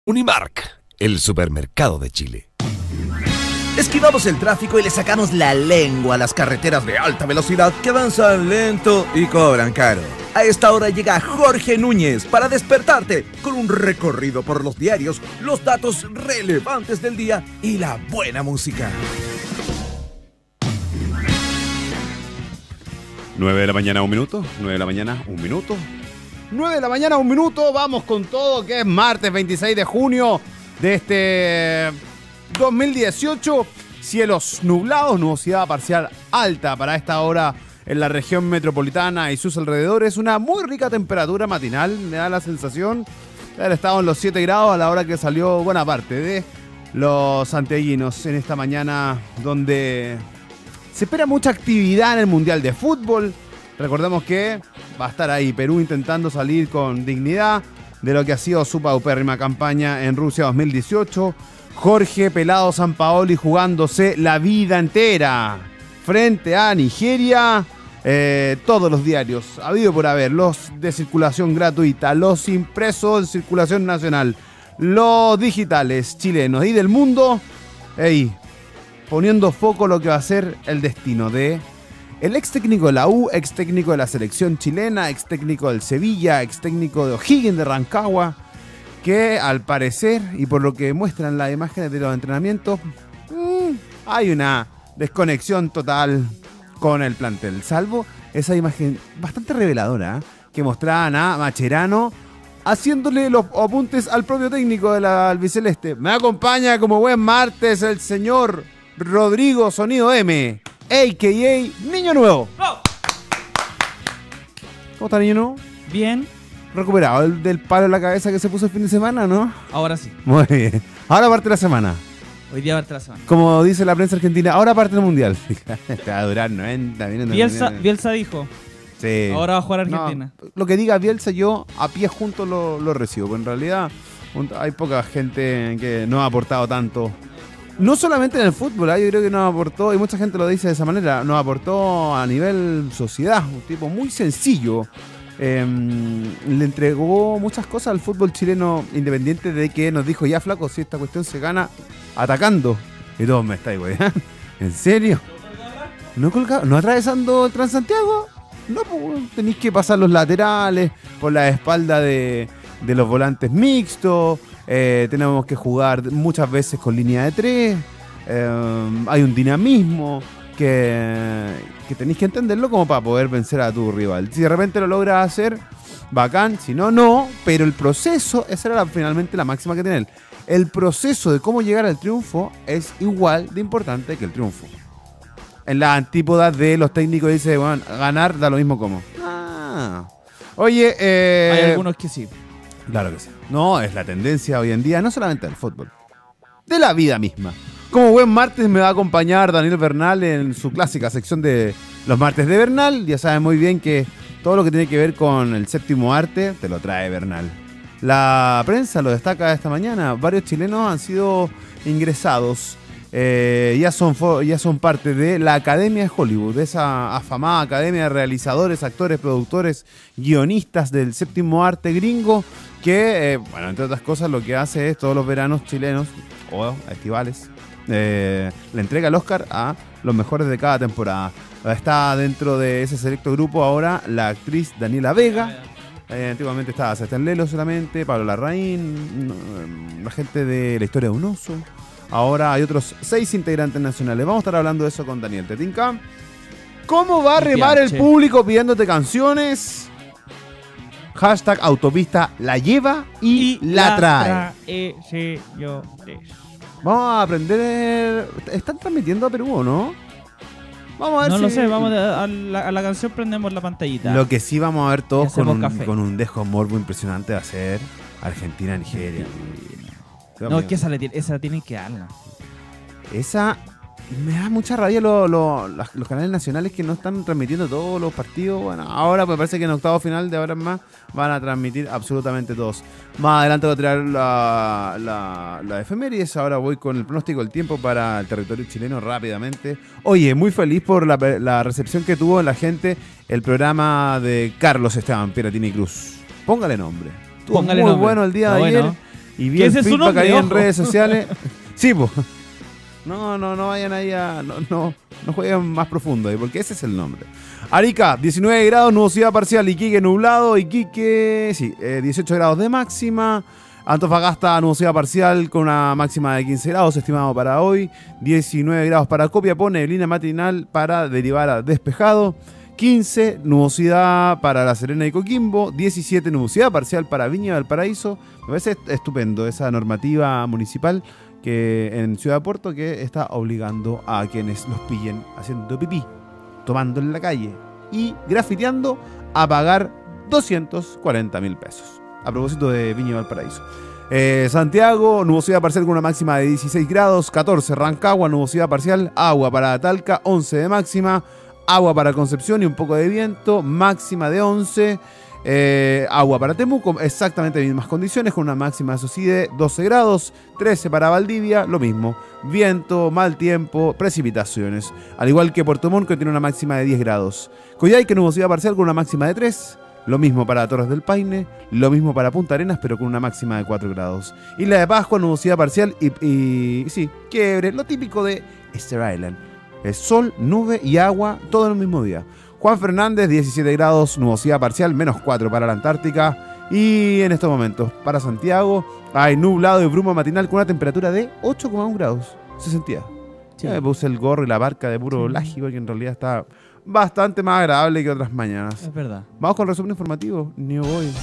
Unimark, el supermercado de Chile. Esquivamos el tráfico y le sacamos la lengua a las carreteras de alta velocidad que avanzan lento y cobran caro. A esta hora llega Jorge Núñez para despertarte con un recorrido por los diarios, los datos relevantes del día y la buena música. 9 de la mañana, 1 minuto. 9 de la mañana, 1 minuto. 9 de la mañana, 1 minuto. Vamos con todo, que es martes 26 de junio de este 2018. Cielos nublados, nubosidad parcial alta para esta hora en la región metropolitana y sus alrededores. Una muy rica temperatura matinal. Me da la sensación de haber estado en los 7 grados a la hora que salió buena parte de los santiaguinos en esta mañana donde se espera mucha actividad en el Mundial de Fútbol. Recordemos que va a estar ahí Perú intentando salir con dignidad de lo que ha sido su paupérrima campaña en Rusia 2018. Jorge Pelado Sampaoli jugándose la vida entera frente a Nigeria. Todos los diarios, habido por haber, los de circulación gratuita, los impresos de circulación nacional, los digitales chilenos y del mundo, poniendo foco lo que va a ser el destino de el ex técnico de la U, ex técnico de la selección chilena, ex técnico del Sevilla, ex técnico de O'Higgins de Rancagua, que al parecer, y por lo que muestran las imágenes de los entrenamientos, hay una desconexión total con el plantel, salvo esa imagen bastante reveladora que mostraban a Macherano haciéndole los apuntes al propio técnico de la albiceleste. Me acompaña como buen martes el señor Rodrigo Sonido M, a.k.a. Niño Nuevo. ¡Oh! ¿Cómo está, Niño Nuevo? Bien. ¿Recuperado del palo en la cabeza que se puso el fin de semana, no? Ahora sí. Muy bien. Ahora parte la semana. Hoy día parte la semana. Como dice la prensa argentina, ahora parte el mundial. Te va a durar 90 minutos. Bielsa dijo. Sí. Ahora va a jugar Argentina. No, lo que diga Bielsa yo a pie juntos lo recibo. Pero en realidad hay poca gente que no ha aportado tanto. No solamente en el fútbol, yo creo que nos aportó, y mucha gente lo dice de esa manera, nos aportó a nivel sociedad, un tipo muy sencillo. Le entregó muchas cosas al fútbol chileno, independiente de que nos dijo, ya flaco, si esta cuestión se gana atacando. Y todos me estáis, güey. ¿En serio? ¿No colgado? ¿No atravesando el Transantiago? No, pues tenéis que pasar los laterales, por la espalda de los volantes mixtos. Tenemos que jugar muchas veces con línea de 3. Hay un dinamismo que tenéis que entenderlo como para poder vencer a tu rival. Si de repente lo logras hacer, bacán. Si no, no. Pero el proceso, esa era finalmente la máxima que tener. El proceso de cómo llegar al triunfo es igual de importante que el triunfo. En la antípoda de los técnicos dice, bueno, ganar da lo mismo como. Oye, hay algunos que sí. Claro que sí. No, es la tendencia hoy en día, no solamente del fútbol, de la vida misma. Como buen martes me va a acompañar Daniel Bernal en su clásica sección de los martes de Bernal. Ya saben muy bien que todo lo que tiene que ver con el séptimo arte te lo trae Bernal. La prensa lo destaca esta mañana. Varios chilenos han sido ingresados. Ya son parte de la Academia de Hollywood, de esa afamada academia de realizadores, actores, productores, guionistas del séptimo arte gringo, que, entre otras cosas, lo que hace es todos los veranos chilenos, o estivales, le entrega el Oscar a los mejores de cada temporada. Está dentro de ese selecto grupo ahora la actriz Daniela Vega. Antiguamente estaba Sebastián Lelo solamente, Pablo Larraín, la gente de La Historia de un Oso. Ahora hay otros 6 integrantes nacionales. Vamos a estar hablando de eso con Daniel. ¿Te tinca? ¿Cómo va a remar el público pidiéndote canciones? Hashtag autopista la lleva y la trae. Vamos a aprender. ¿Están transmitiendo a Perú o no? Vamos a ver no si... lo sé, vamos a la canción, prendemos la pantallita. Lo que sí vamos a ver todos con un dejo morbo impresionante va a ser Argentina-Nigeria. No, es que esa la tienen que darla. Esa me da mucha rabia los canales nacionales que no están transmitiendo todos los partidos. Bueno, ahora me parece que en octavo final de ahora en más van a transmitir absolutamente todos. Más adelante voy a traer la efemérides. Ahora voy con el pronóstico del tiempo para el territorio chileno rápidamente. Oye, muy feliz por la recepción que tuvo la gente el programa de Carlos Esteban Piratini Cruz. Póngale nombre. Estuvo muy bueno el día de ayer. y vi Que el ese es su feedback nombre, ahí en ojo. redes sociales. Sí, pues. No vayan ahí a... No jueguen más profundo ahí, porque ese es el nombre. Arica, 19 grados, nubosidad parcial. Iquique, nublado. Iquique, sí, 18 grados de máxima. Antofagasta, nubosidad parcial con una máxima de 15 grados, estimado para hoy. 19 grados para Copiapó, neblina matinal para derivar a despejado. 15, nubosidad para La Serena y Coquimbo. 17, nubosidad parcial para Viña del Paraíso. Me parece estupendo esa normativa municipal que en Ciudad de Puerto que está obligando a quienes los pillen haciendo pipí, tomando en la calle y grafiteando a pagar 240.000 pesos. A propósito de Viña del Paraíso. Santiago, nubosidad parcial con una máxima de 16 grados. 14, Rancagua, nubosidad parcial. Agua para Talca, 11 de máxima. Agua para Concepción y un poco de viento, máxima de 11. Agua para Temuco, exactamente mismas condiciones, con una máxima, eso sí, de 12 grados. 13 para Valdivia, lo mismo. Viento, mal tiempo, precipitaciones. Al igual que Puerto Montt, que tiene una máxima de 10 grados. Coyhaique, nubosidad parcial con una máxima de 3. Lo mismo para Torres del Paine, lo mismo para Punta Arenas, pero con una máxima de 4 grados. Isla de Pascua, nubosidad parcial y sí, quiebre, lo típico de Easter Island. Es sol, nube y agua, todo en el mismo día. Juan Fernández, 17 grados, nubosidad parcial, menos 4 para la Antártica. Y en estos momentos, para Santiago, hay nublado y bruma matinal con una temperatura de 8,1 grados. Se sentía. Sí. Ya me puse el gorro y la barca de puro lágico, que en realidad está bastante más agradable que otras mañanas. Es verdad. Vamos con el resumen informativo. New Boy.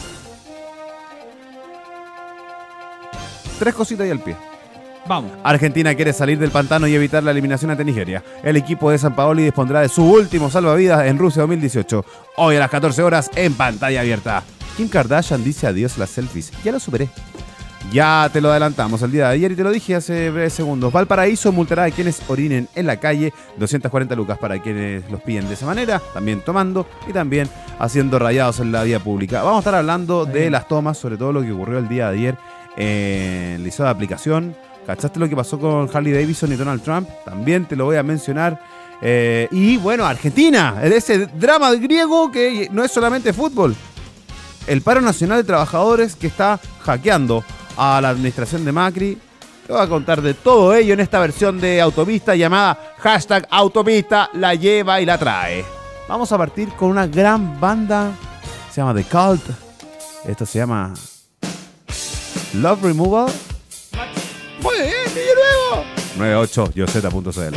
3 cositas ahí al pie. Vamos. Argentina quiere salir del pantano y evitar la eliminación ante Nigeria. El equipo de Sampaoli dispondrá de su último salvavidas en Rusia 2018. Hoy a las 14 horas en pantalla abierta. Kim Kardashian dice adiós a las selfies. Ya lo superé. Ya te lo adelantamos el día de ayer y te lo dije hace breves segundos. Valparaíso multará a quienes orinen en la calle. 240 lucas para quienes los pillen de esa manera. También tomando y también haciendo rayados en la vía pública. Vamos a estar hablando de las tomas, sobre todo lo que ocurrió el día de ayer en el liceo de aplicación. ¿Cachaste lo que pasó con Harley Davidson y Donald Trump? También te lo voy a mencionar. Y bueno, Argentina, ese drama griego que no es solamente fútbol. El paro nacional de trabajadores que está hackeando a la administración de Macri. Te voy a contar de todo ello en esta versión de Autopista llamada #Autopista, la lleva y la trae. Vamos a partir con una gran banda. Se llama The Cult. Esto se llama Love Removal. Muy bien, y luego 98yz.cl.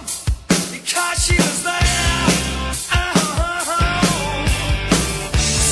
She was there.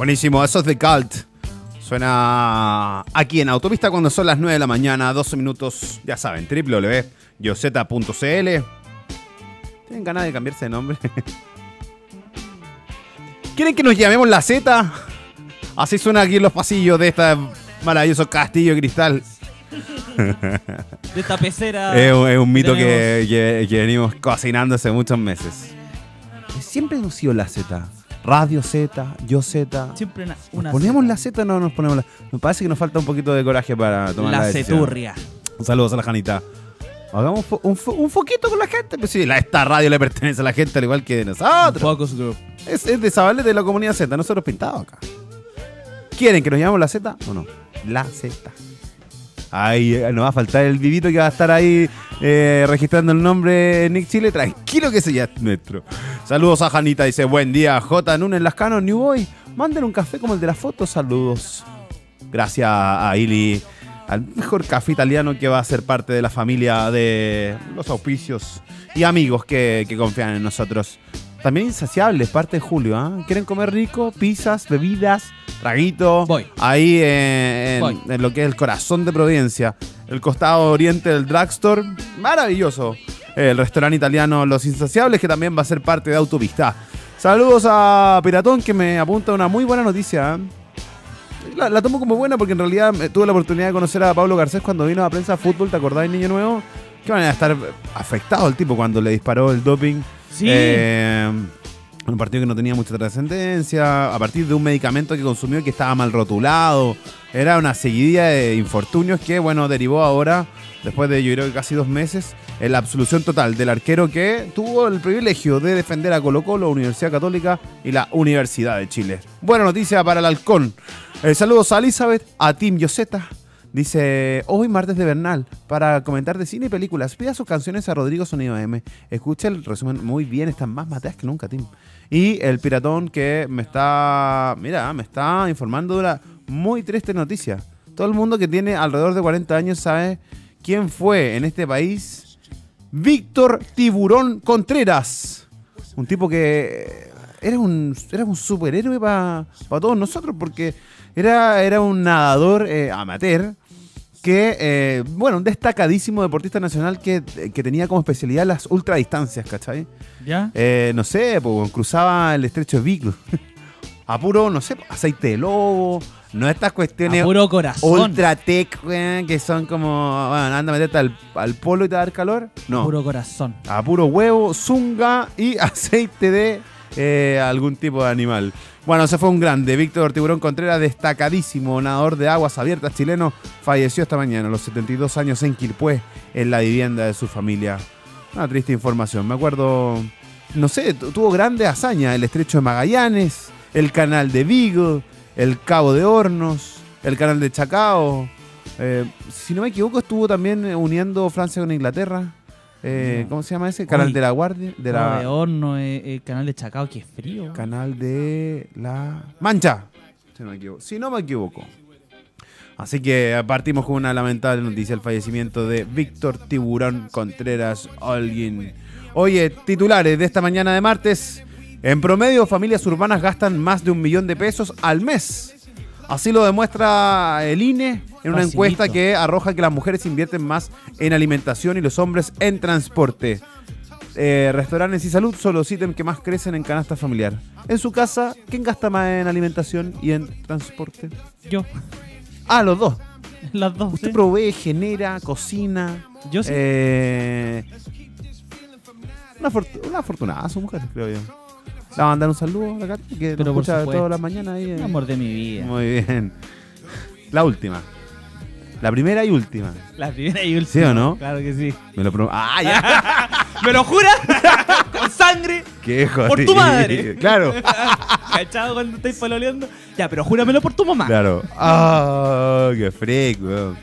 Buenísimo, eso es de Cult. Suena aquí en Autopista cuando son las 9 de la mañana, 12 minutos, ya saben, www.yoseta.cl. ¿Tienen ganas de cambiarse de nombre? ¿Quieren que nos llamemos La Z? Así suena aquí en los pasillos de este maravilloso castillo de cristal. De esta pecera. Es un mito que venimos cocinando hace muchos meses. Siempre hemos sido La Z. Radio Z, Yo Z. Siempre ¿Nos una ponemos Z. La Z o no nos ponemos la? Me parece que nos falta un poquito de coraje para tomar la La decisión. ceturria. Un saludo a la Janita. Hagamos un foquito con la gente. Pues sí, esta radio le pertenece a la gente al igual que nosotros. Focus Group. Es de Zabaleta de la comunidad Z, nosotros pintados acá. ¿Quieren que nos llamemos La Z o no? La Z. Ahí nos va a faltar el vivito que va a estar ahí registrando el nombre Nick Chile. Tranquilo que ese ya es nuestro. Saludos a Janita, dice buen día. J. Nunes Lascano, New Boy. Manden un café como el de la foto. Saludos. Gracias a Ili, al mejor café italiano que va a ser parte de la familia de los auspicios y amigos que confían en nosotros. También Insaciables, parte de julio. ¿Eh? ¿Quieren comer rico? Pizzas, bebidas, traguito. Voy. Ahí en lo que es el corazón de Providencia. El costado oriente del drugstore. Maravilloso. El restaurante italiano Los Insaciables, que también va a ser parte de Autopista. Saludos a Piratón, que me apunta una muy buena noticia. La tomo como buena porque en realidad tuve la oportunidad de conocer a Pablo Garcés cuando vino a Prensa Fútbol. ¿Te acordás, Niño Nuevo? Que van a estar afectado el tipo cuando le disparó el doping. Sí. Un partido que no tenía mucha trascendencia, a partir de un medicamento que consumió que estaba mal rotulado. Era una seguidilla de infortunios que, bueno, derivó ahora, después de yo creo que casi 2 meses, en la absolución total del arquero que tuvo el privilegio de defender a Colo-Colo, Universidad Católica y la Universidad de Chile. Buena noticia para el Halcón. Saludos a Elizabeth, a Team Yoseta. Dice, hoy martes de Bernal, para comentar de cine y películas. Pida sus canciones a Rodrigo Sonido M. Escucha el resumen muy bien, están más mateas que nunca, Tim. Y el Piratón que me está informando de una muy triste noticia. Todo el mundo que tiene alrededor de 40 años sabe quién fue en este país Víctor Tiburón Contreras. Un tipo que era un superhéroe para todos nosotros porque era un nadador amateur que, un destacadísimo deportista nacional que tenía como especialidad las ultradistancias, ¿cachai? ¿Ya? No sé, pues cruzaba el estrecho de Beagle. A puro, no sé, aceite de lobo. No estas cuestiones A puro corazón. ultratec, que son como, bueno, anda a meterte al polo y te va a dar calor. No, Puro corazón. a puro huevo, zunga y aceite de algún tipo de animal. Bueno, ese fue un grande. Víctor Tiburón Contreras, destacadísimo nadador de aguas abiertas chileno, falleció esta mañana a los 72 años en Quilpué, en la vivienda de su familia. Una triste información. Me acuerdo, no sé, tuvo grandes hazañas. El estrecho de Magallanes, el canal de Beagle, el Cabo de Hornos, el canal de Chacao. Si no me equivoco, estuvo también uniendo Francia con Inglaterra. ¿Cómo se llama ese? Canal Uy. de la Guardia. De Cabo la de Horno, el canal de Chacao, que es frío. Canal de la Mancha. Si no me equivoco. Así que partimos con una lamentable noticia: el fallecimiento de Víctor Tiburón Contreras Holguín. Oye, titulares de esta mañana de martes. En promedio, familias urbanas gastan más de $1 millón al mes. Así lo demuestra el INE en una Facilito. encuesta que arroja que las mujeres invierten más en alimentación y los hombres en transporte. Restaurantes y salud son los ítems que más crecen en canasta familiar. En su casa, ¿quién gasta más en alimentación y en transporte? Yo. Ah, los dos. Las dos. Usted ¿sí? provee, genera, cocina. Yo sí. Una afortunada su mujer, creo yo. Le va a mandar un saludo a la Katy, que Pero nos por escucha supuesto. todas las mañanas ahí. El amor de mi vida. Muy bien. La última. La primera y última. La primera y última. ¿Sí o no? Claro que sí. Me lo ¡Ah, ya! ¿Me lo juras? Con sangre. ¡Qué jodido! Por tu madre. Claro, ¿Cachado cuando estáis pololeando? Ya, pero júramelo por tu mamá. claro. ¡Ah, qué freak, weón!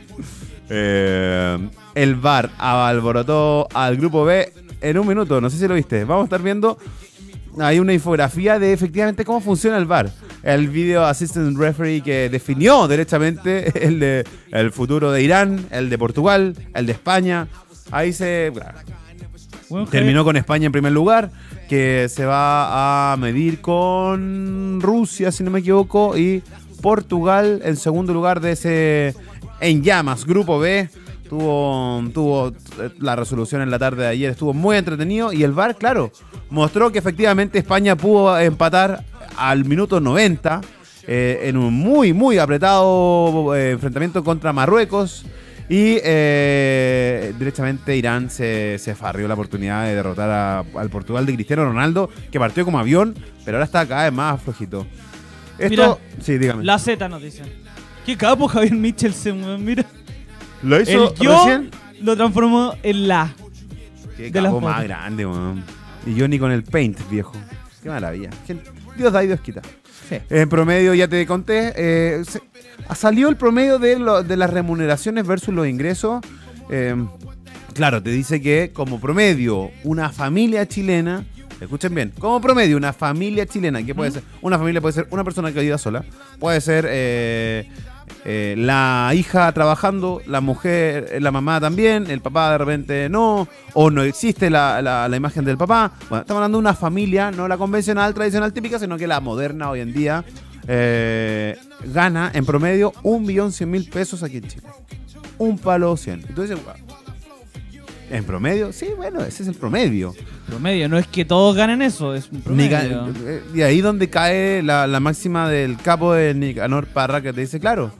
El VAR alborotó al grupo B en un minuto. No sé si lo viste. Vamos a estar viendo. Hay una infografía de efectivamente cómo funciona el VAR. El video assistant referee que definió derechamente el futuro de Irán, el de Portugal, el de España. Ahí se... Bueno, Terminó con España en primer lugar, que se va a medir con Rusia, si no me equivoco, y Portugal en segundo lugar de ese en llamas, grupo B. Tuvo la resolución en la tarde de ayer, estuvo muy entretenido y el VAR, claro, mostró que efectivamente España pudo empatar al minuto 90 en un muy, muy apretado enfrentamiento contra Marruecos. Y directamente Irán se farrió la oportunidad de derrotar al Portugal de Cristiano Ronaldo, que partió como avión, pero ahora está cada vez más flojito. Esto, Mira, sí, dígame. La Z nos dicen. Qué capo Javier Michelsen, weón, mira. ¿Lo hizo El yo recién? lo transformó en la. Qué de las capo más fotos. grande, weón. Y yo ni con el Paint, viejo. Qué maravilla. Dios da y Dios quita. Sí. En promedio, ya te conté, salió el promedio de las remuneraciones versus los ingresos. Claro, te dice que como promedio una familia chilena, escuchen bien, como promedio una familia chilena, que puede ser, una familia puede ser una persona que viva sola, puede ser la hija trabajando, la mujer, la mamá también, el papá de repente no, o no existe la imagen del papá. Bueno, estamos hablando de una familia, no la convencional, tradicional, típica, sino que la moderna hoy en día gana en promedio 1.100.000 pesos aquí en Chile. Un palo 100. Entonces, wow. ¿En promedio? Sí, bueno, ese es el promedio. Promedio, no es que todos ganen eso, es un promedio. Y ahí donde cae la máxima del capo de Nicanor Parra, que te dice, claro,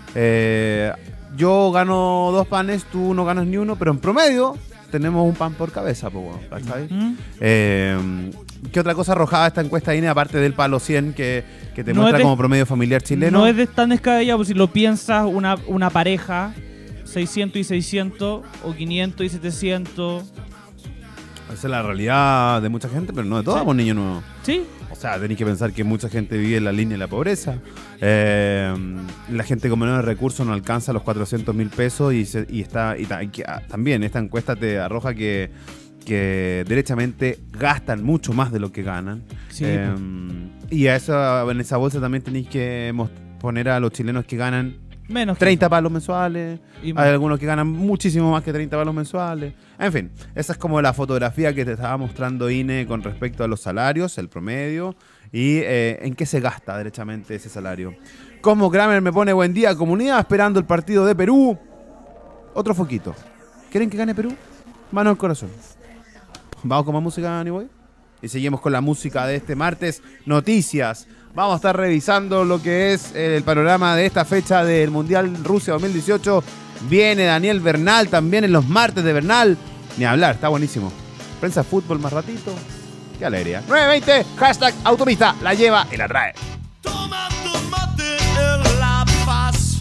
yo gano 2 panes, tú no ganas ni uno, pero en promedio tenemos un pan por cabeza, pues, bueno, ¿sabes? ¿Qué otra cosa arrojaba esta encuesta INE, aparte del palo 100 que te No muestra es de- como promedio familiar chileno? No es tan descabellado, pues si lo piensas, una pareja, 600 y 600, o 500 y 700. Esa es la realidad de mucha gente, pero no de todos, Sí. pues, niño nuevo. ¿Sí? O sea, tenéis que pensar que mucha gente vive en la línea de la pobreza. La gente con menores recursos no alcanza los 400.000 pesos también esta encuesta te arroja que derechamente gastan mucho más de lo que ganan. Sí, Y en esa bolsa también tenéis que poner a los chilenos que ganan menos. 30 palos mensuales. Y más. Hay algunos que ganan muchísimo más que 30 palos mensuales. En fin, esa es como la fotografía que te estaba mostrando INE con respecto a los salarios, el promedio, y en qué se gasta derechamente ese salario. Como Kramer me pone buen día, comunidad, esperando el partido de Perú. Otro foquito. ¿Quieren que gane Perú? Mano al corazón. Vamos con más música, Anyboy. Y seguimos con la música de este martes. Noticias. Vamos a estar revisando lo que es el panorama de esta fecha del Mundial Rusia 2018. Viene Daniel Bernal también en los martes de Bernal. Ni hablar, está buenísimo. Prensa de fútbol más ratito. Qué alegría. 920, hashtag Autovista, la lleva y la trae. Toma tu mate en La Paz.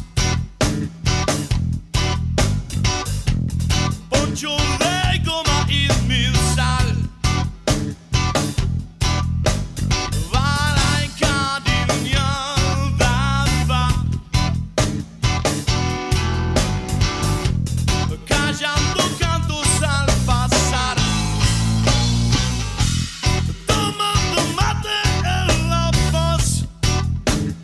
Poncho de goma y mil sal. Vara encadillada. Callando cantos al pasar. Toma tu mate en La Paz.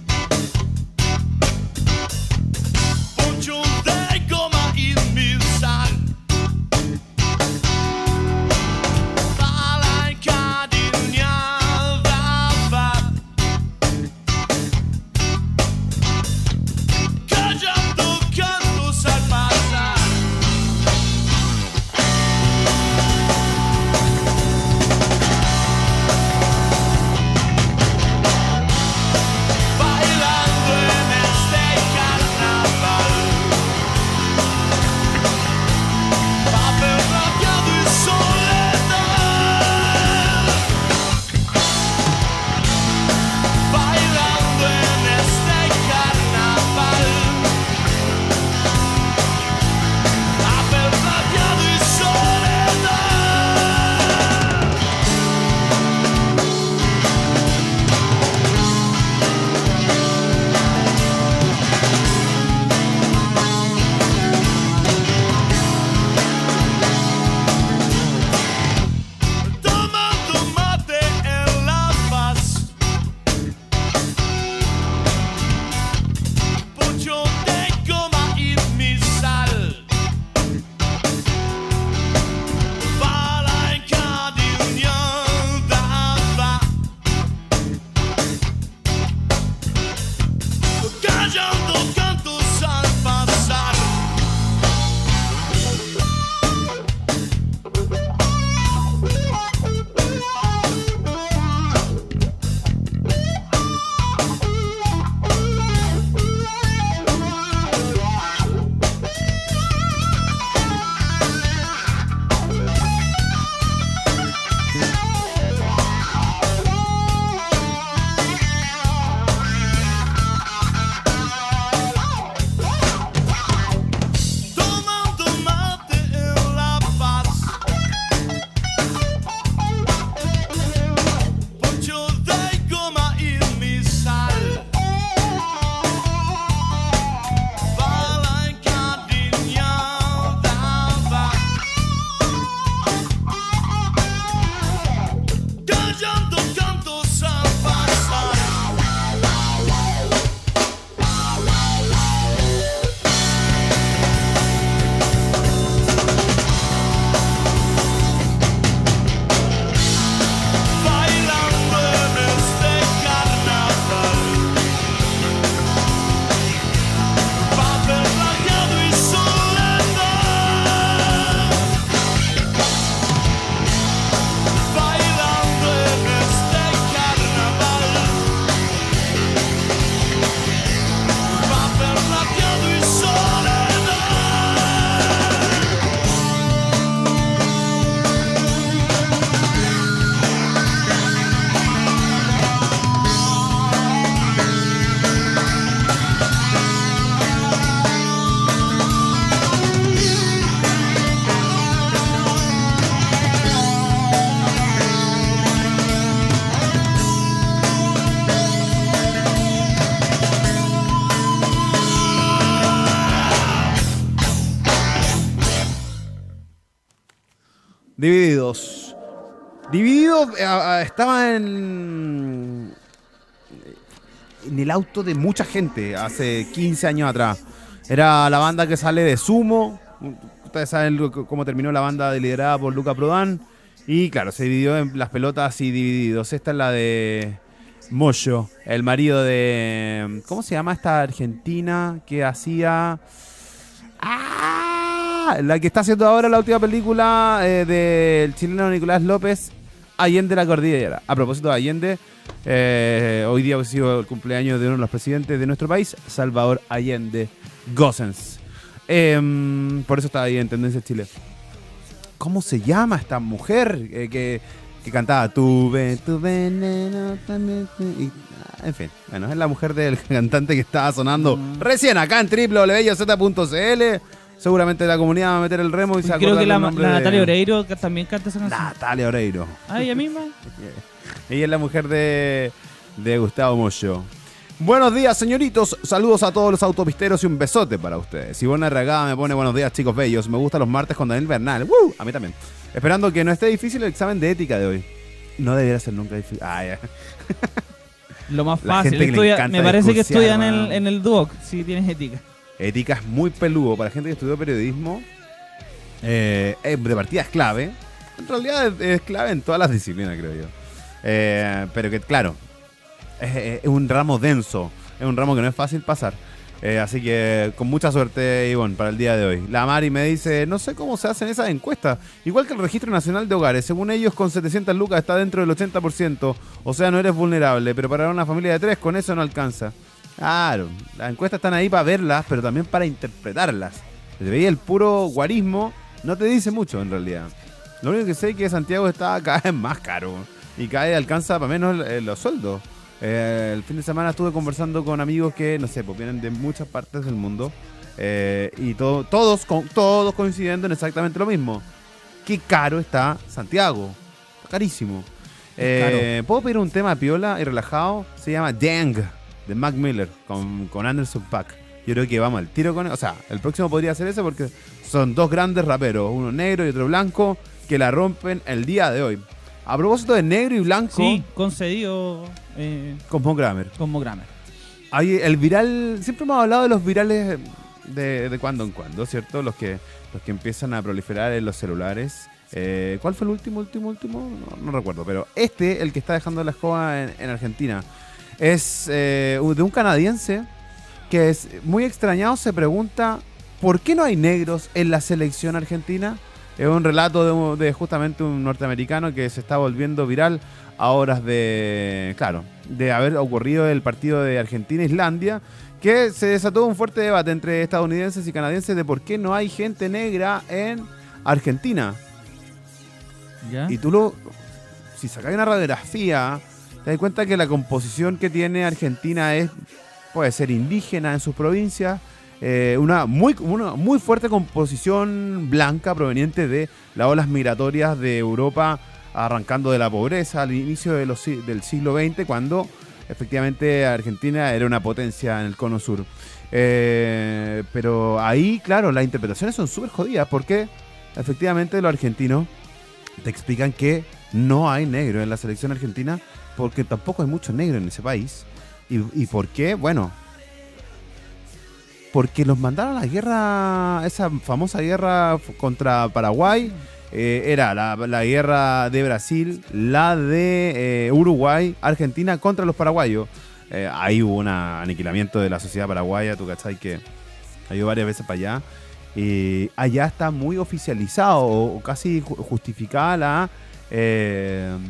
Divididos. Divididos estaba en el auto de mucha gente hace 15 años atrás. Era la banda que sale de Sumo. Ustedes saben cómo terminó la banda liderada por Luca Prodan. Y claro, se dividió en las pelotas y Divididos. Esta es la de Moyo, el marido de... ¿Cómo se llama esta argentina que hacía... la que está haciendo ahora la última película del chileno Nicolás López, Allende la Cordillera. A propósito de Allende, hoy día ha sido el cumpleaños de uno de los presidentes de nuestro país, Salvador Allende Gossens. Por eso está ahí en Tendencia Chile. ¿Cómo se llama esta mujer que cantaba tu veneno también? En fin, bueno, es la mujer del cantante que estaba sonando recién acá en www.yz.cl. Seguramente la comunidad va a meter el remo y se Creo que la nombre de Natalia Oreiro que también canta esa canción. Natalia Oreiro. Ah, ella misma. Ella es la mujer de Gustavo Moyo. Buenos días, señoritos. Saludos a todos los autopisteros y un besote para ustedes. Ivonne Arragada me pone buenos días, chicos bellos. Me gustan los martes con Daniel Bernal. A mí también. Esperando que no esté difícil el examen de ética de hoy. No debería ser nunca difícil. Ya. Lo más La fácil. gente que le encanta Me parece que discursiar, estudian en el Duoc, si tienes ética. Ética es muy peludo. Para gente que estudió periodismo, de partida es clave. En realidad es clave en todas las disciplinas, creo yo. Pero que, claro, es un ramo denso. Es un ramo que no es fácil pasar. Así que con mucha suerte, Ivonne, para el día de hoy. La Mari me dice, no sé cómo se hacen esas encuestas. Igual que el Registro Nacional de Hogares. Según ellos, con 700 lucas está dentro del 80%. O sea, no eres vulnerable. Pero para una familia de 3, con eso no alcanza. Claro, las encuestas están ahí para verlas, pero también para interpretarlas. Si te veía el puro guarismo, no te dice mucho en realidad. Lo único que sé es que Santiago está cada vez más caro. Y cada vez alcanza para menos los sueldos. El fin de semana estuve conversando con amigos que, no sé, pues vienen de muchas partes del mundo. Y todos coincidiendo en exactamente lo mismo. Qué caro está Santiago. Está carísimo. ¿Puedo pedir un tema piola y relajado? Se llama Dang, de Mac Miller, con Anderson .Paak. Yo creo que vamos al tiro con él. O sea, el próximo podría ser ese porque son dos grandes raperos, uno negro y otro blanco, que la rompen el día de hoy. A propósito de negro y blanco... Sí, concedido con Von Grammer. con Mo Grammer. Hay el viral... Siempre hemos hablado de los virales de cuando en cuando, ¿cierto? Los que empiezan a proliferar en los celulares. ¿Cuál fue el último? No recuerdo, pero el que está dejando la escoba en Argentina, es de un canadiense que es muy extrañado, se pregunta ¿por qué no hay negros en la selección argentina? Es un relato de justamente un norteamericano que se está volviendo viral a horas de haber ocurrido el partido de Argentina-Islandia, que se desató un fuerte debate entre estadounidenses y canadienses de por qué no hay gente negra en Argentina. ¿Ya? Y tú si sacas una radiografía, te das cuenta que la composición que tiene Argentina puede ser indígena en sus provincias, una muy fuerte composición blanca proveniente de las olas migratorias de Europa, arrancando de la pobreza al inicio del siglo XX, cuando efectivamente Argentina era una potencia en el cono sur. Pero ahí, claro, las interpretaciones son súper jodidas porque efectivamente los argentinos te explican que no hay negro en la selección argentina porque tampoco hay mucho negro en ese país. ¿Y por qué? Bueno, porque los mandaron a la guerra, esa famosa guerra contra Paraguay. Era la guerra de Brasil, la de Uruguay, Argentina contra los paraguayos. Ahí hubo un aniquilamiento de la sociedad paraguaya, tú cachai que ha ido varias veces para allá. Allá está muy oficializado o casi justificada el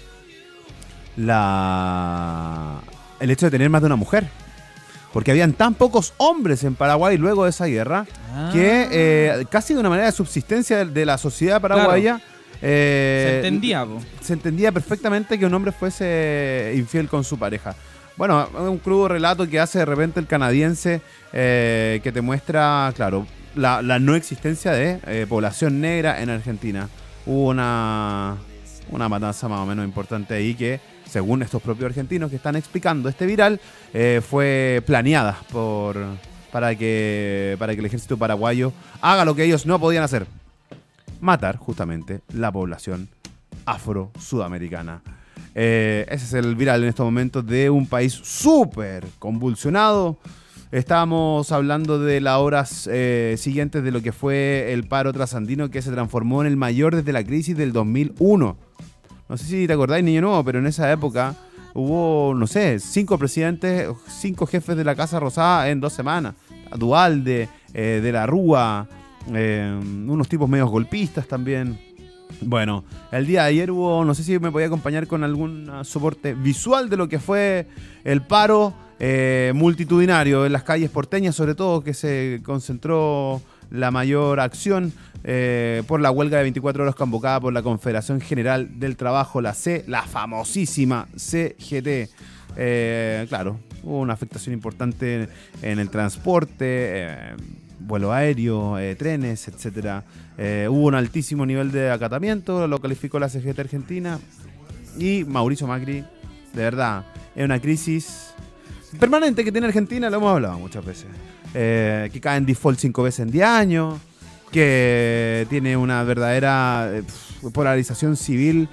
hecho de tener más de una mujer. Porque habían tan pocos hombres en Paraguay luego de esa guerra que casi de una manera de subsistencia de la sociedad paraguaya. Se entendía, po. Se entendía perfectamente que un hombre fuese infiel con su pareja. Bueno, es un crudo relato que hace de repente el canadiense que te muestra, claro, la no existencia de población negra en Argentina. Hubo una matanza más o menos importante ahí que, según estos propios argentinos que están explicando este viral, fue planeada para que el ejército paraguayo haga lo que ellos no podían hacer. matar justamente la población afro-sudamericana. Ese es el viral en estos momentos de un país súper convulsionado. Estábamos hablando de las horas siguientes de lo que fue el paro trasandino, que se transformó en el mayor desde la crisis del 2001. No sé si te acordáis, niño nuevo, pero en esa época hubo, no sé, 5 presidentes, 5 jefes de la Casa Rosada en 2 semanas. Duhalde, de la Rúa, unos tipos medios golpistas también. Bueno, el día de ayer hubo, no sé si me podía acompañar con algún soporte visual de lo que fue el paro multitudinario en las calles porteñas, sobre todo, que se concentró la mayor acción por la huelga de 24 horas convocada por la Confederación General del Trabajo, la famosísima CGT. Claro, hubo una afectación importante en el transporte, vuelo aéreo, trenes, etcétera. Hubo un altísimo nivel de acatamiento, lo calificó la CGT Argentina. Y Mauricio Macri, de verdad, es una crisis permanente que tiene Argentina, lo hemos hablado muchas veces. Que cae en default 5 veces en 10 años, que tiene una verdadera polarización civil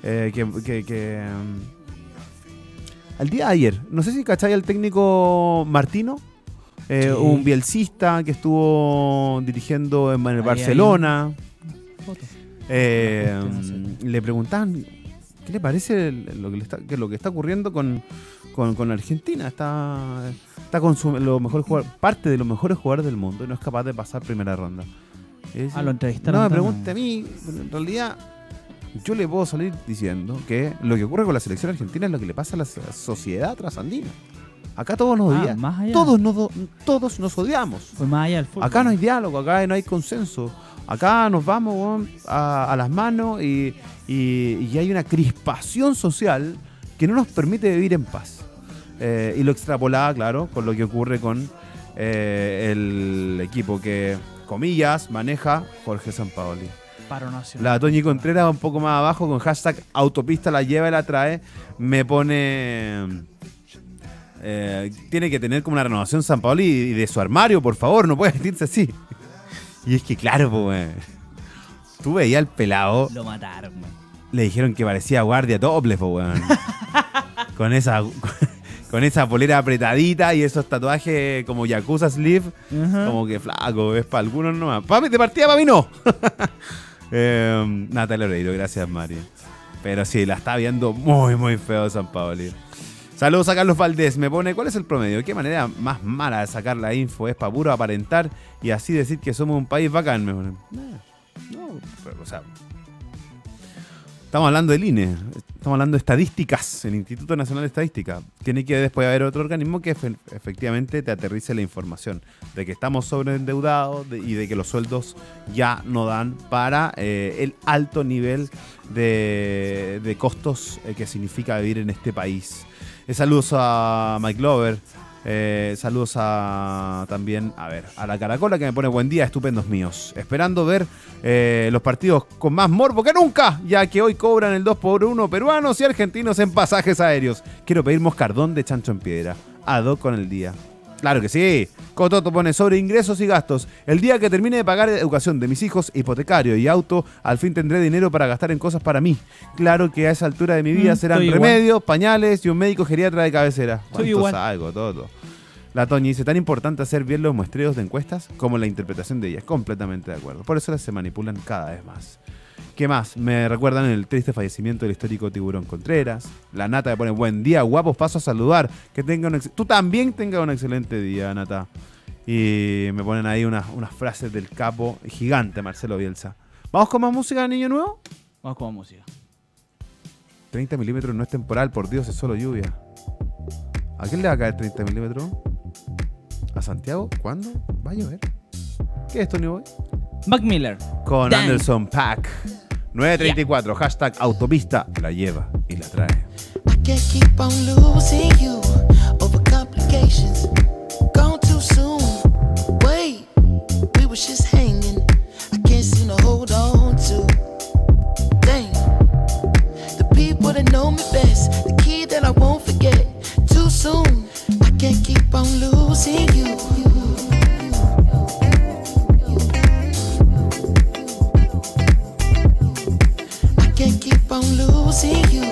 al día de ayer, no sé si cacháis al técnico Martino, sí, un bielcista que estuvo dirigiendo en el Barcelona. Le preguntaban qué le parece lo que está ocurriendo con Argentina. Está con los mejores jugadores, parte de los mejores jugadores del mundo, y no es capaz de pasar primera ronda. Lo entrevistaron. No me pregunte a mí, en realidad yo le puedo salir diciendo que lo que ocurre con la selección argentina es lo que le pasa a la sociedad trasandina. Acá todos nos odian. Todos nos odiamos. Fue más allá del fútbol. Acá no hay diálogo, acá no hay consenso. Acá nos vamos a las manos y hay una crispación social que no nos permite vivir en paz. Y lo extrapolaba, claro, con lo que ocurre con el equipo que, comillas, maneja Jorge Sampaoli. Paro nacional. La Toñi Contreras un poco más abajo con hashtag autopista la lleva y la trae. Me pone... tiene que tener como una renovación Sampaoli y de su armario, por favor, no puede vestirse así. Y es que claro, pues, tú veías al pelado. Lo mataron, man. Le dijeron que parecía guardia topless, pues, weón. con esa polera apretadita y esos tatuajes como Yakuza Sleeve. Como que flaco, es para algunos nomás. De partida para mí no. Natalia Oreiro, gracias, Mario. Pero sí, la está viendo muy, muy feo Sampaoli. Saludos a Carlos Valdés. Me pone, ¿cuál es el promedio? ¿Qué manera más mala de sacar la info? Es para puro aparentar y así decir que somos un país bacán. Me pone. No, pero, o sea, estamos hablando del INE, estamos hablando de estadísticas, el Instituto Nacional de Estadística. Tiene que después haber otro organismo que efectivamente te aterrice la información de que estamos sobreendeudados y de que los sueldos ya no dan para el alto nivel de costos que significa vivir en este país. Saludos a Mike Glover. Saludos también a la Caracola, que me pone buen día, estupendos míos. Esperando ver los partidos con más morbo que nunca, ya que hoy cobran el 2x1 peruanos y argentinos en pasajes aéreos. Quiero pedir moscardón de chancho en piedra. Ad hoc con el día. Claro que sí. Cototo pone sobre ingresos y gastos. El día que termine de pagar educación de mis hijos, hipotecario y auto, al fin tendré dinero para gastar en cosas para mí. Claro que a esa altura de mi vida serán remedios, pañales y un médico geriatra de cabecera. ¿Cuánto salgo, Toto? La Toñi dice, tan importante hacer bien los muestreos de encuestas como la interpretación de ellas. Completamente de acuerdo. Por eso las se manipulan cada vez más. ¿Qué más? Me recuerdan el triste fallecimiento del histórico Tiburón Contreras. La Nata me pone, buen día, guapos, paso a saludar. Que tenga tú también tengas un excelente día, Nata. Y me ponen ahí unas frases del capo gigante, Marcelo Bielsa. ¿Vamos con más música, niño nuevo? Vamos con más música. 30 milímetros no es temporal, por Dios, es solo lluvia. ¿A quién le va a caer 30 milímetros? ¿A Santiago? ¿Cuándo? ¿Va a llover? ¿Qué es esto, New Boy? Mac Miller. Con Dang. Anderson .Paak. 934, hashtag autopista, la lleva y la trae. I can't keep on losing you over complications. Gone too soon. Wait, we were just hanging. I can't seem to hold on to. Dang, the people that know me best, the key that I won't forget. Too soon, I can't keep on losing you. losing you.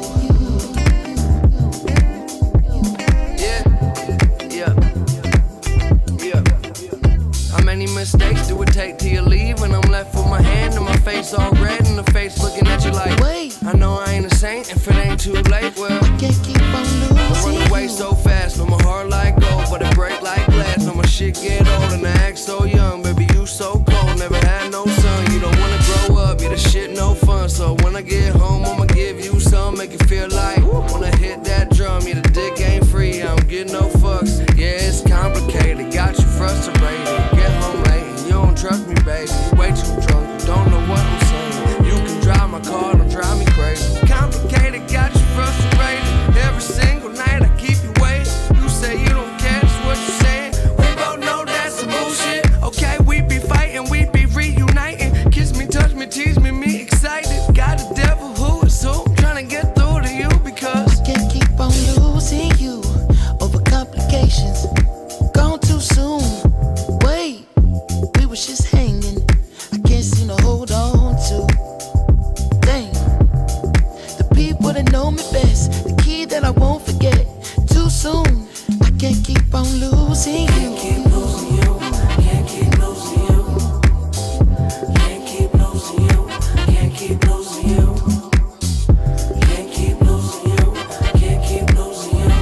How many mistakes do it take till you leave? And I'm left with my hand and my face all red and the face looking at you like, Wait, I know I ain't a saint if it ain't too late. Well, can't keep on I losing run away you. so fast, no my heart like gold, but it break like glass. No my shit get old and I act so young, baby you so cold. Never had no son, you don't wanna grow up, yeah the shit no fun. So when I get home, I'ma give you some, make it feel like wanna hit that drum. Yeah the dick ain't free, I don't get no fucks. Yeah it's complicated, got you frustrated. Get home late, and you don't trust me, baby. You way too drunk, you don't know what I'm saying. You can drive my car, don't drive me crazy. Complicated, got you frustrated. Every single night I keep you waiting. You say you don't care, that's what you're saying. We both know that's some bullshit. Okay, we be fighting, we be reuniting. Kiss me, touch me, tease me, me excited. Got a devil who is who, trying to get through to you because Can't keep on losing you over complications. Gone too soon. Wait, we was just hanging. I can't seem to hold on to. Dang, the people that know me best, the key that I won't forget. Too soon. I can't keep on losing you. keep losing you, can't keep losing you. Can't keep losing you, can't keep losing you. Can't keep losing you, can't keep losing you.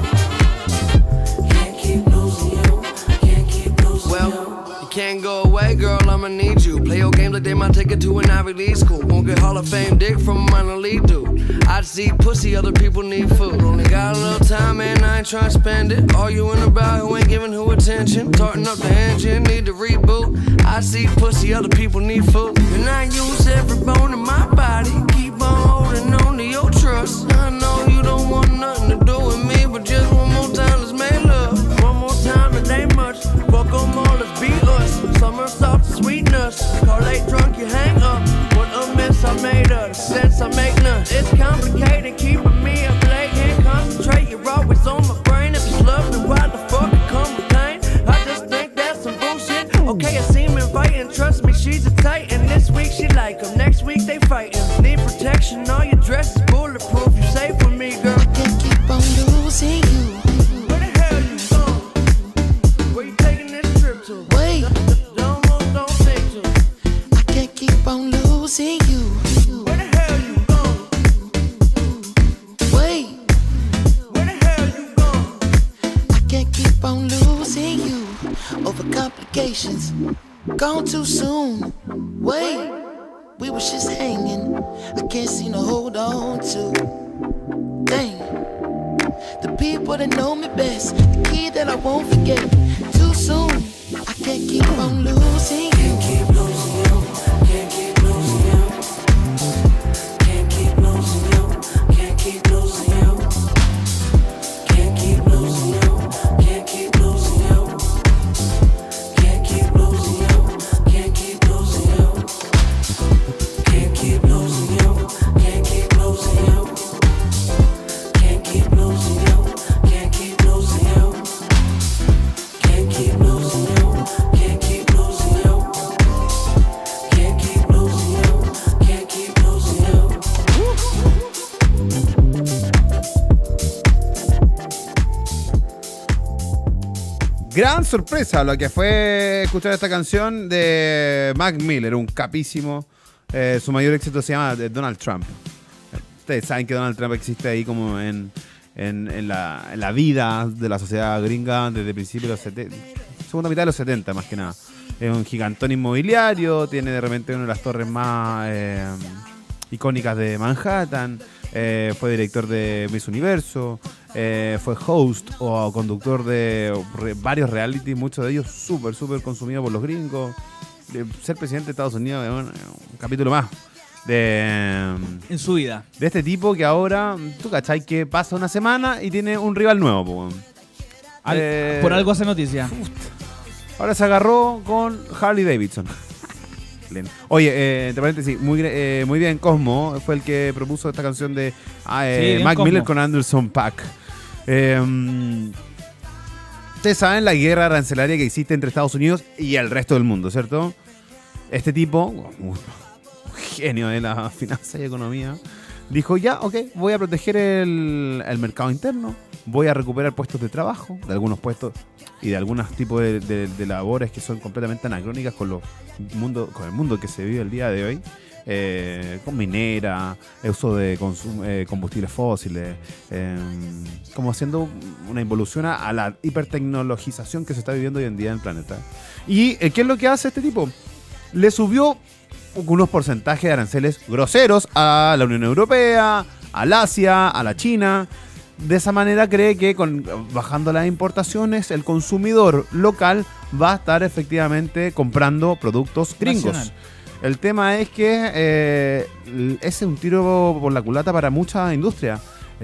Can't keep losing you, can't keep losing you. Well, you can't go away, girl, I'ma need you. Play your games like they might take it to an Ivy League school. Won't get Hall of Fame dick from a minor league dude. I see pussy, other people need food. Only got a little time and I ain't trying to spend it. Arguing about who ain't giving who attention. Tarting up the engine, need to reboot. I see pussy, other people need food. And I use every bone in my body. Keep on holding on to your trust. I know you don't want nothing to do with me, but just one more time, let's make love. One more time, it ain't much. Fuck them all, let's be us. Summer soft sweetness. Call late drunk, you hang up. What a mess I made of. The sense I make none. It's complicated, keeping me up late. Can't concentrate, you're always on my brain. If it's love, then why the fuck I come with pain? I just think that's some bullshit. Okay, I seem inviting. Trust me, she's a titan. This week she like 'em, next week they fighting. Need protection, all your dress is bulletproof. You safe with me, girl. Can't keep on losing you. Where the hell you going? Where you taking this trip to? Wait, Don't think to. I can't keep on losing you. Where the hell you going? Wait, Where the hell you going? I can't keep on losing you over complications. Gone too soon. Wait, we was just hanging. I can't seem to hold on to. Dang, the people that know me best, the key that I won't forget. Too soon. I can't keep on losing you. Can't keep losing you. Can't keep losing you. Can't keep losing you. Can't keep losing you. Can't keep losing you. Can't keep losing you. Can't keep losing you. Can't keep losing you. Can't keep losing you. Can't keep losing you. Can't keep losing you. Can't keep losing you. Can't keep losing you. Can't keep losing you. Can't keep losing you. Can't keep losing you. Gran sorpresa lo que fue escuchar esta canción de Mac Miller, un capísimo. Su mayor éxito se llama Donald Trump. Ustedes saben que Donald Trump existe ahí como en la vida de la sociedad gringa desde principios de los 70, segunda mitad de los 70 más que nada. Es un gigantón inmobiliario, tiene de repente una de las torres más icónicas de Manhattan. Fue director de Miss Universo, fue host o conductor de varios reality, muchos de ellos súper consumidos por los gringos. Ser presidente de Estados Unidos es un capítulo más En su vida. de este tipo que ahora, tú cachai que pasa una semana y tiene un rival nuevo, po. Por algo hace noticia. Ahora se agarró con Harley Davidson. Oye, entre paréntesis, muy bien Cosmo fue el que propuso esta canción de bien, Mac Cosmo. Miller con Anderson .Paak. Ustedes saben la guerra arancelaria que existe entre Estados Unidos y el resto del mundo, ¿cierto? Este tipo, un genio de la finanza y economía, dijo ya, ok, voy a proteger el mercado interno, voy a recuperar puestos de trabajo, de algunos puestos y de algunos tipos de labores que son completamente anacrónicas con el mundo que se vive el día de hoy. Con minera, uso de combustibles fósiles, como haciendo una involución a la hipertecnologización que se está viviendo hoy en día en el planeta. ¿Y qué es lo que hace este tipo? Le subió unos porcentajes de aranceles groseros a la Unión Europea, al Asia, a la China. De esa manera cree que bajando las importaciones, el consumidor local va a estar efectivamente comprando productos gringos. Nacional. El tema es que ese es un tiro por la culata para mucha industria.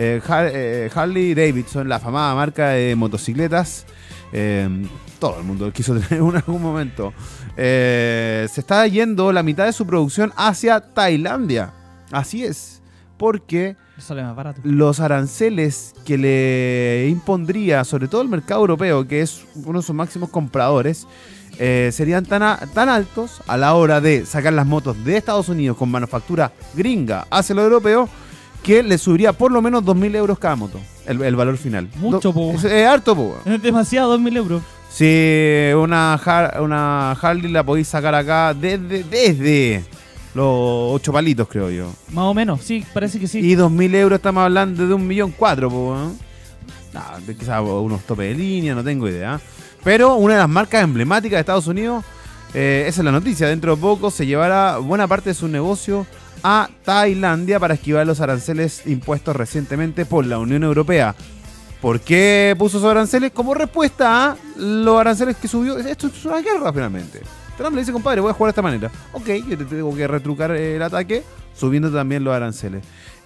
Harley Davidson, la afamada marca de motocicletas, todo el mundo quiso tener una en algún momento, se está yendo la mitad de su producción hacia Tailandia. Así es, porque Sale más barato. los aranceles que le impondría, sobre todo el mercado europeo, que es uno de sus máximos compradores, serían tan altos a la hora de sacar las motos de Estados Unidos con manufactura gringa hacia lo europeo, que le subiría por lo menos 2.000 euros cada moto, el valor final. Mucho, po. Es harto, po. Es demasiado, 2.000 euros. Si una Harley la podéis sacar acá desde los 8 palitos, creo yo. Más o menos, sí, parece que sí. Y 2.000 euros estamos hablando de 1.400.000, po, ¿eh? Quizás unos topes de línea, no tengo idea. Pero una de las marcas emblemáticas de Estados Unidos, esa es la noticia, dentro de poco se llevará buena parte de su negocio a Tailandia para esquivar los aranceles impuestos recientemente por la Unión Europea. ¿Por qué puso esos aranceles? Como respuesta a los aranceles que subió. Esto es una guerra finalmente. Trump le dice, compadre, voy a jugar de esta manera. Ok, yo te tengo que retrucar el ataque subiendo también los aranceles.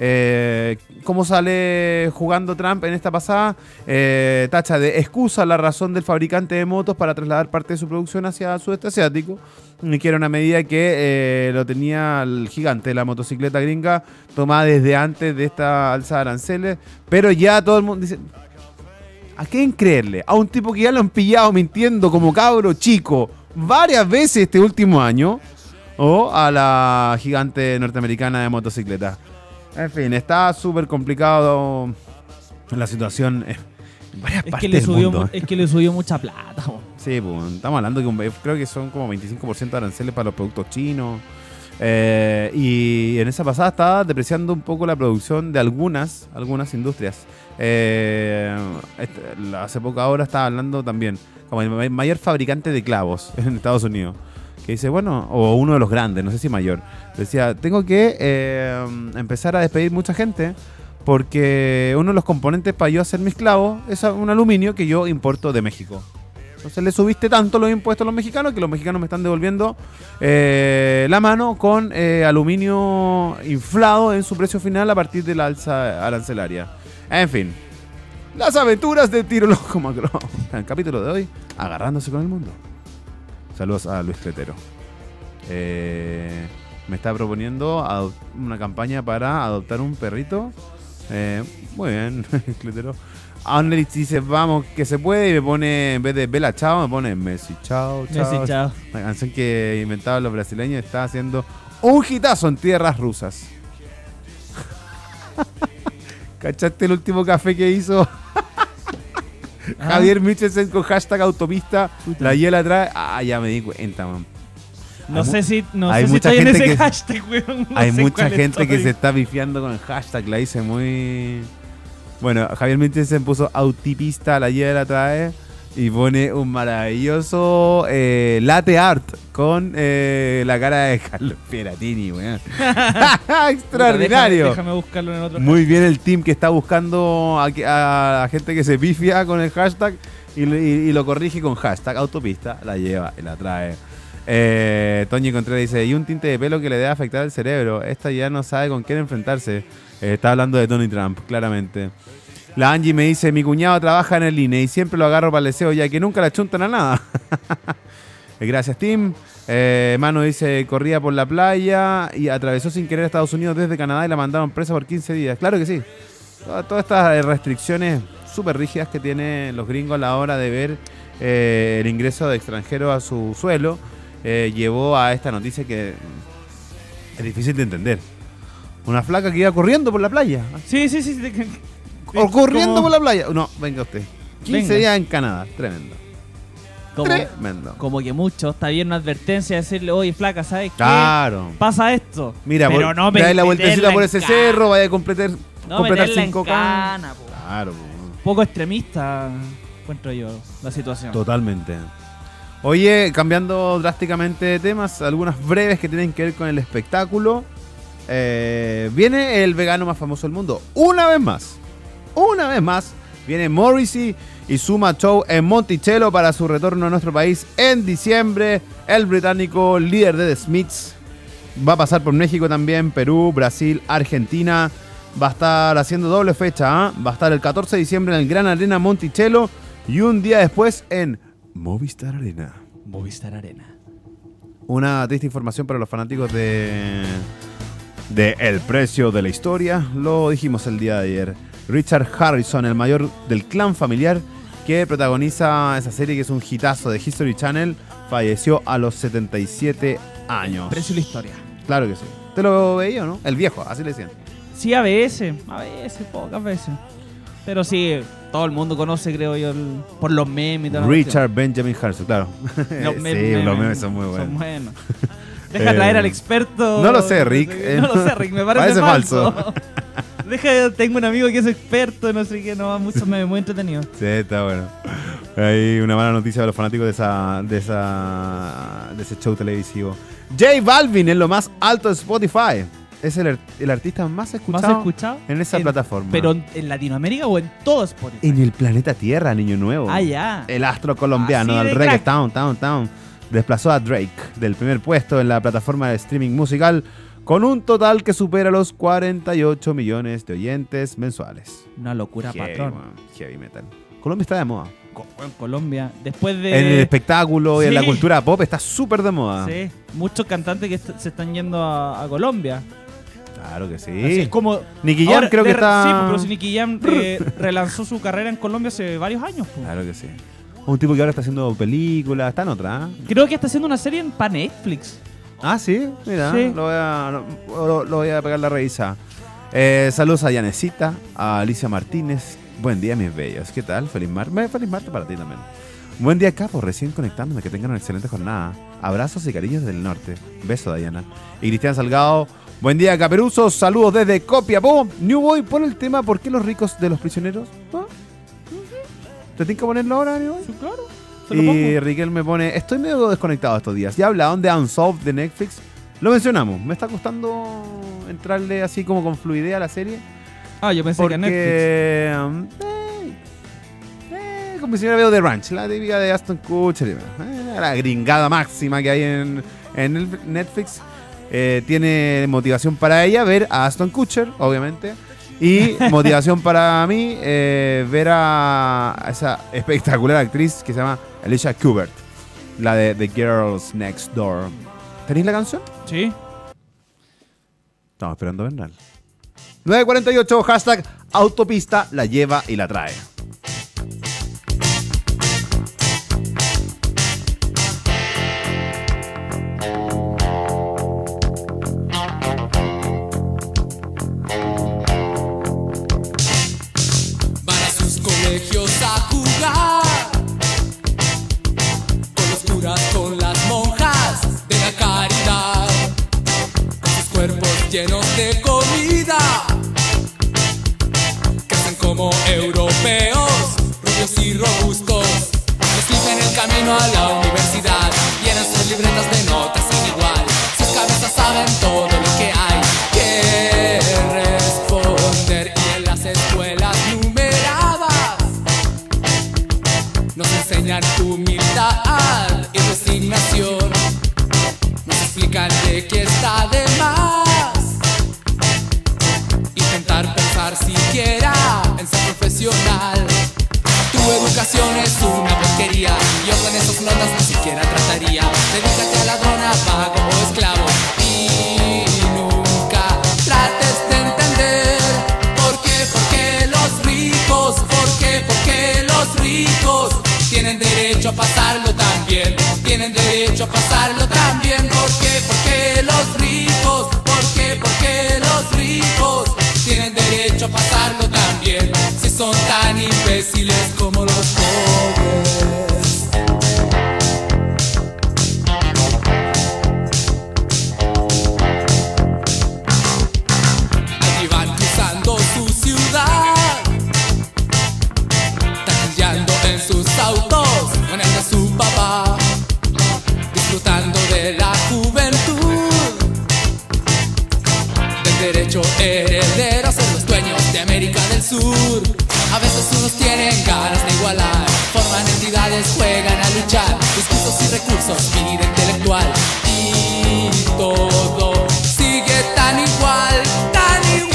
¿Cómo sale jugando Trump en esta pasada? Tacha de excusa la razón del fabricante de motos para trasladar parte de su producción hacia el sudeste asiático, que era una medida que lo tenía el gigante de la motocicleta gringa tomada desde antes de esta alza de aranceles, pero ya todo el mundo dice, ¿a quién creerle? A un tipo que ya lo han pillado mintiendo como cabro chico varias veces este último año, o a la gigante norteamericana de motocicletas. En fin, está súper complicado la situación en varias partes del mundo. Es que le subió mucha plata, po. Sí, pues, estamos hablando que creo que son como 25% de aranceles para los productos chinos. Y en esa pasada estaba depreciando un poco la producción de algunas industrias. Hace poco ahora estaba hablando también como el mayor fabricante de clavos en Estados Unidos, que dice, bueno, o uno de los grandes, no sé si mayor, decía, tengo que empezar a despedir mucha gente porque uno de los componentes para yo hacer mis clavos es un aluminio que yo importo de México. Entonces le subiste tanto los impuestos a los mexicanos que los mexicanos me están devolviendo la mano con aluminio inflado en su precio final a partir de la alza arancelaria. En fin, las aventuras de Tiro Loco Macro. En el capítulo de hoy, agarrándose con el mundo. Saludos a Luis Cletero. Me está proponiendo una campaña para adoptar un perrito. Muy bien, Cletero. Annelis dice, vamos, que se puede, y me pone, en vez de Bella Chao, me pone Messi Chao, chao. Messi, chao. La canción que inventaban los brasileños está haciendo un hitazo en tierras rusas. ¿Cachaste el último café que hizo Javier Michelsen con hashtag autopista? La hiela trae. Ah, ya me di cuenta, man. No sé si hay mucha estoy en gente ese que- hashtag, weón. No Hay sé mucha cuál gente que estoy. se está pifiando con el hashtag, la hice muy... Bueno, Javier Michelsen puso autopista, la hiela trae, y pone un maravilloso latte art con la cara de Carlos Pieratini, weón. Extraordinario. Déjame buscarlo en el otro. Muy bien el team que está buscando a gente que se pifia con el hashtag y lo corrige con hashtag autopista, la lleva y la trae. Toñi Contreras dice, y un tinte de pelo que le debe afectar al cerebro. Esta ya no sabe con quién enfrentarse. Está hablando de Tony Trump, claramente. La Angie me dice, mi cuñado trabaja en el INE y siempre lo agarro para el deseo ya que nunca le chuntan a nada. Gracias, Tim. Mano dice, corría por la playa y atravesó sin querer a Estados Unidos desde Canadá y la mandaron presa por 15 días. Claro que sí. Todas estas restricciones súper rígidas que tienen los gringos a la hora de ver el ingreso de extranjeros a su suelo llevó a esta noticia que es difícil de entender. Una flaca que iba corriendo por la playa. Sí. O corriendo Como- por la playa. No, venga usted. 15 Venga. días en Canadá. Tremendo. Tremendo. Como que mucho. Está bien una advertencia de decirle, oye, flaca, ¿sabes qué? Claro. Pasa esto. Mira, pero no dale la vueltecita meterla por en ese cana. cerro, vaya a completar No meterla en 5K. cana, po. Claro, po. Poco extremista encuentro yo la situación. Totalmente. Oye, cambiando drásticamente de temas, algunas breves que tienen que ver con el espectáculo. Viene el vegano más famoso del mundo. Una vez más. Viene Morrissey y Suma Show en Monticello para su retorno a nuestro país en diciembre. El británico líder de The Smiths va a pasar por México también, Perú, Brasil, Argentina. Va a estar haciendo doble fecha. Va a estar el 14 de diciembre en el Gran Arena Monticello y un día después en Movistar Arena. Movistar Arena. Una triste información para los fanáticos de El Precio de la Historia. Lo dijimos el día de ayer. Richard Harrison, el mayor del clan familiar que protagoniza esa serie que es un hitazo de History Channel, falleció a los 77 años. Precio de la historia. Claro que sí. ¿Te lo veía o no? El viejo, así le decían. Sí, a veces, pocas veces. Pero sí, todo el mundo conoce, creo yo, por los memes y todo. Richard Benjamin Harrison, claro. Los Sí, memes, los memes son muy buenos. Son buenos. Deja traer al experto. no lo sé, Rick. No lo sé, Rick, me parece Parece falso. Tengo un amigo que es experto, no sé qué, no, muchos memes muy entretenidos. Sí, está bueno. Hay una mala noticia de los fanáticos de ese show televisivo. J Balvin en lo más alto de Spotify. Es el artista más escuchado, ¿Más escuchado? en esa plataforma. ¿Pero en Latinoamérica o en todo Spotify? En el planeta Tierra, niño nuevo. Ah, ya. El astro colombiano, Así de el crack. reggaeton, town, desplazó a Drake del primer puesto en la plataforma de streaming musical con un total que supera los 48 millones de oyentes mensuales. Una locura, Heavy, patrón. man, heavy metal. Colombia está de moda. En Colombia, después de... En el espectáculo y en la Sí. cultura pop está súper de moda. Sí, muchos cantantes que se están yendo a Colombia. Claro que sí. Así es como... Nicky Jam Ahora, creo que está... Sí, pero si Nicky Jam relanzó su carrera en Colombia hace varios años. Po. Claro que sí. Un tipo que ahora está haciendo películas, está en otra. ¿Eh? Creo que está haciendo una serie para Netflix. Ah, sí, mira, Sí. lo voy a pegar la revisa. Saludos a Yanecita, a Alicia Martínez. Buen día, mis bellos. ¿Qué tal? Feliz martes para ti también. Buen día, capos. Recién conectándome. Que tengan una excelente jornada. Abrazos y cariños del norte. Beso, Dayana. Y Cristian Salgado. Buen día, caperuzos. Saludos desde Copiapó. New Boy, pon el tema ¿por qué los ricos de los prisioneros? ¿Ah? ¿Te tienes que ponerlo ahora, New Boy? Sí, claro. Se lo Y pongo. Riquel me pone, estoy medio desconectado estos días. Ya hablaron de Unsolved de Netflix. Lo mencionamos. Me está costando entrarle así como con fluidez a la serie. Ah, yo pensé que Netflix. Como si yo veo The Ranch, la típica de Aston Kutcher. La gringada máxima que hay en el Netflix. Tiene motivación para ella ver a Aston Kutcher, obviamente. Y motivación para mí ver a esa espectacular actriz que se llama Alicia Kubert, la de The Girls Next Door. ¿Tenéis la canción? Sí. Estamos esperando a Bernal. 948, hashtag autopista, la lleva y la trae. Van a sus colegios a jugar con los curas, con las monjas de la caridad, con sus cuerpos llenos de comida, crecen como europeos, rubios y robustos, describen el camino a la universidad, llenan sus libretas de notas sin igual, sus cabezas saben todo lo que hay que responder, y en las escuelas numeradas nos enseñan humildad y resignación, nos explican de que está de más intentar pensar siquiera en ser profesional. Tu educación es una porquería y orden esas notas herederos ser los dueños de América del Sur. A veces unos tienen ganas de igualar, forman entidades, juegan a luchar, discursos y recursos, vida intelectual. Y todo sigue tan igual, tan igual.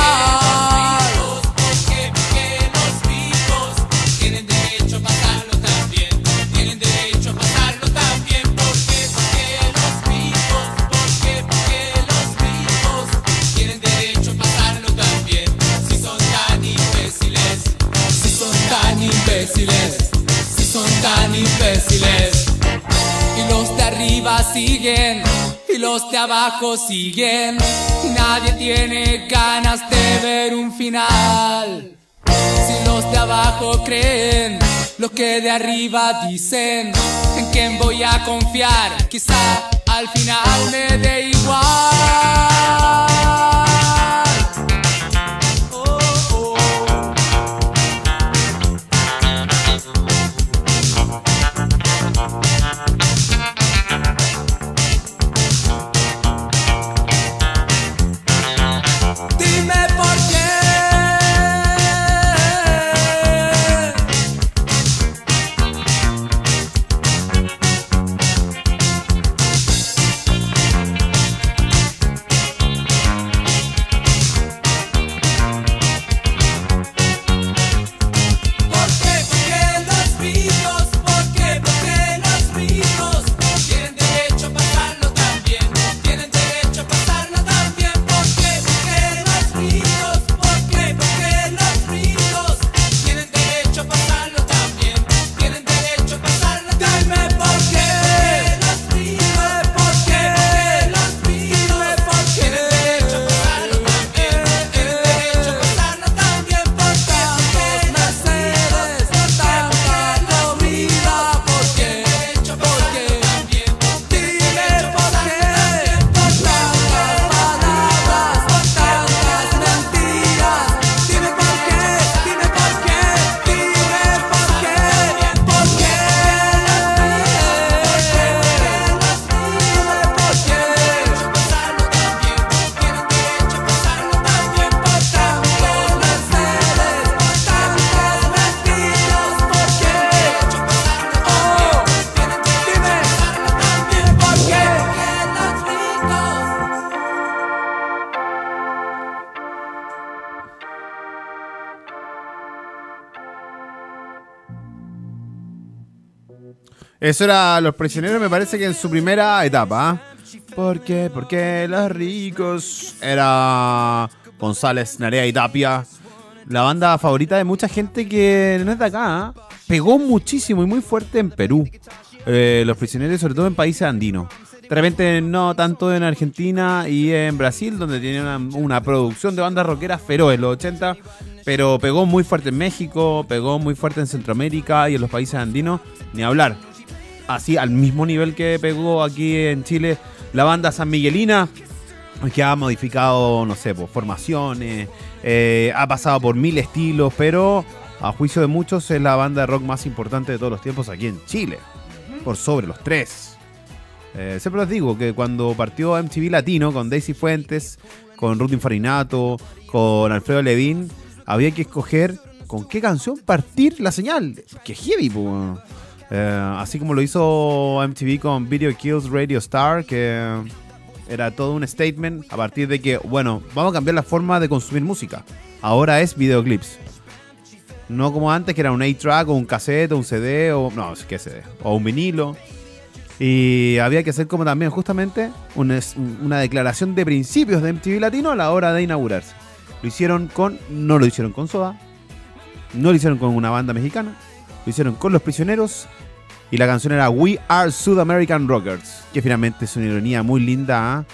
Porque los ricos tienen derecho a pasarlo también, tienen derecho a pasarlo también. Porque los ricos, porque los ricos tienen derecho a pasarlo también. Si son tan imbéciles, si son tan imbéciles, si son tan imbéciles. Y los de arriba siguen, y los de abajo siguen, y nadie tiene ganas de ver un final. Si los de abajo creen lo que de arriba dicen, ¿en quién voy a confiar? Quizá al final me dé igual. Oh, oh. Dime por qué. ¿Por qué los ricos? ¿Por qué los ricos tienen derecho a pasarlo también? Tienen derecho a pasarlo también. ¿Por qué los ricos? ¿Por qué los ricos tienen derecho a pasarlo también? Tienen derecho a pasarlo también. Dime por qué los ricos, por qué los ricos tienen derecho a pasarlo también. Tienen derecho a pasarlo también. ¿Por qué Mercedes, por tanta comida? ¿Por qué? ¿Por qué? Dime por qué, por tantas palabras, por tantas mentiras. Dime por qué, dime por qué, dime por qué, por qué. Eso era Los Prisioneros, me parece que en su primera etapa. ¿Ah? ¿Por qué? Porque los ricos. Era González, Narea y Tapia. La banda favorita de mucha gente que no es de acá. ¿Ah? Pegó muchísimo y muy fuerte en Perú. Los Prisioneros, sobre todo en países andinos. De repente no tanto en Argentina y en Brasil, donde tienen una producción de bandas rockeras feroz en los 80. Pero pegó muy fuerte en México, pegó muy fuerte en Centroamérica y en los países andinos. Ni hablar. Así al mismo nivel que pegó aquí en Chile la banda San Miguelina, que ha modificado, no sé, pues, formaciones, ha pasado por 1000 estilos, pero a juicio de muchos es la banda de rock más importante de todos los tiempos aquí en Chile, por sobre los 3. Siempre les digo que cuando partió MTV Latino con Daisy Fuentes, con Ruth Infarinato, con Alfredo Levin, había que escoger con qué canción partir la señal. ¡Qué heavy, pues! Así como lo hizo MTV con Video Kills Radio Star, que era todo un statement a partir de que, bueno, vamos a cambiar la forma de consumir música. Ahora es videoclips. No como antes, que era un 8-track o un cassette o un CD o... No, ¿qué CD? O un vinilo. Y había que hacer como también justamente una declaración de principios de MTV Latino a la hora de inaugurarse. Lo hicieron con... No lo hicieron con Soda. No lo hicieron con una banda mexicana. Lo hicieron con Los Prisioneros. Y la canción era We Are South American Rockers, que finalmente es una ironía muy linda.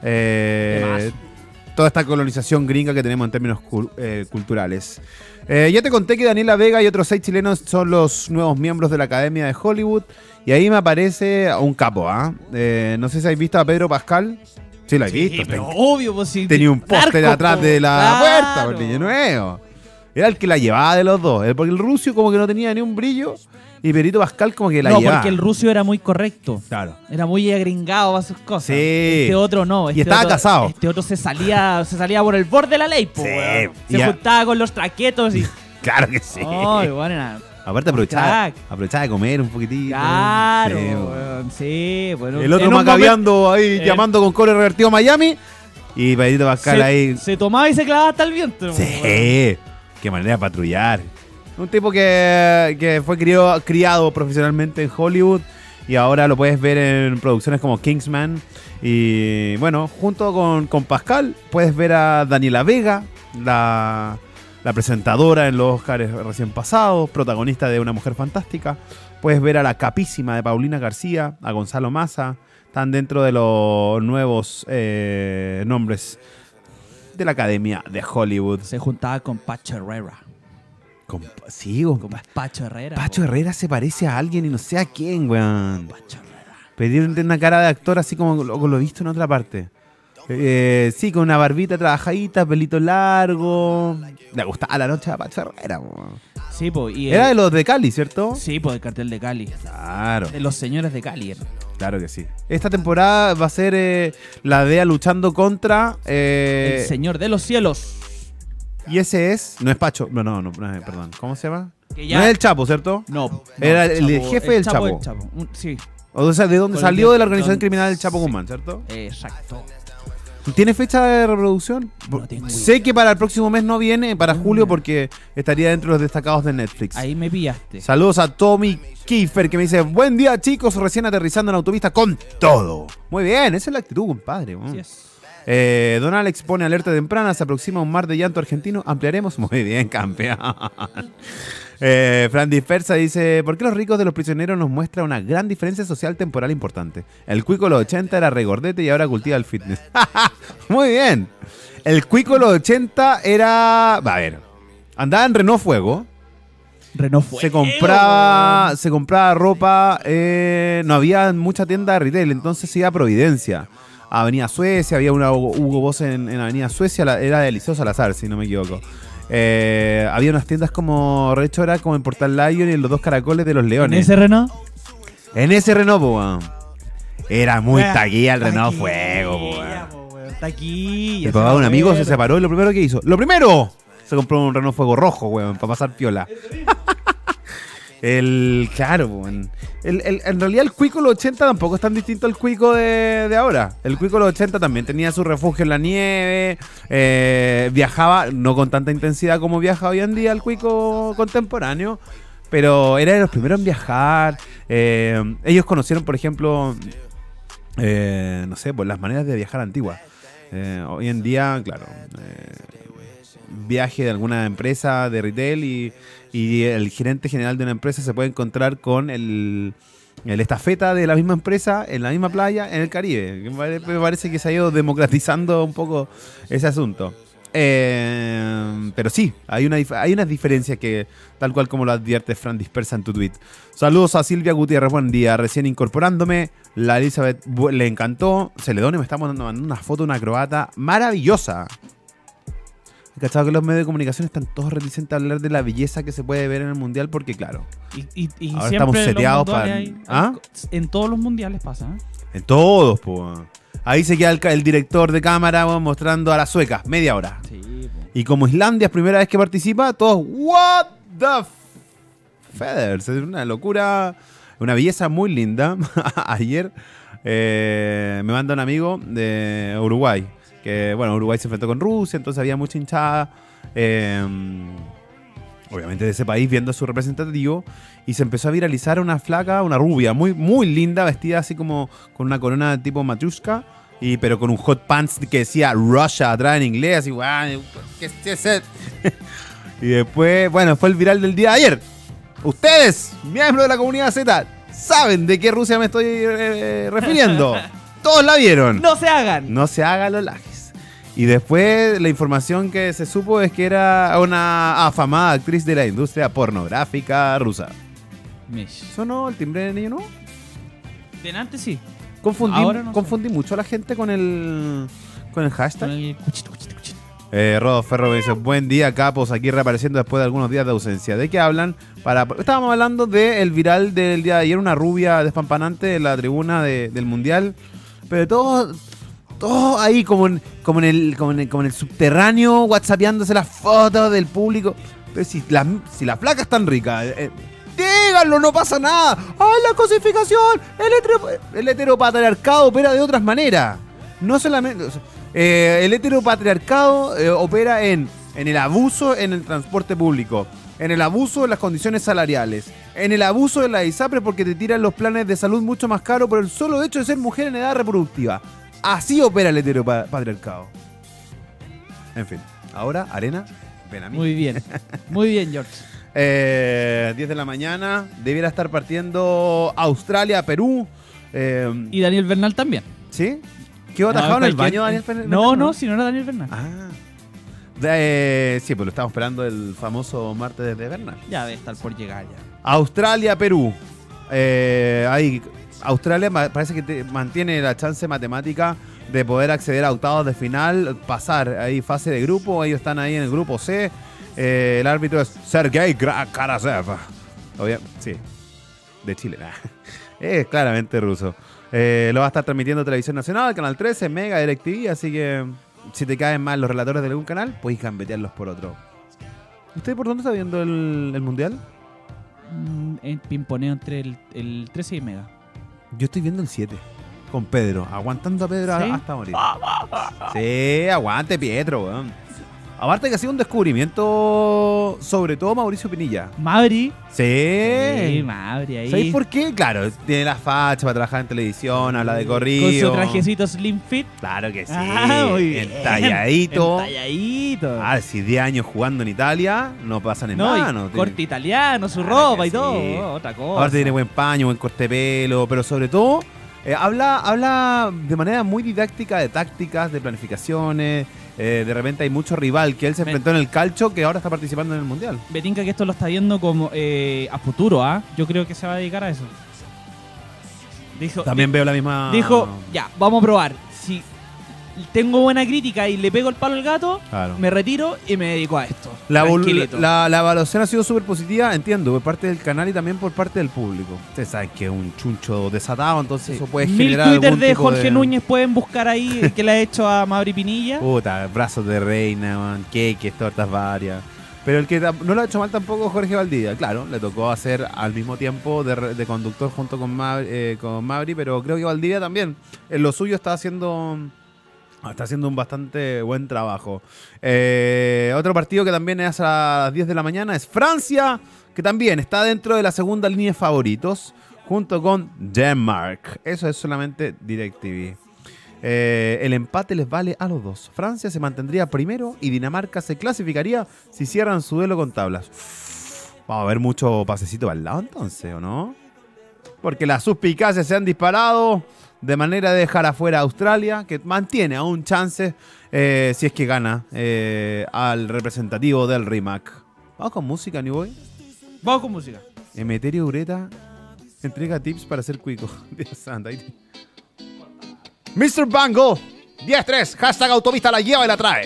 Toda esta colonización gringa que tenemos en términos culturales. Ya te conté que Daniela Vega y otros 6 chilenos son los nuevos miembros de la Academia de Hollywood. Y ahí me aparece un capo. No sé si habéis visto a Pedro Pascal. Sí, lo he visto. Pero obvio, pues sí. Tenía un póster narco, atrás po, de la puerta, claro. por niño nuevo. Era el que la llevaba de los dos. Porque el Rusio como que no tenía ni un brillo. Y Pedrito Pascal como que la No, llevaba. porque el ruso era muy correcto. Claro. Era muy agringado a sus cosas. Sí. Este otro no. Y estaba casado. Este otro se salía por el borde de la ley, po, Sí. weón. Y Se a- juntaba con los traquetos y... Claro que sí. Oh, igual era... Aparte aprovechaba Crack. de comer un poquitito. Claro, Sí, weón. Sí, bueno. El otro en un macabeando ahí, eh, llamando con cobre revertido a Miami. Y Pedrito Pascal momento ahí. se tomaba y se clavaba hasta el viento. Sí. weón. Qué manera de patrullar. Un tipo que fue criado profesionalmente en Hollywood. Y ahora lo puedes ver en producciones como Kingsman. Y bueno, junto con Pascal puedes ver a Daniela Vega, la presentadora en los Oscars recién pasados, protagonista de Una Mujer Fantástica. Puedes ver a la capísima de Paulina García, a Gonzalo Massa. Están dentro de los nuevos nombres de la Academia de Hollywood. Se juntaba con Pacho Herrera. Sí, Con Pacho Herrera. Pacho Herrera se parece a alguien y no sé a quién, weón. Pacho Herrera. Pero tiene una cara de actor así como lo he visto en otra parte. Sí, con una barbita trabajadita, pelito largo. Le gustaba la noche a Pacho Herrera, weón. Sí, pues. Era de los de Cali, ¿cierto? Sí, pues el cartel de Cali. Claro, De los señores de Cali. claro que sí. Esta temporada va a ser la DEA luchando contra... El señor de los cielos. y ese es... No es Pacho. No, perdón. ¿Cómo se llama? Que No es el Chapo, ¿cierto? No. Era no, el jefe del Chapo. el Chapo. Sí, O sea, de dónde Con el salió que- de la organización con- criminal del Chapo Guzmán, ¿cierto? exacto. ¿Tiene fecha de reproducción? No tengo idea. Sé que para el próximo mes no viene, para julio, porque estaría dentro de los destacados de Netflix. Ahí me pillaste. Saludos a Tommy Kiefer, que me dice: buen día, chicos, recién aterrizando en la autopista con todo. Muy bien, esa es la actitud, compadre. Así es. Don Alex pone alerta temprana, se aproxima un mar de llanto argentino, ampliaremos. Muy bien, campeón. Fran Dispersa dice: ¿por qué los ricos de los prisioneros nos muestra una gran diferencia social temporal importante? El cuico de los 80 era regordete y ahora cultiva el fitness. Muy bien. El cuico de los 80 era... A ver, andaba en Renault Fuego. Renault fue. Se compraba ropa, no había mucha tienda de retail, entonces se iba a Providencia, a Avenida Suecia, había una Hugo Boss en Avenida Suecia, era de Liceo Salazar, si no me equivoco. Había unas tiendas como, de hecho era como en Portal Lion y en los dos caracoles de los ¿En Leones. ese Renault? En ese Renault, po, weón. Era muy Wea, taquilla el Renault taquilla, Fuego, po, weón. po, weón. Taquilla. El papá de un amigo se acuerda. separó y lo primero que hizo, ¡lo primero! Se compró un Renault Fuego rojo, weón, para pasar piola. Claro, weón. En realidad el Cuico de los 80 tampoco es tan distinto al Cuico de ahora. El Cuico de los 80 también tenía su refugio en la nieve, viajaba, no con tanta intensidad como viaja hoy en día el Cuico contemporáneo, pero era de los primeros en viajar. Ellos conocieron, por ejemplo, no sé, pues las maneras de viajar antiguas. Hoy en día, claro, viaje de alguna empresa de retail y el gerente general de una empresa se puede encontrar con el estafeta de la misma empresa en la misma playa en el Caribe. Me parece que se ha ido democratizando un poco ese asunto. Pero sí, hay unas diferencias que, tal cual como lo advierte Fran Dispersa en tu tweet. Saludos a Silvia Gutiérrez, buen día, recién incorporándome. La Elizabeth le encantó. Celedonio me está mandando una foto de una croata maravillosa. He cachado que los medios de comunicación están todos reticentes a hablar de la belleza que se puede ver en el mundial porque, claro, Y ahora siempre estamos en los seteados mundiales para- hay- ¿Ah? En todos los mundiales pasa, ¿eh? en todos, po. Ahí se queda el director de cámara mostrando a las suecas, media hora. Sí, po. Y como Islandia es primera vez que participa, todos, what the feathers. Es una locura, una belleza muy linda. Ayer me manda un amigo de Uruguay, que bueno, Uruguay se enfrentó con Rusia, entonces había mucha hinchada, obviamente de ese país, viendo a su representativo, y se empezó a viralizar una flaca, una rubia, muy, muy linda, vestida así como con una corona tipo Matryoshka, pero con un hot pants que decía Russia atrás en inglés, así, guau, ¿qué es eso? Y después, bueno, fue el viral del día de ayer. Ustedes, miembros de la comunidad Z, saben de qué Rusia me estoy refiriendo. Todos la vieron. ¡No se hagan! No se hagan los lajes. Y después la información que se supo es que era una afamada actriz de la industria pornográfica rusa. Mish. ¿Sonó el timbre del niño, no? Delante sí. Confundí, Ahora no sé. confundí mucho a la gente con el Con hashtag. el cuchito, cuchito, cuchito. Rodo Ferro me dice, buen día, capos, aquí reapareciendo después de algunos días de ausencia. ¿De qué hablan? Estábamos hablando del viral del día de ayer, una rubia despampanante en la tribuna del Mundial. Pero todos ahí como en el subterráneo, whatsappeándose las fotos del público. Pero si las placas están ricas, díganlo, no pasa nada. ¡Ay, la cosificación! El heteropatriarcado opera de otras maneras. No solamente... el heteropatriarcado opera en el abuso en el transporte público, en el abuso en las condiciones salariales, en el abuso de la ISAPRE porque te tiran los planes de salud mucho más caros por el solo hecho de ser mujer en edad reproductiva. Así opera el heteropatriarcado. En fin, ahora, Arena, ven a mí. Muy bien, George. 10 de la mañana, debiera estar partiendo Australia, Perú. Y Daniel Bernal también. ¿Sí? ¿Quedó atajado en el baño, Daniel Bernal? No, si no era Daniel Bernal. Sí, pues lo estamos esperando el famoso martes de Bernal. Ya debe estar por llegar ya. Australia, Perú. Ahí, Australia parece que mantiene la chance matemática de poder acceder a octavos de final, pasar ahí fase de grupo. Ellos están ahí en el grupo C. El árbitro es Sergei Karasev. Sí, de Chile. Es claramente ruso. Lo va a estar transmitiendo Televisión Nacional, Canal 13, Mega, DirecTV, así que si te caen mal los relatores de algún canal, puedes gambetearlos por otro. ¿Usted por dónde está viendo el Mundial? En pimponeo entre el 13 y Mega. Yo estoy viendo el 7, con Pedro, aguantando a Pedro ¿Sí? hasta morir. Sí, aguante Pietro, weón. Aparte que ha sido un descubrimiento, sobre todo Mauricio Pinilla. Mabri. Sí, Mabri ahí. ¿Sabes por qué? Claro, tiene la facha para trabajar en televisión, habla de corrido. Con su trajecito slim fit. Claro que sí. Muy bien. Entalladito. Entalladito. Si 10 años jugando en Italia, no pasan en vano. Corte italiano, su Claro ropa que y todo. sí. Otra cosa. Aparte tiene buen paño, buen corte de pelo, pero sobre todo habla de manera muy didáctica de tácticas, de planificaciones. De repente hay mucho rival que él se enfrentó en el calcio que ahora está participando en el Mundial. Betinca que esto lo está viendo como a futuro, ¿ah? Yo creo que se va a dedicar a eso. También veo la misma... Dijo, ya, vamos a probar. Si tengo buena crítica y le pego el palo al gato, Claro. me retiro y me dedico a esto. La Tranquilito. evaluación ha sido súper positiva, entiendo, por parte del canal y también por parte del público. Ustedes saben que es un chuncho desatado, entonces eso puede 1000 generar Twitter algún de tipo Jorge Núñez pueden buscar ahí que le ha hecho a Mabri Pinilla. Puta, brazos de reina, man, queques, tortas varias. Pero el que no lo ha hecho mal tampoco Jorge Valdivia. Claro, le tocó hacer al mismo tiempo de conductor junto con Mabri, pero creo que Valdivia también en lo suyo está haciendo un bastante buen trabajo. Otro partido que también es a las 10 de la mañana es Francia, que también está dentro de la segunda línea de favoritos, junto con Denmark. Eso es solamente DirecTV. El empate les vale a los dos. Francia se mantendría primero y Dinamarca se clasificaría si cierran su duelo con tablas. Vamos a ver mucho pasecito al lado entonces, ¿o no? Porque las suspicacias se han disparado de manera de dejar afuera a Australia, que mantiene aún chances si es que gana al representativo del RIMAC. Vamos con música, New Boy. Vamos con música. Emeterio Ureta entrega tips para ser cuico. Dios santo. Mr. Bango 10-3, hashtag autovista la lleva y la trae.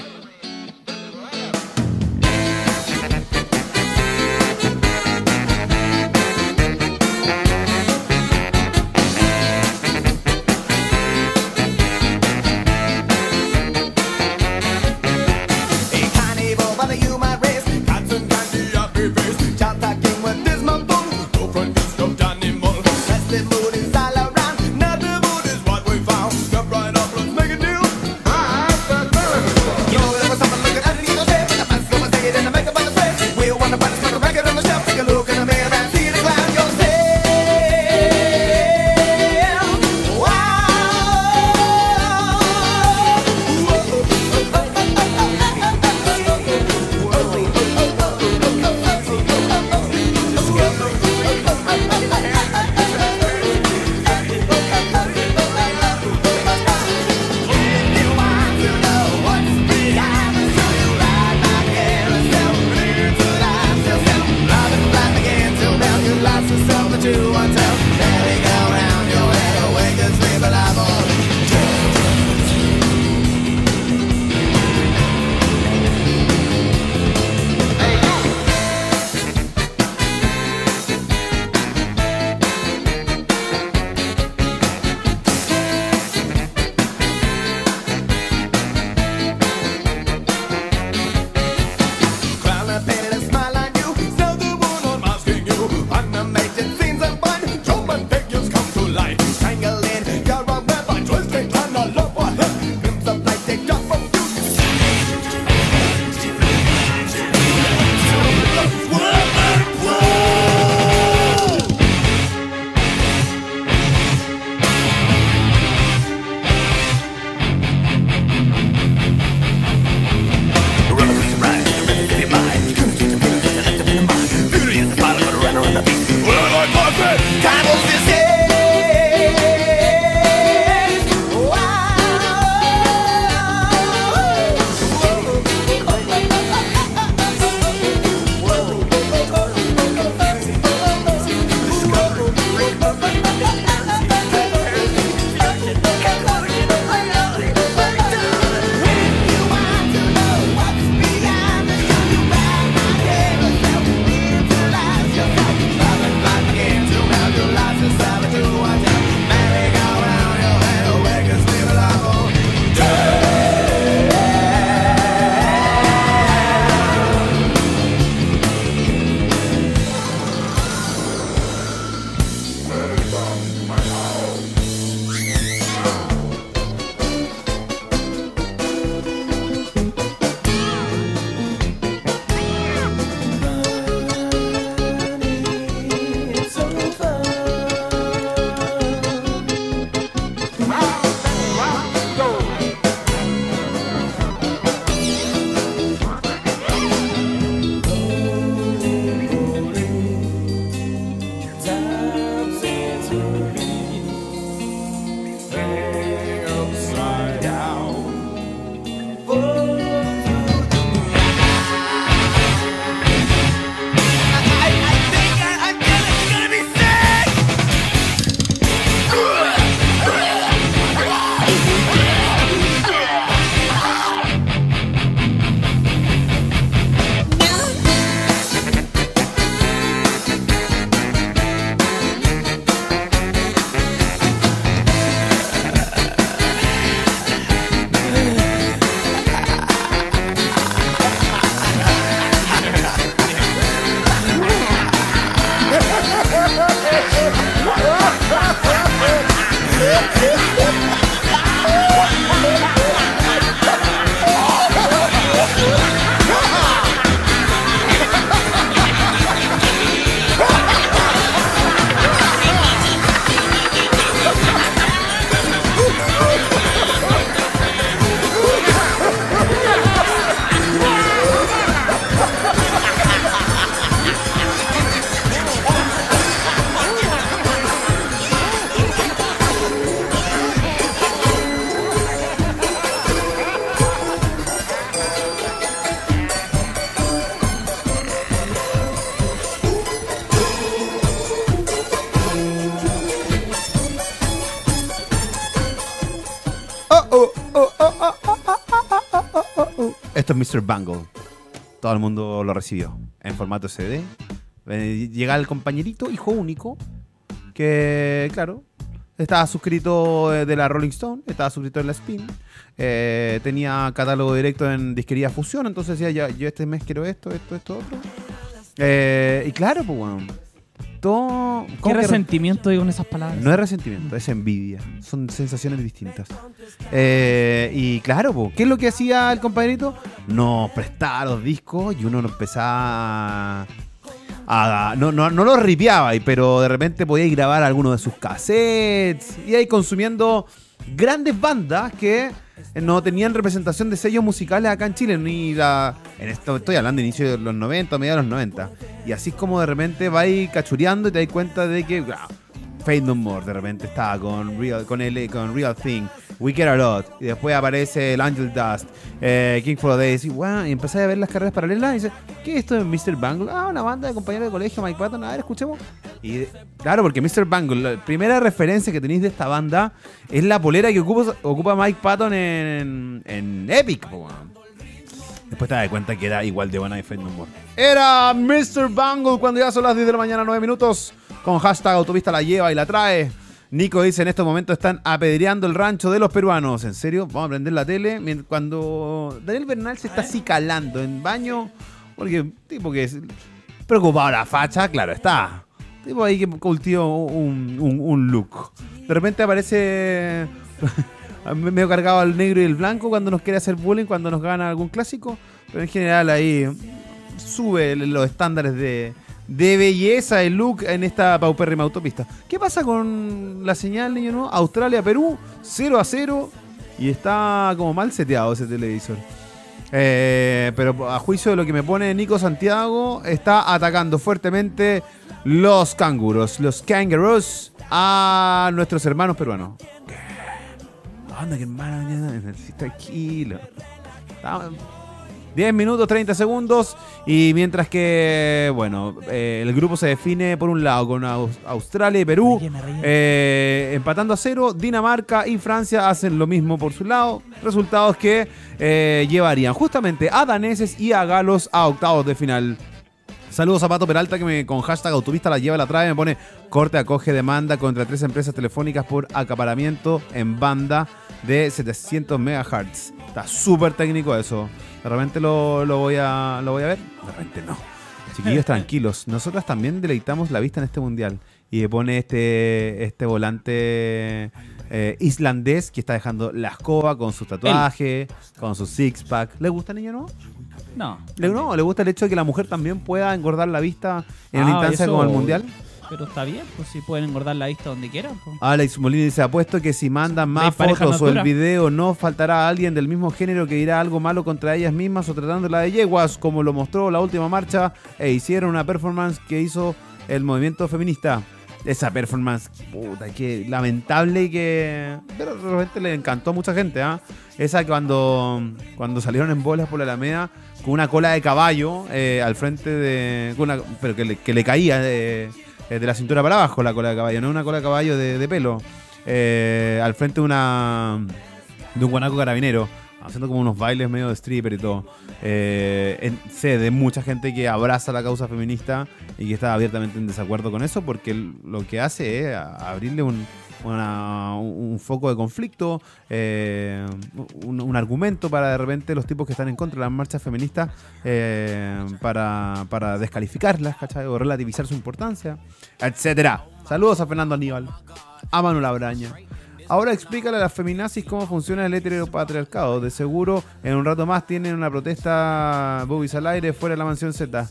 Yo Esto es Mr. Bungle. Todo el mundo lo recibió en formato CD. Llega el compañerito, hijo único, que, claro, estaba suscrito de la Rolling Stone, estaba suscrito en la Spin, tenía catálogo directo en disquería Fusión, entonces decía, yo este mes quiero esto, otro. Y claro, pues, bueno, todo... ¿Qué resentimiento digo en esas palabras? No es resentimiento, es envidia. Son sensaciones distintas. Y claro, pues, ¿qué es lo que hacía el compañerito? Nos prestaba los discos y uno no empezaba no los ripeaba, pero de repente podía grabar algunos de sus cassettes y ahí consumiendo grandes bandas que no tenían representación de sellos musicales acá en Chile, en esto estoy hablando de inicio de los 90, mediados de los 90. Y así es como de repente vas cachureando y te das cuenta de que Fate No More de repente estaba con Real Thing, We Care A Lot, y después aparece el Angel Dust, King for a Days, y empecé a ver las carreras paralelas y dice, ¿qué es esto de Mr. Bungle? Una banda de compañeros de colegio, Mike Patton, a ver, escuchemos. Y claro, porque Mr. Bungle, la primera referencia que tenéis de esta banda es la polera que ocupa Mike Patton en Epic, Después te das cuenta que era igual de buena de Fate No More. Era Mr. Bungle cuando ya son las 10 de la mañana, 9 minutos. Con hashtag Autopista la lleva y la trae. Nico dice, en estos momentos están apedreando el rancho de los peruanos. ¿En serio? Vamos a prender la tele. Cuando Daniel Bernal se está así calando en baño, porque tipo que es preocupado la facha, claro está. Tipo ahí que cultiva un look. De repente aparece medio cargado al negro y el blanco cuando nos quiere hacer bullying, cuando nos gana algún clásico. Pero en general ahí sube los estándares de belleza el look en esta paupérrima autopista. ¿Qué pasa con la señal, niño? ¿No? Australia-Perú, 0-0. Y está como mal seteado ese televisor. Pero a juicio de lo que me pone Nico Santiago, está atacando fuertemente los canguros, kangaroos, a nuestros hermanos peruanos. ¿Qué? ¿Dónde, que hermano? Tranquilo. 10 minutos, 30 segundos. Y mientras que, bueno, el grupo se define por un lado con Australia y Perú empatando a 0. Dinamarca y Francia hacen lo mismo por su lado. Resultados que llevarían justamente a daneses y a galos a octavos de final. Saludos a Pato Peralta que con hashtag Autopista la lleva la trae. Me pone corte acoge demanda contra 3 empresas telefónicas por acaparamiento en banda de 700 MHz. Está súper técnico eso. De repente lo voy a ver. De repente no. Chiquillos, tranquilos. Nosotros también deleitamos la vista en este mundial. Y me pone este volante islandés que está dejando la escoba con su tatuaje, con su six-pack. ¿Le gusta, niño, no? No. ¿Le gusta el hecho de que la mujer también pueda engordar la vista en una instancia como el mundial? Pero está bien, pues si pueden engordar la vista donde quieran. Pues. Alex Molina dice, apuesto que si mandan más fotos o el video no faltará alguien del mismo género que dirá algo malo contra ellas mismas o tratándola de yeguas, como lo mostró la última marcha e hicieron una performance que hizo el movimiento feminista. Esa performance, puta, que lamentable que... Pero de repente le encantó a mucha gente, ¿ah? Esa cuando salieron en bolas por la Alameda con una cola de caballo al frente de... pero que le caía de la cintura para abajo la cola de caballo, no una cola de caballo de pelo. Al frente de un guanaco carabinero, haciendo como unos bailes medio de stripper y todo. Sé de mucha gente que abraza la causa feminista y que está abiertamente en desacuerdo con eso, porque lo que hace es abrirle un foco de conflicto, un argumento para de repente los tipos que están en contra de las marchas feministas para descalificarlas, ¿cachai? O relativizar su importancia, etcétera. Saludos a Fernando Aníbal, a Manuel Abraña. Ahora explícale a las feminazis cómo funciona el heteropatriarcado. De seguro en un rato más tienen una protesta boobies al aire fuera de la mansión Z.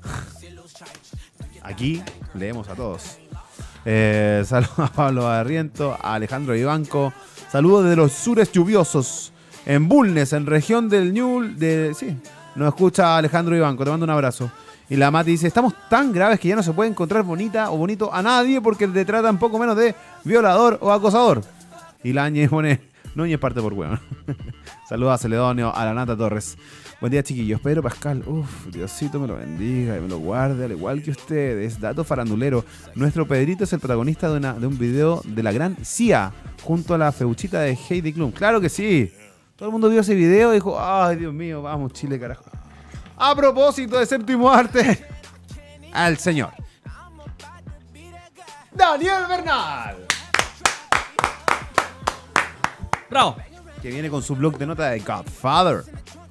Aquí leemos a todos. Saludos a Pablo Barriento, a Alejandro Vivanco. Saludos de los sures lluviosos. En Bulnes, en región del Ñuble. Sí, nos escucha Alejandro Vivanco. Te mando un abrazo. Y la Mati dice, estamos tan graves que ya no se puede encontrar bonita o bonito a nadie porque te tratan poco menos de violador o acosador. Y la Áñez pone, Núñez parte por hueón. Saludos a Celedonio, a la Nata Torres. Buen día, chiquillos. Pedro Pascal, Diosito me lo bendiga y me lo guarde, al igual que ustedes. Dato farandulero, nuestro Pedrito es el protagonista de un video de la gran Cia, junto a la feuchita de Heidi Klum. ¡Claro que sí! Todo el mundo vio ese video y dijo, ay, Dios mío, vamos, Chile, carajo. A propósito de séptimo arte, al señor Daniel Bernal, ¡Bravo! que viene con su blog de nota de Godfather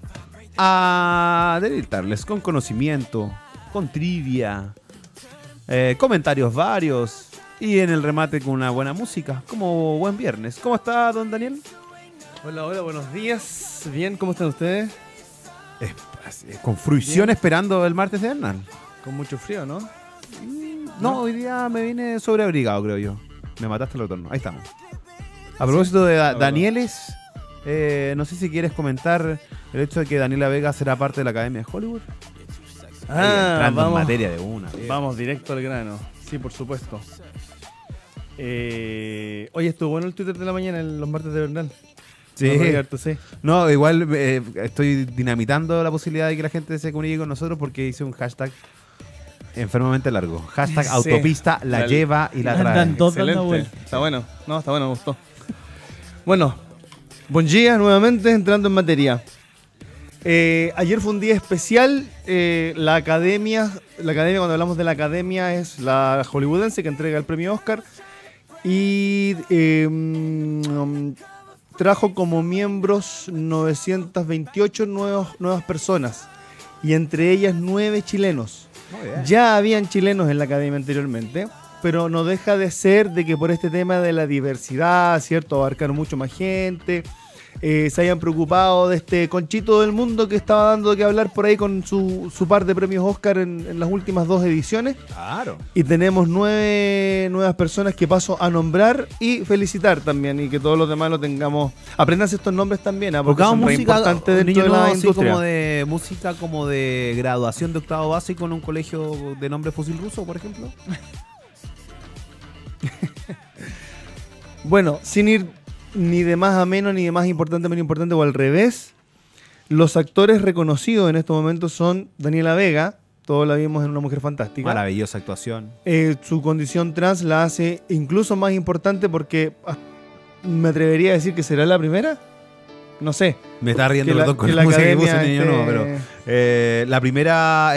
a deleitarles con conocimiento, con trivia, comentarios varios y en el remate con una buena música, como buen viernes. ¿Cómo está, don Daniel? Hola, hola, buenos días. Bien, ¿cómo están ustedes? Con fruición esperando el martes de Bernal. Con mucho frío, ¿no? No, hoy día me vine sobreabrigado, creo yo. Me mataste el retorno. Ahí estamos. A propósito de Danieles, no sé si quieres comentar el hecho de que Daniela Vega será parte de la Academia de Hollywood. Entrando en materia de una. Vamos directo al grano. Sí, por supuesto. Oye, estuvo bueno el Twitter de la mañana en los martes de Bernal. Sí. No, Roberto, sí. No, igual estoy dinamitando la posibilidad de que la gente se comunique con nosotros porque hice un hashtag enfermamente largo. Hashtag Sí. autopista la lleva y la trae. Andan todos dando Excelente. vueltas. Está bueno. No, está bueno, me gustó. Bueno, buen día nuevamente, entrando en materia. Ayer fue un día especial. La academia, cuando hablamos de la academia, es la hollywoodense que entrega el premio Oscar. Y trajo como miembros 928 nuevas personas. Y entre ellas 9 chilenos. Muy bien. Ya habían chilenos en la academia anteriormente, pero no deja de ser de que por este tema de la diversidad, ¿cierto? Abarcar mucho más gente, se hayan preocupado de este conchito del mundo que estaba dando que hablar por ahí con su par de premios Oscar en las últimas 2 ediciones. Claro. Y tenemos 9 nuevas personas que paso a nombrar y felicitar también, y que todos los demás lo tengamos. Apréndanse estos nombres también, porque son re importantes dentro niño de la nuevo, así industria. como de música, como de graduación de octavo básico en un colegio de nombre Fusil Ruso, por ejemplo. Bueno, sin ir ni de más a menos, ni de más importante a menos importante, o al revés, los actores reconocidos en estos momentos son Daniela Vega, todos la vimos en Una Mujer Fantástica. Maravillosa actuación. Su condición trans la hace incluso más importante porque me atrevería a decir que será la primera. No sé. Me está riendo, Que la- perdón, con que la la música que puse academia Niño Nuevo, pero la primera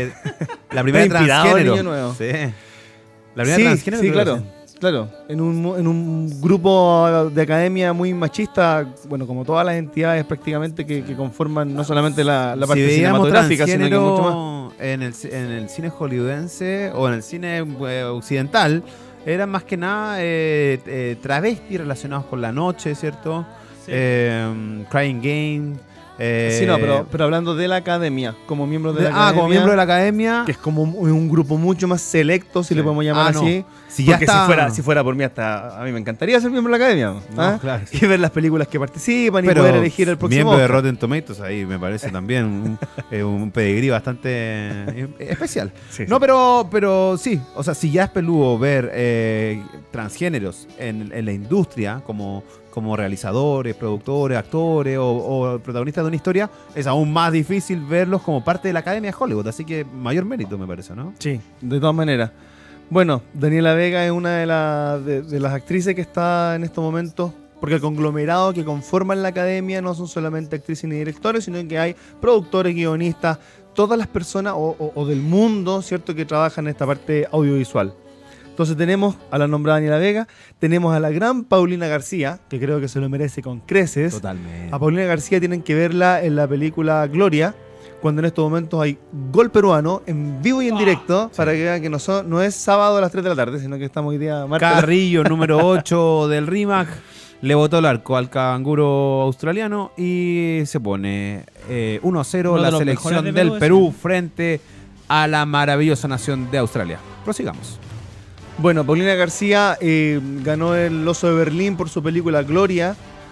inspirado transgénero. Niño Nuevo. Sí. La primera Sí, transgénero. sí, creo que claro. sí. Claro, en un grupo de academia muy machista, bueno, como todas las entidades prácticamente que conforman no solamente la Si parte veíamos cinematográfica, sino que mucho más. transgénero en el cine hollywoodense o en el cine occidental, eran más que nada travestis relacionados con la noche, ¿cierto? Sí. Crying Game. Sí, no, pero hablando de la academia, como miembro de la academia. como miembro de la academia. Que es como un grupo mucho más selecto, si Sí. le podemos llamar No. así. Si ya Porque está- si fuera por mí, hasta a mí me encantaría ser miembro de la academia. No, ¿ah? claro. Y ver las películas que participan y Pero poder elegir el próximo. miembro de Oscar. Rotten Tomatoes, ahí me parece también un pedigrí bastante especial. Sí, No, sí. pero sí, o sea, si ya es peludo ver transgéneros en la industria como realizadores, productores, actores o protagonistas de una historia, es aún más difícil verlos como parte de la Academia de Hollywood, así que mayor mérito me parece, ¿no? Sí, de todas maneras. Bueno, Daniela Vega es una de las actrices que está en estos momentos, porque el conglomerado que conforman la academia no son solamente actrices ni directores, sino que hay productores, guionistas, todas las personas o del mundo, ¿cierto?, que trabajan en esta parte audiovisual. Entonces tenemos a la nombrada Daniela Vega, tenemos a la gran Paulina García, que creo que se lo merece con creces. Totalmente. A Paulina García tienen que verla en la película Gloria, cuando en estos momentos hay gol peruano en vivo y en directo, para que vean que no es sábado a las 3 de la tarde, sino que estamos hoy día martes. Carrillo, número 8 del RIMAC, le botó el arco al canguro australiano y se pone 1-0 Uno de la los selección mejores de del Perú, Perú frente a la maravillosa nación de Australia. Prosigamos. Bueno, Paulina García ganó el Oso de Berlín por su película Gloria.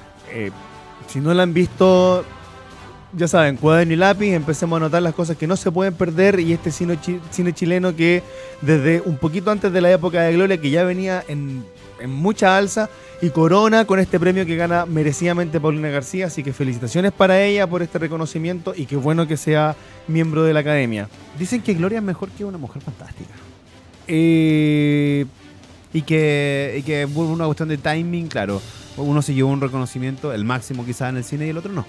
Si no la han visto, ya saben, cuaderno y lápiz, empecemos a anotar las cosas que no se pueden perder, y este cine chileno que desde un poquito antes de la época de Gloria, que ya venía en mucha alza, y corona con este premio que gana merecidamente Paulina García, así que felicitaciones para ella por este reconocimiento y qué bueno que sea miembro de la academia. Dicen que Gloria es mejor que Una Mujer Fantástica. Eh, Y que por una cuestión de timing, claro. Uno se llevó un reconocimiento, el máximo quizás en el cine y el otro no.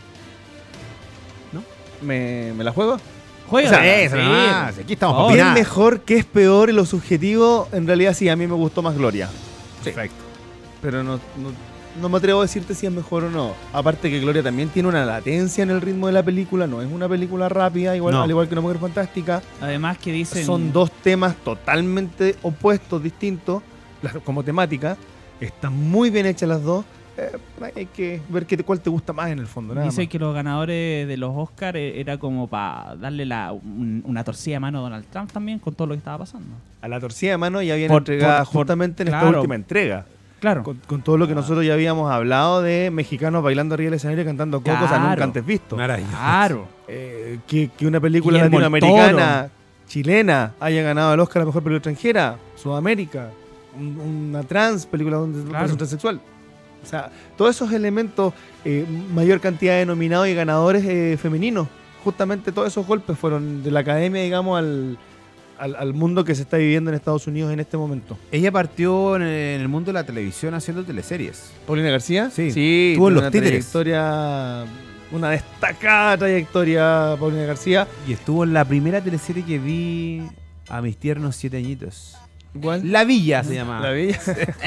¿Me la juego? Juega. O sea, eso nomás, aquí estamos para ¿Qué es opinar. mejor, qué es peor en lo subjetivo? En realidad sí, a mí me gustó más Gloria. Perfecto. Pero no me atrevo a decirte si es mejor o no. Aparte que Gloria también tiene una latencia en el ritmo de la película. No es una película rápida, igual, No. al igual que Una Mujer Fantástica. Además que dicen... Son dos temas totalmente opuestos, distintos, como temática. Están muy bien hechas las dos. Hay que ver cuál te gusta más en el fondo. Nada Dicen más. que los ganadores de los Oscars era como para darle una torcida de mano a Donald Trump también con todo lo que estaba pasando. A la torcida de mano ya viene Por- entregada por- justamente en esta claro. última entrega. Claro. Con todo lo que nosotros ya habíamos hablado de mexicanos bailando arriba del escenario y cantando cocos a Claro. nunca antes visto. Maravilloso. Claro. Que una película Guillermo el latinoamericana, chilena, haya ganado el Oscar a la mejor película extranjera, Sudamérica, una trans, película donde Claro. persona transexual. O sea, todos esos elementos, mayor cantidad de nominados y ganadores femeninos. Justamente todos esos golpes fueron de la academia, digamos, al mundo que se está viviendo en Estados Unidos en este momento. Ella partió en el mundo de la televisión haciendo teleseries. ¿Paulina García? Sí. Sí, Estuvo en tiene Los una Títeres. trayectoria, una destacada trayectoria, Paulina García. Y estuvo en la primera teleserie que vi a mis tiernos 7 añitos. ¿Cuál? La Villa se llamaba. La Villa.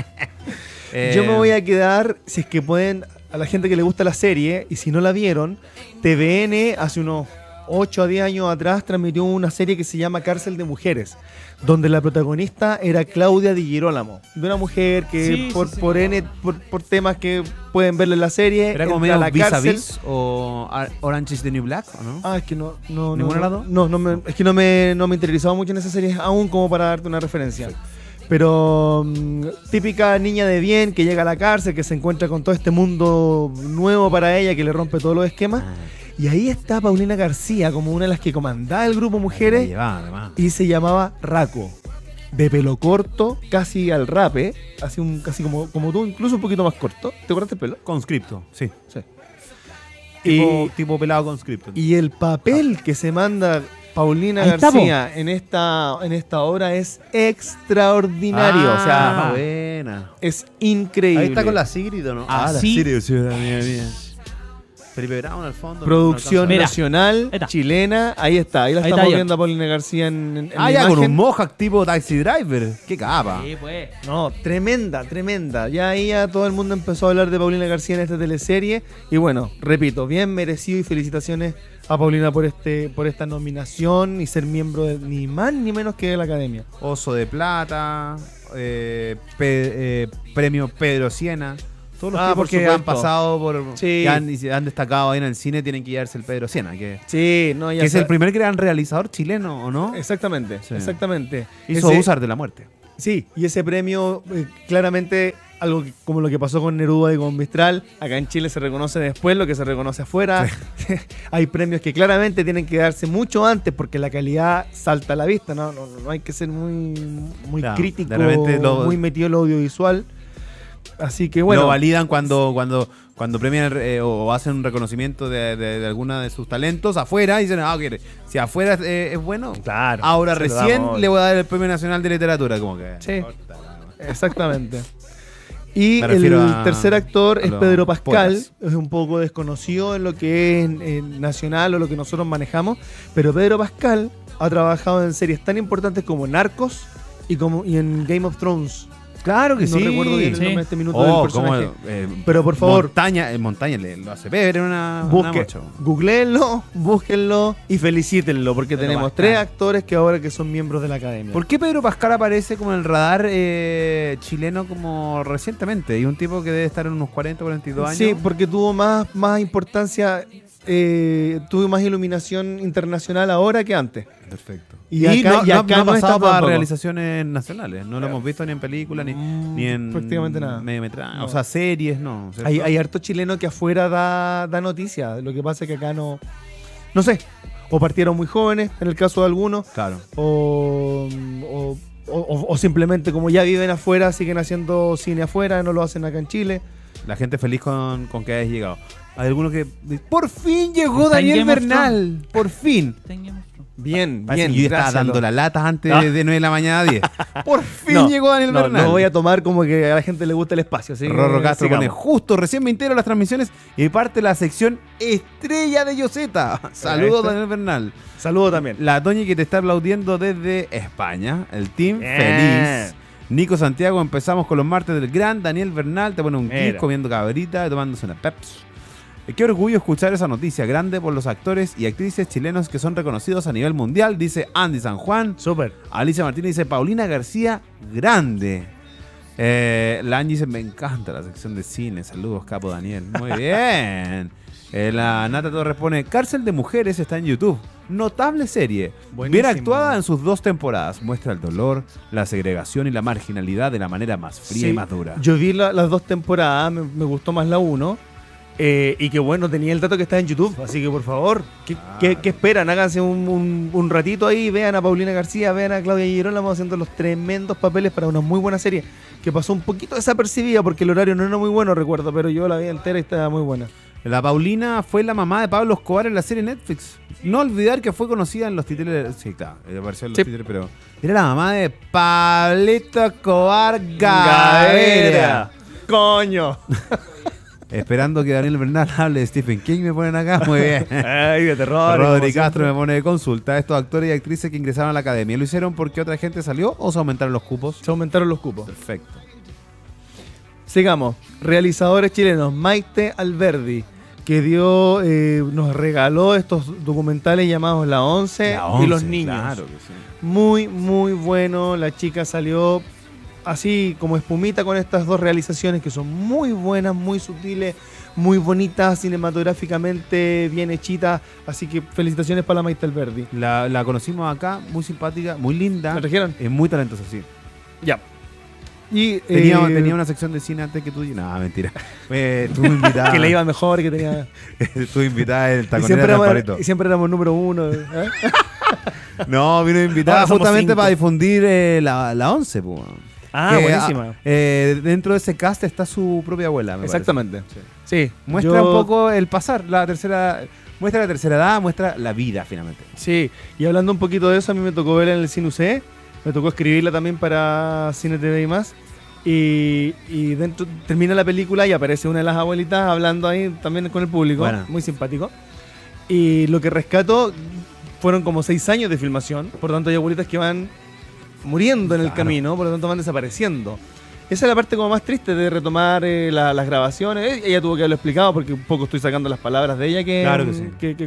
Yo me voy a quedar, si es que pueden, a la gente que le gusta la serie, y si no la vieron, TVN hace unos 8 a 10 años atrás transmitió una serie que se llama Cárcel de Mujeres, donde la protagonista era Claudia Di Girolamo, de una mujer que Sí, por, sí, sí, por, me N, acuerdo. por temas que pueden verle en la serie, ¿Era como entra a medio la Vis a cárcel. Vis o Orange is the New Black o no? Ah, es que no. ¿Ninguna de las dos? No, es que no me interesaba mucho en esa serie aún como para darte una referencia. Pero típica niña de bien que llega a la cárcel, que se encuentra con todo este mundo nuevo para ella, que le rompe todos los esquemas. Y ahí está Paulina García como una de las que comandaba el grupo La Mujeres llevaba, además. y se llamaba Raco. De pelo corto, casi al rape, casi como tú, incluso un poquito más corto. ¿Te acuerdas del pelo? Conscripto, sí. Sí. Tipo pelado conscripto. Y el papel que se manda Paulina Ahí está, García en esta obra es extraordinario. O sea, buena. es increíble. Ahí está con la Sigrid, ¿o no? Ah, la sí. Sigrid, ciudadanía mía. Felipe Brown al fondo. Producción Mira, nacional, ahí está. chilena. Ahí está. Ahí la Ahí estamos está, viendo a Paulina García en Ah, la ya, con imagen. un Mohawk tipo Taxi Driver. Qué capa. Sí, pues. No, tremenda. Ya ahí ya todo el mundo empezó a hablar de Paulina García en esta teleserie. Y bueno, repito, bien merecido y felicitaciones a Paulina por esta nominación y ser miembro de ni más ni menos que de la Academia. Oso de Plata. Premio Pedro Siena. Todos los Ah, tipos por que han supuesto. pasado por. Sí. Que han destacado ahí en el cine tienen que llevarse el Pedro Siena. Que Sí, no, ya es el sa- primer gran realizador chileno, ¿o no? Exactamente, Sí. exactamente. Hizo Ese- Usar de la Muerte. Sí, y ese premio, claramente, algo como lo que pasó con Neruda y con Mistral, acá en Chile se reconoce después lo que se reconoce afuera. Hay premios que claramente tienen que darse mucho antes porque la calidad salta a la vista, no hay que ser muy Claro, crítico, de repente muy metido en lo audiovisual. Así que bueno, Lo validan cuando premian o hacen un reconocimiento de alguna de sus talentos afuera y dicen, si afuera es bueno, claro, ahora se lo recién damos. le voy a dar el Premio Nacional de Literatura. Como que. Sí. Exactamente. Y Me refiero el a- tercer actor a es los Pedro Pascal, poetas. es un poco desconocido en lo que es nacional o lo que nosotros manejamos, pero Pedro Pascal ha trabajado en series tan importantes como Narcos y en Game of Thrones. Claro que No sí. recuerdo bien el Sí. nombre de este minuto del personaje. Pero por favor, Montaña lo hace Pedro en una busque, macho. googleenlo, búsquenlo y felicítenlo, porque Pedro tenemos Pascal. 3 actores que ahora que son miembros de la academia. ¿Por qué Pedro Pascal aparece como en el radar chileno como recientemente? Y un tipo que debe estar en unos 40, 42 años. Sí, porque tuvo más tuvo más iluminación internacional ahora que antes. Perfecto. Y acá no no ha está pasado para tampoco. realizaciones nacionales. No lo hemos visto ni en películas ni en prácticamente nada. mediometraje. No. O sea, series, no. ¿cierto? Hay harto chileno que afuera da noticias. Lo que pasa es que acá no sé, o partieron muy jóvenes, en el caso de algunos, Claro. o simplemente como ya viven afuera, siguen haciendo cine afuera, no lo hacen acá en Chile. La gente feliz con que hayas llegado. Hay algunos que. ¡Por fin llegó Está en Daniel Game of Bernal! ¡Por fin! Está en Game of Thrones. Bien, Parece bien. que yo estaba gracias, dando Lolo. la lata antes Ah. de 9 de la mañana a 10. Por fin No, llegó Daniel no, Bernal. lo voy a tomar como que a la gente le gusta el espacio. Así que Rorro Castro sigamos. pone justo, recién me entero las transmisiones y parte la sección estrella de Yoseta. Saludos, Ahí está. Daniel Bernal. Saludo también. La Toñi que te está aplaudiendo desde España. El team Bien. feliz. Nico Santiago, empezamos con los martes del gran Daniel Bernal. Te pone un Mira. kiss comiendo cabrita y tomándose una Peps. Qué orgullo escuchar esa noticia grande por los actores y actrices chilenos que son reconocidos a nivel mundial, dice Andy San Juan. Súper. Alicia Martínez dice Paulina García, grande. La Angie dice, me encanta la sección de cine. Saludos, capo Daniel. Muy bien. La Nata Torres pone, Cárcel de Mujeres está en YouTube. Notable serie. Buenísimo. Bien actuada en sus 2 temporadas. Muestra el dolor, la segregación y la marginalidad de la manera más fría Sí, y más dura. Yo vi las 2 temporadas, me gustó más la 1. Y que bueno, tenía el dato que está en YouTube, así que por favor, ¿qué esperan? Háganse un ratito ahí, vean a Paulina García, vean a Claudia Girolamo haciendo los tremendos papeles para una muy buena serie, que pasó un poquito desapercibida porque el horario no era muy bueno, recuerdo, pero yo la vi entera y estaba muy buena. La Paulina fue la mamá de Pablo Escobar en la serie Netflix. No olvidar que fue conocida en los títulos. Sí, claro, apareció en los Sí. títulos, pero era la mamá de Pablito Escobar Gavera. ¡Coño! Esperando que Daniel Bernal hable de Stephen King, me ponen acá. Muy bien. Ay, de terror. Rodri como Castro siempre. me pone de consulta. Estos actores y actrices que ingresaron a la academia, ¿lo hicieron porque otra gente salió o se aumentaron los cupos? Se aumentaron los cupos. Perfecto. Sigamos. Realizadores chilenos. Maite Alberdi, que nos regaló estos documentales llamados La Once, La y Los 11, Niños. Claro que sí. Muy, muy bueno. La chica salió así como espumita con estas 2 realizaciones que son muy buenas, muy sutiles, muy bonitas, cinematográficamente bien hechitas. Así que felicitaciones para la Maite Alberdi. La conocimos acá, muy simpática, muy linda. ¿La trajeron? Es muy talentosa, sí. Ya. Y Tenía una sección de cine antes que tú. No, mentira. Estuve invitada. que le iba mejor, que tenía... Estuve invitada el y, taconera siempre de éramos, Alvarito. y siempre éramos número 1. No, vino invitada Ahora somos justamente 5. para difundir la 11, pues. Ah, buenísima. Dentro de ese cast está su propia abuela, me Exactamente. parece. Sí. Muestra yo- un poco el pasar, muestra la tercera edad, muestra la vida finalmente. Sí, y hablando un poquito de eso, a mí me tocó verla en el Cine UC, me tocó escribirla también para Cine TV y más. Y dentro termina la película y aparece una de las abuelitas hablando ahí también con el público, Buena. muy simpático. Y lo que rescato fueron como 6 años de filmación, por lo tanto hay abuelitas que van muriendo en el Claro. camino, por lo tanto van desapareciendo. Esa es la parte como más triste de retomar las grabaciones. Ella tuvo que haberlo explicado porque un poco estoy sacando las palabras de ella Claro que sí.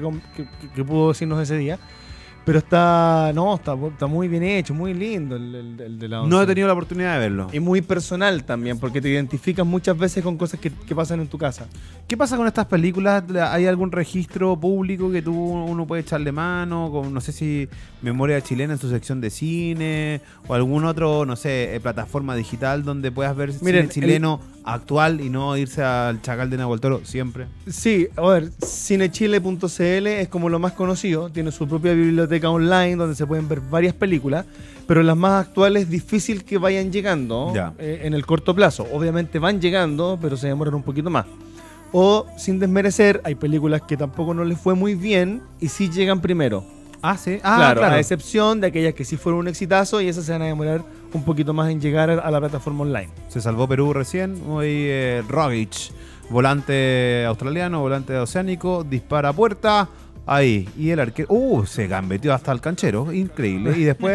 que pudo decirnos ese día. Pero está muy bien hecho, muy lindo el de la 11. No he tenido la oportunidad de verlo. Y muy personal también, porque te identificas muchas veces con cosas que pasan en tu casa. ¿Qué pasa con estas películas? ¿Hay algún registro público que uno puede echarle mano? No sé si Memoria Chilena en su sección de cine o algún otro, no sé, plataforma digital donde puedas ver Miren, cine chileno actual y no irse al Chacal de Nahuel Toro siempre. Sí, a ver, cinechile.cl es como lo más conocido, tiene su propia biblioteca online donde se pueden ver varias películas, pero las más actuales es difícil que vayan llegando Ya. en el corto plazo. Obviamente van llegando, pero se demoran un poquito más. O, sin desmerecer, hay películas que tampoco no les fue muy bien y sí llegan primero. Ah, sí. Claro, a excepción de aquellas que sí fueron un exitazo y esas se van a demorar un poquito más en llegar a la plataforma online. Se salvó Perú recién. Hoy Rogic, volante australiano, volante oceánico, dispara a puerta. Ahí. Y el arquero. Se gambeteó hasta el canchero. Increíble. Y después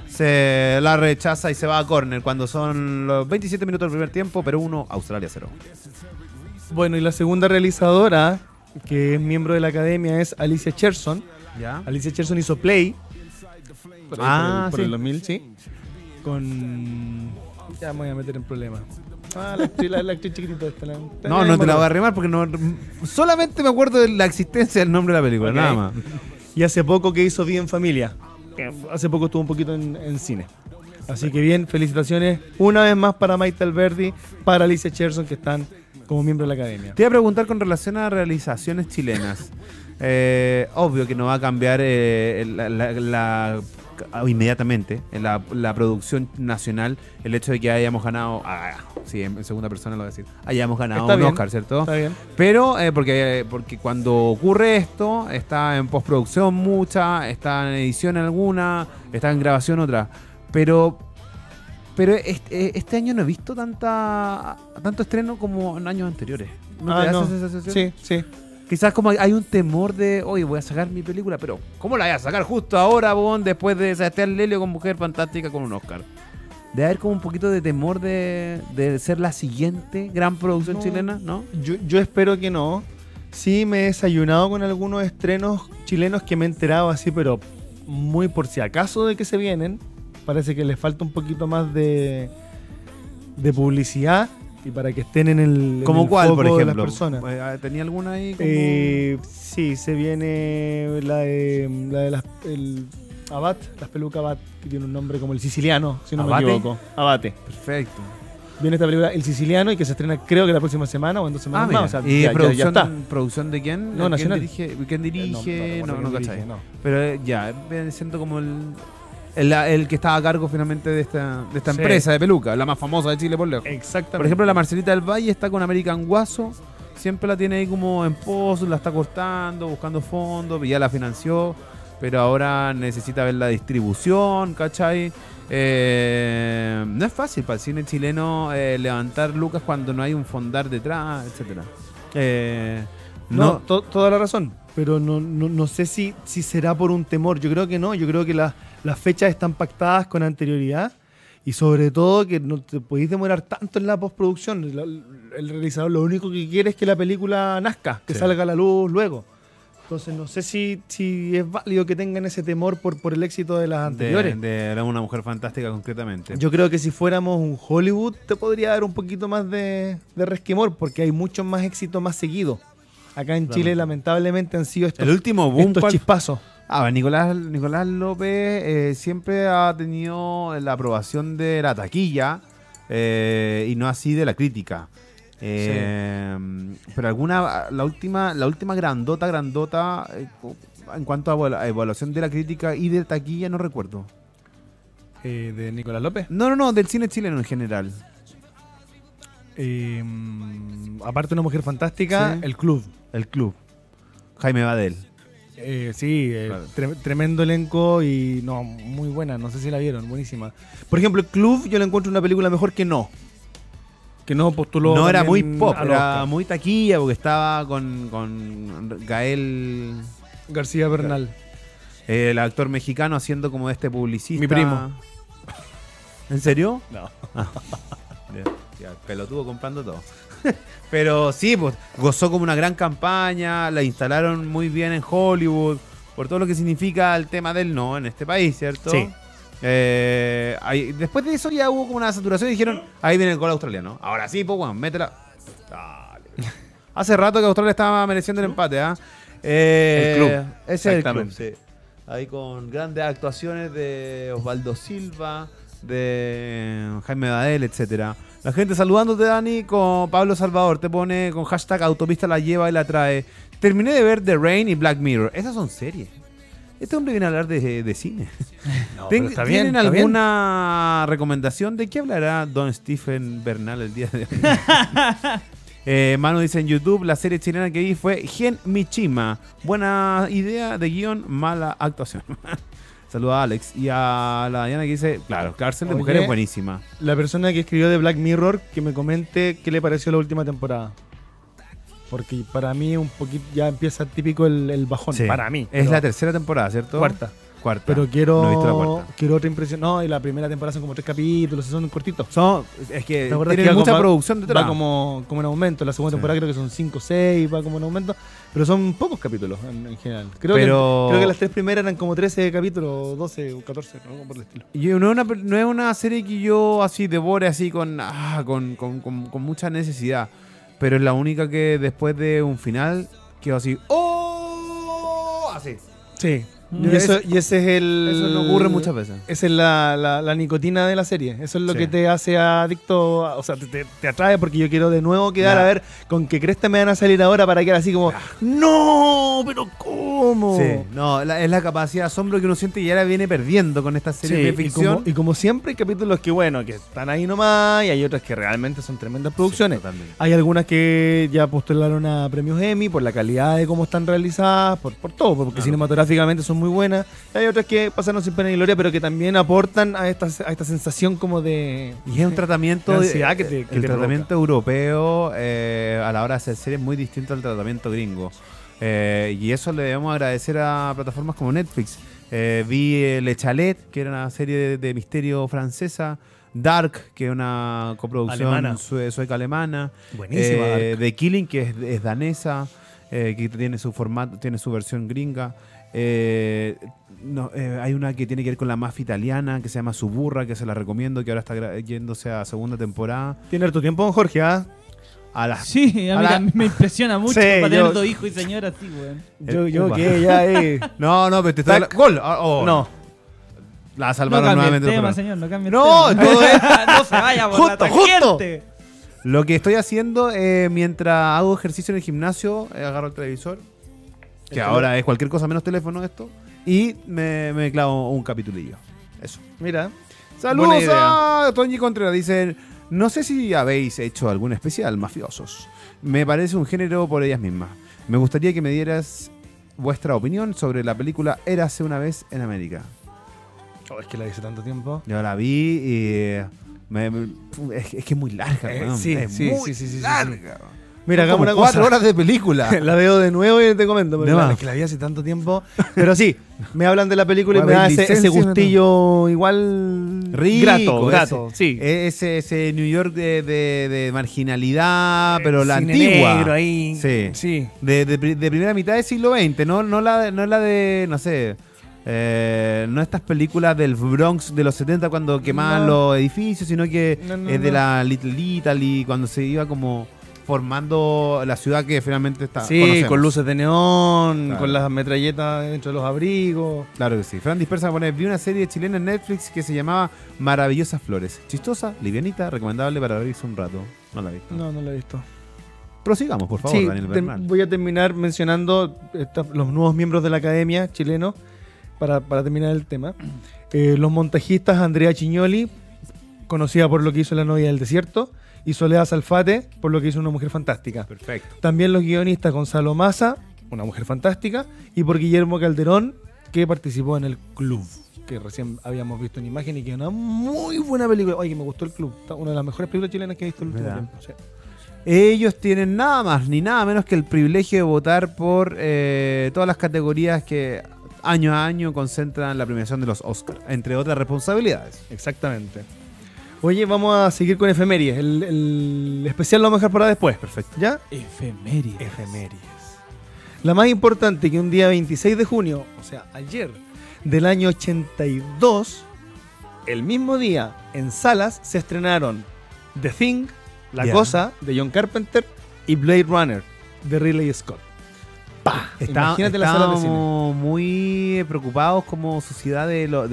se la rechaza y se va a córner cuando son los 27 minutos del primer tiempo. Perú 1, Australia 0. Bueno, y la segunda realizadora, que es miembro de la academia, es Alicia Cherson. ¿Ya? Alicia Cherson hizo Play. Por ahí, por sí. el 2000, sí. Con... Ya me voy a meter en problemas. La actriz chiquitita esta. No te la voy a arrimar porque no. Solamente me acuerdo de la existencia del nombre de la película, Ok. nada más. Y hace poco que hizo Bien Familia. Hace poco estuvo un poquito en cine. Así que bien, felicitaciones una vez más para Maite Alberdi, para Alicia Cherson, que están como miembro de la academia. Te iba a preguntar con relación a realizaciones chilenas. Obvio que no va a cambiar la inmediatamente en la producción nacional el hecho de que hayamos ganado, sí, en segunda persona lo voy a decir, hayamos ganado Está un bien, Oscar, ¿cierto? Está bien. Pero porque cuando ocurre esto, está en postproducción mucha, está en edición alguna, está en grabación otra. Pero este año no he visto tanto estreno como en años anteriores. ¿No te hace esa sensación? Sí, sí. Quizás como hay un temor de, oye, voy a sacar mi película, pero ¿cómo la voy a sacar justo ahora, Bon, después de Sebastián Lelio con Mujer Fantástica con un Oscar? Debe haber como un poquito de temor de ser la siguiente gran producción chilena, ¿no? Yo espero que no. Sí me he desayunado con algunos estrenos chilenos que me he enterado así, pero muy por si acaso de que se vienen. Parece que les falta un poquito más de publicidad y para que estén en el ¿Como cuál, foco por ejemplo? de las personas. ¿Tenía alguna ahí? Como... Sí, se viene la de el Abad, las pelucas Abad, que tiene un nombre como el siciliano, si no ¿Abate? me equivoco. Abate. Perfecto. Viene esta película El Siciliano y que se estrena creo que la próxima semana o en 2 semanas mira. más. O sea, ¿Y ya está. producción de quién? No, nacional. ¿Quién dirige? No, No, quién cachai. dirige, no. Pero ya, viene siendo como el que estaba a cargo finalmente de esta Sí. empresa de peluca, la más famosa de Chile por lejos. Exactamente. Por ejemplo, la Marcelita del Valle está con American Guaso, siempre la tiene ahí como en pos, la está cortando, buscando fondos, ya la financió, pero ahora necesita ver la distribución, ¿cachai? No es fácil para el cine chileno levantar lucas cuando no hay un fondar detrás, etcétera. Toda la razón. Pero no sé si será por un temor. Yo creo que no. Yo creo que las fechas están pactadas con anterioridad. Y sobre todo que no te podéis demorar tanto en la postproducción. El realizador lo único que quiere es que la película nazca, que Sí. salga a la luz luego. Entonces no sé si es válido que tengan ese temor por el éxito de las anteriores. de Una Mujer Fantástica concretamente. Yo creo que si fuéramos un Hollywood te podría dar un poquito más de resquemor porque hay muchos más éxitos más seguidos. Acá en Chile lamentablemente han sido estos, El último boom estos chispazos. Nicolás López siempre ha tenido la aprobación de la taquilla y no así de la crítica. Pero la última grandota en cuanto a evaluación de la crítica y de taquilla no recuerdo. ¿De Nicolás López? No, del cine chileno en general. Aparte de Una Mujer Fantástica, Sí. El Club. El Club. Jaime Badel. Sí, Claro. tremendo elenco y no, muy buena, no sé si la vieron, buenísima. Por ejemplo, El Club yo le encuentro una película mejor que No. Que No postuló. No era también muy pop, al era Oscar. muy taquilla porque estaba con Gael, García Bernal. el actor mexicano, haciendo como de este publicista. Mi primo. ¿En serio? No. Ya, pelotudo comprando todo. Pero sí, pues gozó como una gran campaña, la instalaron muy bien en Hollywood, por todo lo que significa el tema del no en este país, ¿cierto? Sí. Después de eso ya hubo como una saturación y dijeron, ahí viene el gol australiano. Ahora sí, pues bueno, métela. Dale. Hace rato que Australia estaba mereciendo el empate, ¿ah? El club. Ese es el club, Exactamente. sí. Ahí con grandes actuaciones de Osvaldo Silva, de Jaime Badel, etcétera. La gente saludándote, Dani, con Pablo Salvador. Te pone con hashtag autopista la lleva y la trae. Terminé de ver The Rain y Black Mirror. Esas son series. Este hombre viene a hablar de cine. No, pero está bien, ¿Tienen está bien. alguna recomendación? ¿De qué hablará Don Stephen Bernal el día de hoy? Manu dice en YouTube, la serie chilena que vi fue Gen Michima. Buena idea de guión, mala actuación. Saluda a Alex. Y a la Diana que dice, claro, Cárcel de Oye. Mujeres buenísima. La persona que escribió de Black Mirror, que me comente qué le pareció la última temporada. Porque para mí un poquito ya empieza típico el bajón. Sí. Para mí. Es pero- la tercera temporada, ¿cierto? Cuarta. Cuarta. Pero quiero, No he visto la cuarta. quiero otra impresión. No, y la primera temporada son como 3 capítulos, son cortitos. Es que ¿Te acuerdas tienen que mucha va- producción detrás. Va como en aumento. La segunda Sí. temporada creo que son 5 o 6, va como en aumento. Pero son pocos capítulos en general. Creo que las 3 primeras eran como 13 capítulos, 12 o 14, ¿no? Por el estilo. No es una serie que yo así devore así con mucha necesidad. Pero es la única que después de un final quedo así. ¡Oh! Así. Sí. Mm. Y ese es el... Eso no ocurre muchas veces. Esa es la nicotina de la serie. Eso es lo Sí. que te hace adicto. O sea, te atrae porque yo quiero de nuevo quedar Ya. a ver con qué cresta me van a salir ahora para quedar así como, ¡no! ¿Pero cómo? ¿cómo? Sí, no, es la capacidad de asombro que uno siente y ahora viene perdiendo con estas series de ficción. Y como siempre hay capítulos que, bueno, que están ahí nomás, y hay otras que realmente son tremendas producciones. Sí, totalmente. Hay algunas que ya postularon a premios Emmy por la calidad de cómo están realizadas, por todo, porque cinematográficamente son muy buenas. Y hay otras que pasaron sin pena ni gloria, pero que también aportan a esta sensación como de... Y es un tratamiento, de ansiedad que te el provoca. tratamiento europeo a la hora de hacer series es muy distinto al tratamiento gringo. Y eso le debemos agradecer a plataformas como Netflix. Vi Le Chalet, que era una serie de misterio francesa. Dark, que es una coproducción Alemana. sueca-alemana. Buenísima, Dark. The Killing, que es danesa, que tiene su formato, tiene su versión gringa. Hay una que tiene que ver con la mafia italiana, que se llama Suburra, que se la recomiendo, que ahora está yéndose a segunda temporada. Tiene harto tiempo, don Jorge, ¿ah? Sí, a mí también me impresiona mucho Sí, para tener yo- dos hijos y señora así, weón. Yo Upa. que ya No, pero te estoy Tac. ¡Gol! Oh, No. La No salvaron cambie el nuevamente. los tema, peruanos. señor, no cambie el No, tema. todo es- No se vaya por la Justo. tangente. Lo que estoy haciendo mientras hago ejercicio en el gimnasio, agarro el televisor, que ahora es cualquier cosa menos teléfono esto, y me clavo un capitulillo. Eso. Mira. Saludos Buena idea. a Toñi Contreras. Dicen, no sé si habéis hecho algún especial, mafiosos. Me parece un género por ellas mismas. Me gustaría que me dieras vuestra opinión sobre la película Érase una vez en América. Oh, es que la hice tanto tiempo. Yo la vi y es que es muy larga, weón. sí, es sí, muy sí, sí, sí, larga. Mira, Son hagamos como una cosa. 4 horas de película. La veo de nuevo y te comento, porque De más. es que la vi hace tanto tiempo. Pero sí, me hablan de la película y Voy me a da ver ese licencia, gustillo igual Rico, grato, sí. Ese New York de marginalidad, pero la Cine antigua. negro ahí. Sí. Sí. De primera mitad del siglo XX, no la de, no sé, no estas películas del Bronx de los 70 cuando quemaban No. los edificios, sino que No, es de no. la Little Italy, cuando se iba como formando la ciudad que finalmente está. Sí, conocemos. con luces de neón, Claro. con las metralletas dentro de los abrigos. Claro que sí. Fran Dispersa pone, vi una serie chilena en Netflix que se llamaba Maravillosas Flores. Chistosa, livianita, recomendable para reírse un rato. No la he visto. No, no lo he visto. Prosigamos, por favor, Sí, Daniel Bernal. voy a terminar mencionando los nuevos miembros de la academia chilenos para terminar el tema. Los montajistas Andrea Chignoli, conocida por lo que hizo La novia del desierto, y Soledad Salfate, por lo que hizo Una mujer fantástica. Perfecto. También los guionistas Gonzalo Massa, Una mujer fantástica, y por Guillermo Calderón, que participó en El Club, que recién habíamos visto en imagen y que es una muy buena película. Oye, me gustó El Club, una de las mejores películas chilenas que he visto en el último ¿Verdad? tiempo. Sí. Ellos tienen nada más ni nada menos que el privilegio de votar por todas las categorías que año a año concentran la premiación de los Oscars, entre otras responsabilidades. Exactamente. Oye, vamos a seguir con efemérides. El especial lo vamos a dejar para después. Perfecto. ¿Ya? Efemérides. Efemérides. La más importante, que un día 26 de junio, o sea, ayer, del año 82, el mismo día, en salas, se estrenaron The Thing, La Ya. Cosa, de John Carpenter, y Blade Runner, de Ridley Scott. ¡Pah! Imagínate la sala de cine. Estábamos muy preocupados como sociedad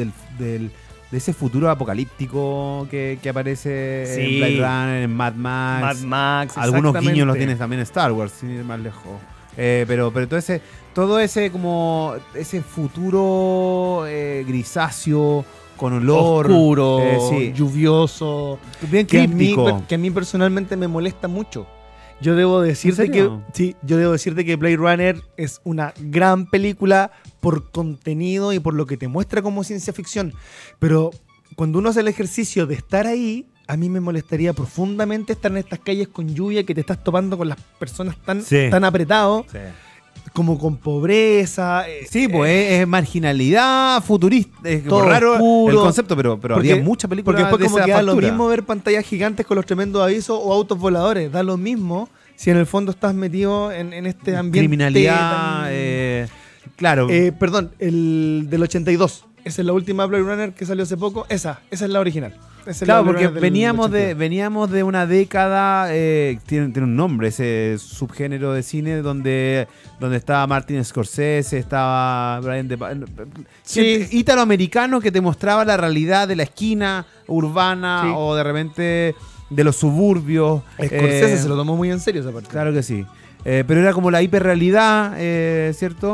de ese futuro apocalíptico que aparece Sí. en Blade Runner, en Mad Max. Mad Max, Algunos exactamente. guiños los tienes también en Star Wars, sin ir más lejos. Pero todo ese como ese futuro grisáceo con olor Oscuro, sí. lluvioso, bien que críptico. a mí personalmente me molesta mucho. Yo debo decirte que serio? sí, yo debo decirte que Blade Runner es una gran película por contenido y por lo que te muestra como ciencia ficción, pero cuando uno hace el ejercicio de estar ahí, a mí me molestaría profundamente estar en estas calles con lluvia, que te estás topando con las personas Sí. tan apretados, Sí. como con pobreza. Sí, pues es marginalidad futurista. Es como todo raro oscuro. el concepto, pero había mucha película Porque después de como esa que da lo factura. mismo ver pantallas gigantes con los tremendos avisos o autos voladores. Da lo mismo si en el fondo estás metido en este ambiente. Criminalidad, tan- claro. Perdón, el del 82. Esa es la última Blade Runner que salió hace poco. Esa es la original. Esa es Claro, la Blade porque Runner del veníamos de una década, tiene un nombre ese subgénero de cine donde estaba Martin Scorsese, estaba Brian De Palma, Sí. ítaloamericano que te mostraba la realidad de la esquina urbana Sí. o de repente de los suburbios. Scorsese eh, se lo tomó muy en serio esa parte. Claro que sí. Pero era como la hiperrealidad, ¿cierto?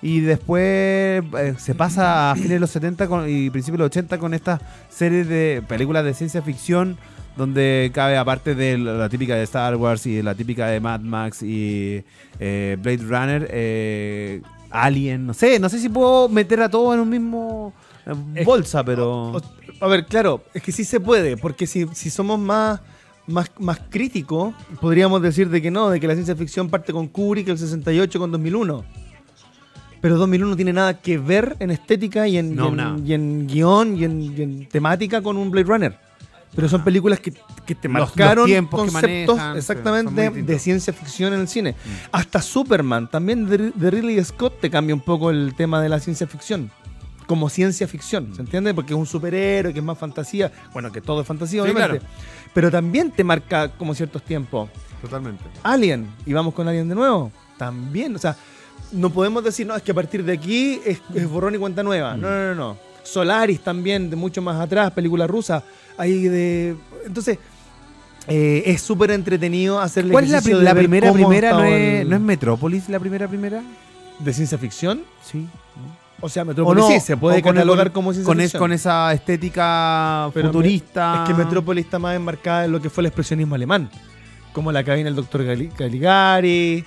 Y después se pasa a fines de los 70 y principios de los 80 con estas series de películas de ciencia ficción donde cabe, aparte de la típica de Star Wars y la típica de Mad Max y Blade Runner, Alien, no sé si puedo meter a todo en un mismo bolsa, pero... A ver, claro, es que sí se puede, porque si somos más críticos, podríamos decir de que no, de que la ciencia ficción parte con Kubrick, el 68 con 2001. Pero 2001 no tiene nada que ver en estética y en guión y en temática con un Blade Runner. Pero son películas que te marcaron los tiempos conceptos que manejan, exactamente son muy de ciencia ficción en el cine. Hasta Superman, también de Ridley Scott, te cambia un poco el tema de la ciencia ficción. Como ciencia ficción, ¿se entiende? Porque es un superhéroe, que es más fantasía. Bueno, que todo es fantasía, Sí, obviamente. claro. Pero también te marca como ciertos tiempos. Totalmente. Alien, y vamos con Alien de nuevo, también, o sea, no podemos decir, no, es que a partir de aquí es borrón y cuenta nueva. No. Solaris también, de mucho más atrás, película rusa. Entonces, es súper entretenido hacer el ¿Cuál es ejercicio la de ver primera? cómo ¿No estaba es Metrópolis la primera? ¿De ciencia ficción? Sí. O sea, Metrópolis sí, se puede catalogar como ciencia ficción. Con esa estética Pero futurista. Es que Metrópolis está más enmarcada en lo que fue el expresionismo alemán. Como la cabina del Dr. Caligari,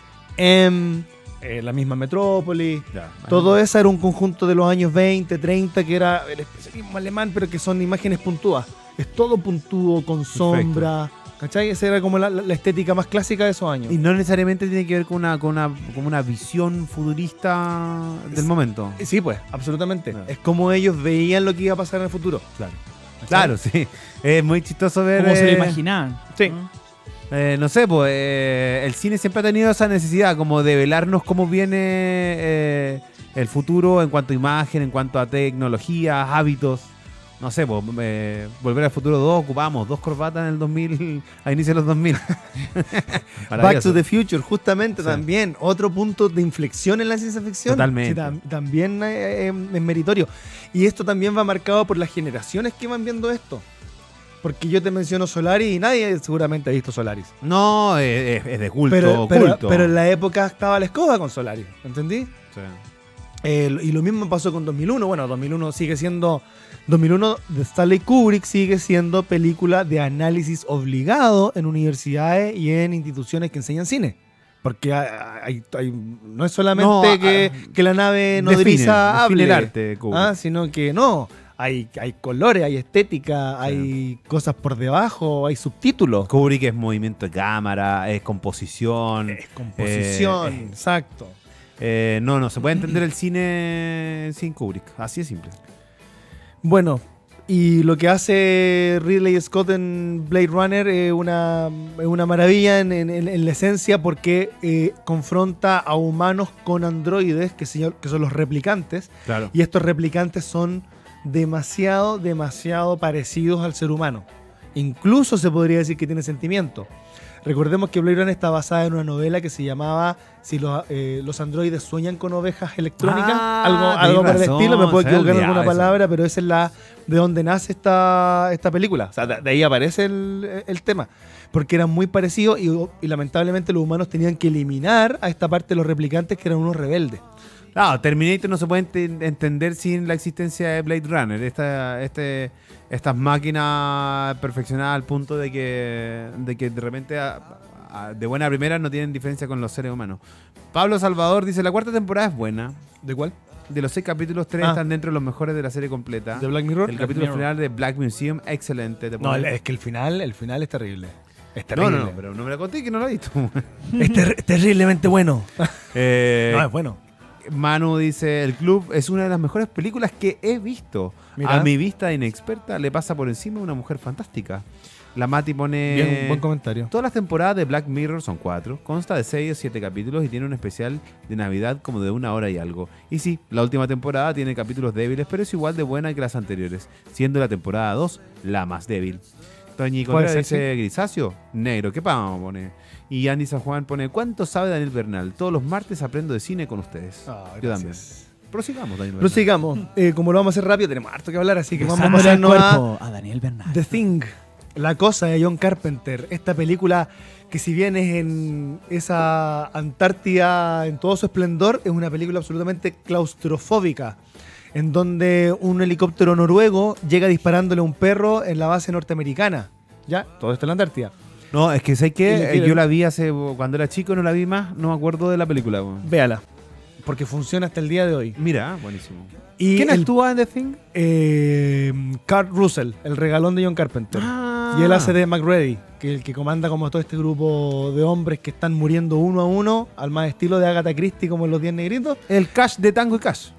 la misma Metrópolis. Ya, Todo eso era un conjunto de los años 20, 30, que era el expresionismo alemán, pero que son imágenes puntúas. Es todo puntúo, con sombra. ¿Cachai? Esa era como la estética más clásica de esos años. Y no necesariamente tiene que ver con una visión futurista del momento. Sí, pues, absolutamente. Claro. Es como ellos veían lo que iba a pasar en el futuro. Claro. ¿Cachai? Claro, sí. Es muy chistoso ver. Como se lo imaginaban. Sí. No sé, pues el cine siempre ha tenido esa necesidad como de velarnos cómo viene el futuro en cuanto a imagen, en cuanto a tecnología, hábitos. No sé, pues Volver al Futuro 2 ocupamos 2 corbatas en el 2000, a inicios de los 2000. Back to the Future, justamente, Sí. también otro punto de inflexión en la ciencia ficción. Totalmente. Sí, también es meritorio. Y esto también va marcado por las generaciones que van viendo esto. Porque yo te menciono Solaris y nadie seguramente ha visto Solaris. No, es de culto, Pero culto. en la época estaba la escoba con Solaris, ¿entendí? Sí. Y lo mismo pasó con 2001. Bueno, 2001 de Stanley Kubrick sigue siendo película de análisis obligado en universidades y en instituciones que enseñan cine. Porque no es solamente No, que la nave nodriza hable, define el arte, Kubrick. sino que no. Hay colores, hay estética, hay cosas por debajo, hay subtítulos. Kubrick es movimiento de cámara, es composición. Es composición, exacto. No se puede entender el cine sin Kubrick. Así es simple. Bueno, y lo que hace Ridley Scott en Blade Runner es una maravilla en la esencia, porque confronta a humanos con androides que son los replicantes. Claro. Y estos replicantes son demasiado parecidos al ser humano. Incluso se podría decir que tiene sentimiento. Recordemos que Blade Runner está basada en una novela que se llamaba Si los androides sueñan con ovejas electrónicas. Algo por el razón, estilo. Me puedo se me equivocar en alguna olvidaba eso. palabra, pero esa es de donde nace esta película. O sea, de ahí aparece el tema. Porque eran muy parecidos y lamentablemente los humanos tenían que eliminar a esta parte de los replicantes, que eran unos rebeldes. Claro, Terminator no se puede entender sin la existencia de Blade Runner. Estas máquinas perfeccionadas al punto de que de repente de buena primera no tienen diferencia con los seres humanos. Pablo Salvador dice: la 4ª temporada es buena. ¿De cuál? De los 6 capítulos, 3 están dentro de los mejores de la serie completa. ¿De Black Mirror? El capítulo Mirror. final de Black Museum, excelente. No, es que el final es terrible. Es No, terrible. no, pero no me la conté que no la he visto. Es terriblemente bueno. No, es bueno. Manu dice: el club es una de las mejores películas que he visto. Mira. A mi vista inexperta le pasa por encima una mujer fantástica. La Mati pone: Bien, un buen comentario. todas las temporadas de Black Mirror son 4, consta de 6 o 7 capítulos y tiene un especial de Navidad como de 1 hora y algo. Y sí, la última temporada tiene capítulos débiles, pero es igual de buena que las anteriores, siendo la temporada 2 la más débil. Toñi Puede Contreras ser, dice: grisáceo, negro, ¿qué pamo pone? Y Andy San Juan pone: ¿cuánto sabe Daniel Bernal? Todos los martes aprendo de cine con ustedes. Yo también. Prosigamos, Daniel Bernal. Prosigamos. Como lo vamos a hacer rápido, tenemos harto que hablar, así que vamos a Besamos el ponernos cuerpo a Daniel Bernal. The Thing. La cosa de John Carpenter, esta película que si bien es en esa Antártida en todo su esplendor, es una película absolutamente claustrofóbica, en donde un helicóptero noruego llega disparándole a un perro en la base norteamericana. ¿Ya? Todo esto en la Antártida. No, es que sé Y le que tiran- yo la vi hace cuando era chico, no la vi más, no me acuerdo de la película. Weón. Véala, porque funciona hasta el día de hoy. Mira, buenísimo. Y ¿Quién el- actúa en The Thing? Kurt Russell, el regalón de John Carpenter. Y él hace de McReady, que es el que comanda como todo este grupo de hombres que están muriendo uno a uno, al más estilo de Agatha Christie como en Los 10 Negritos. El Cash de Tango y Cash.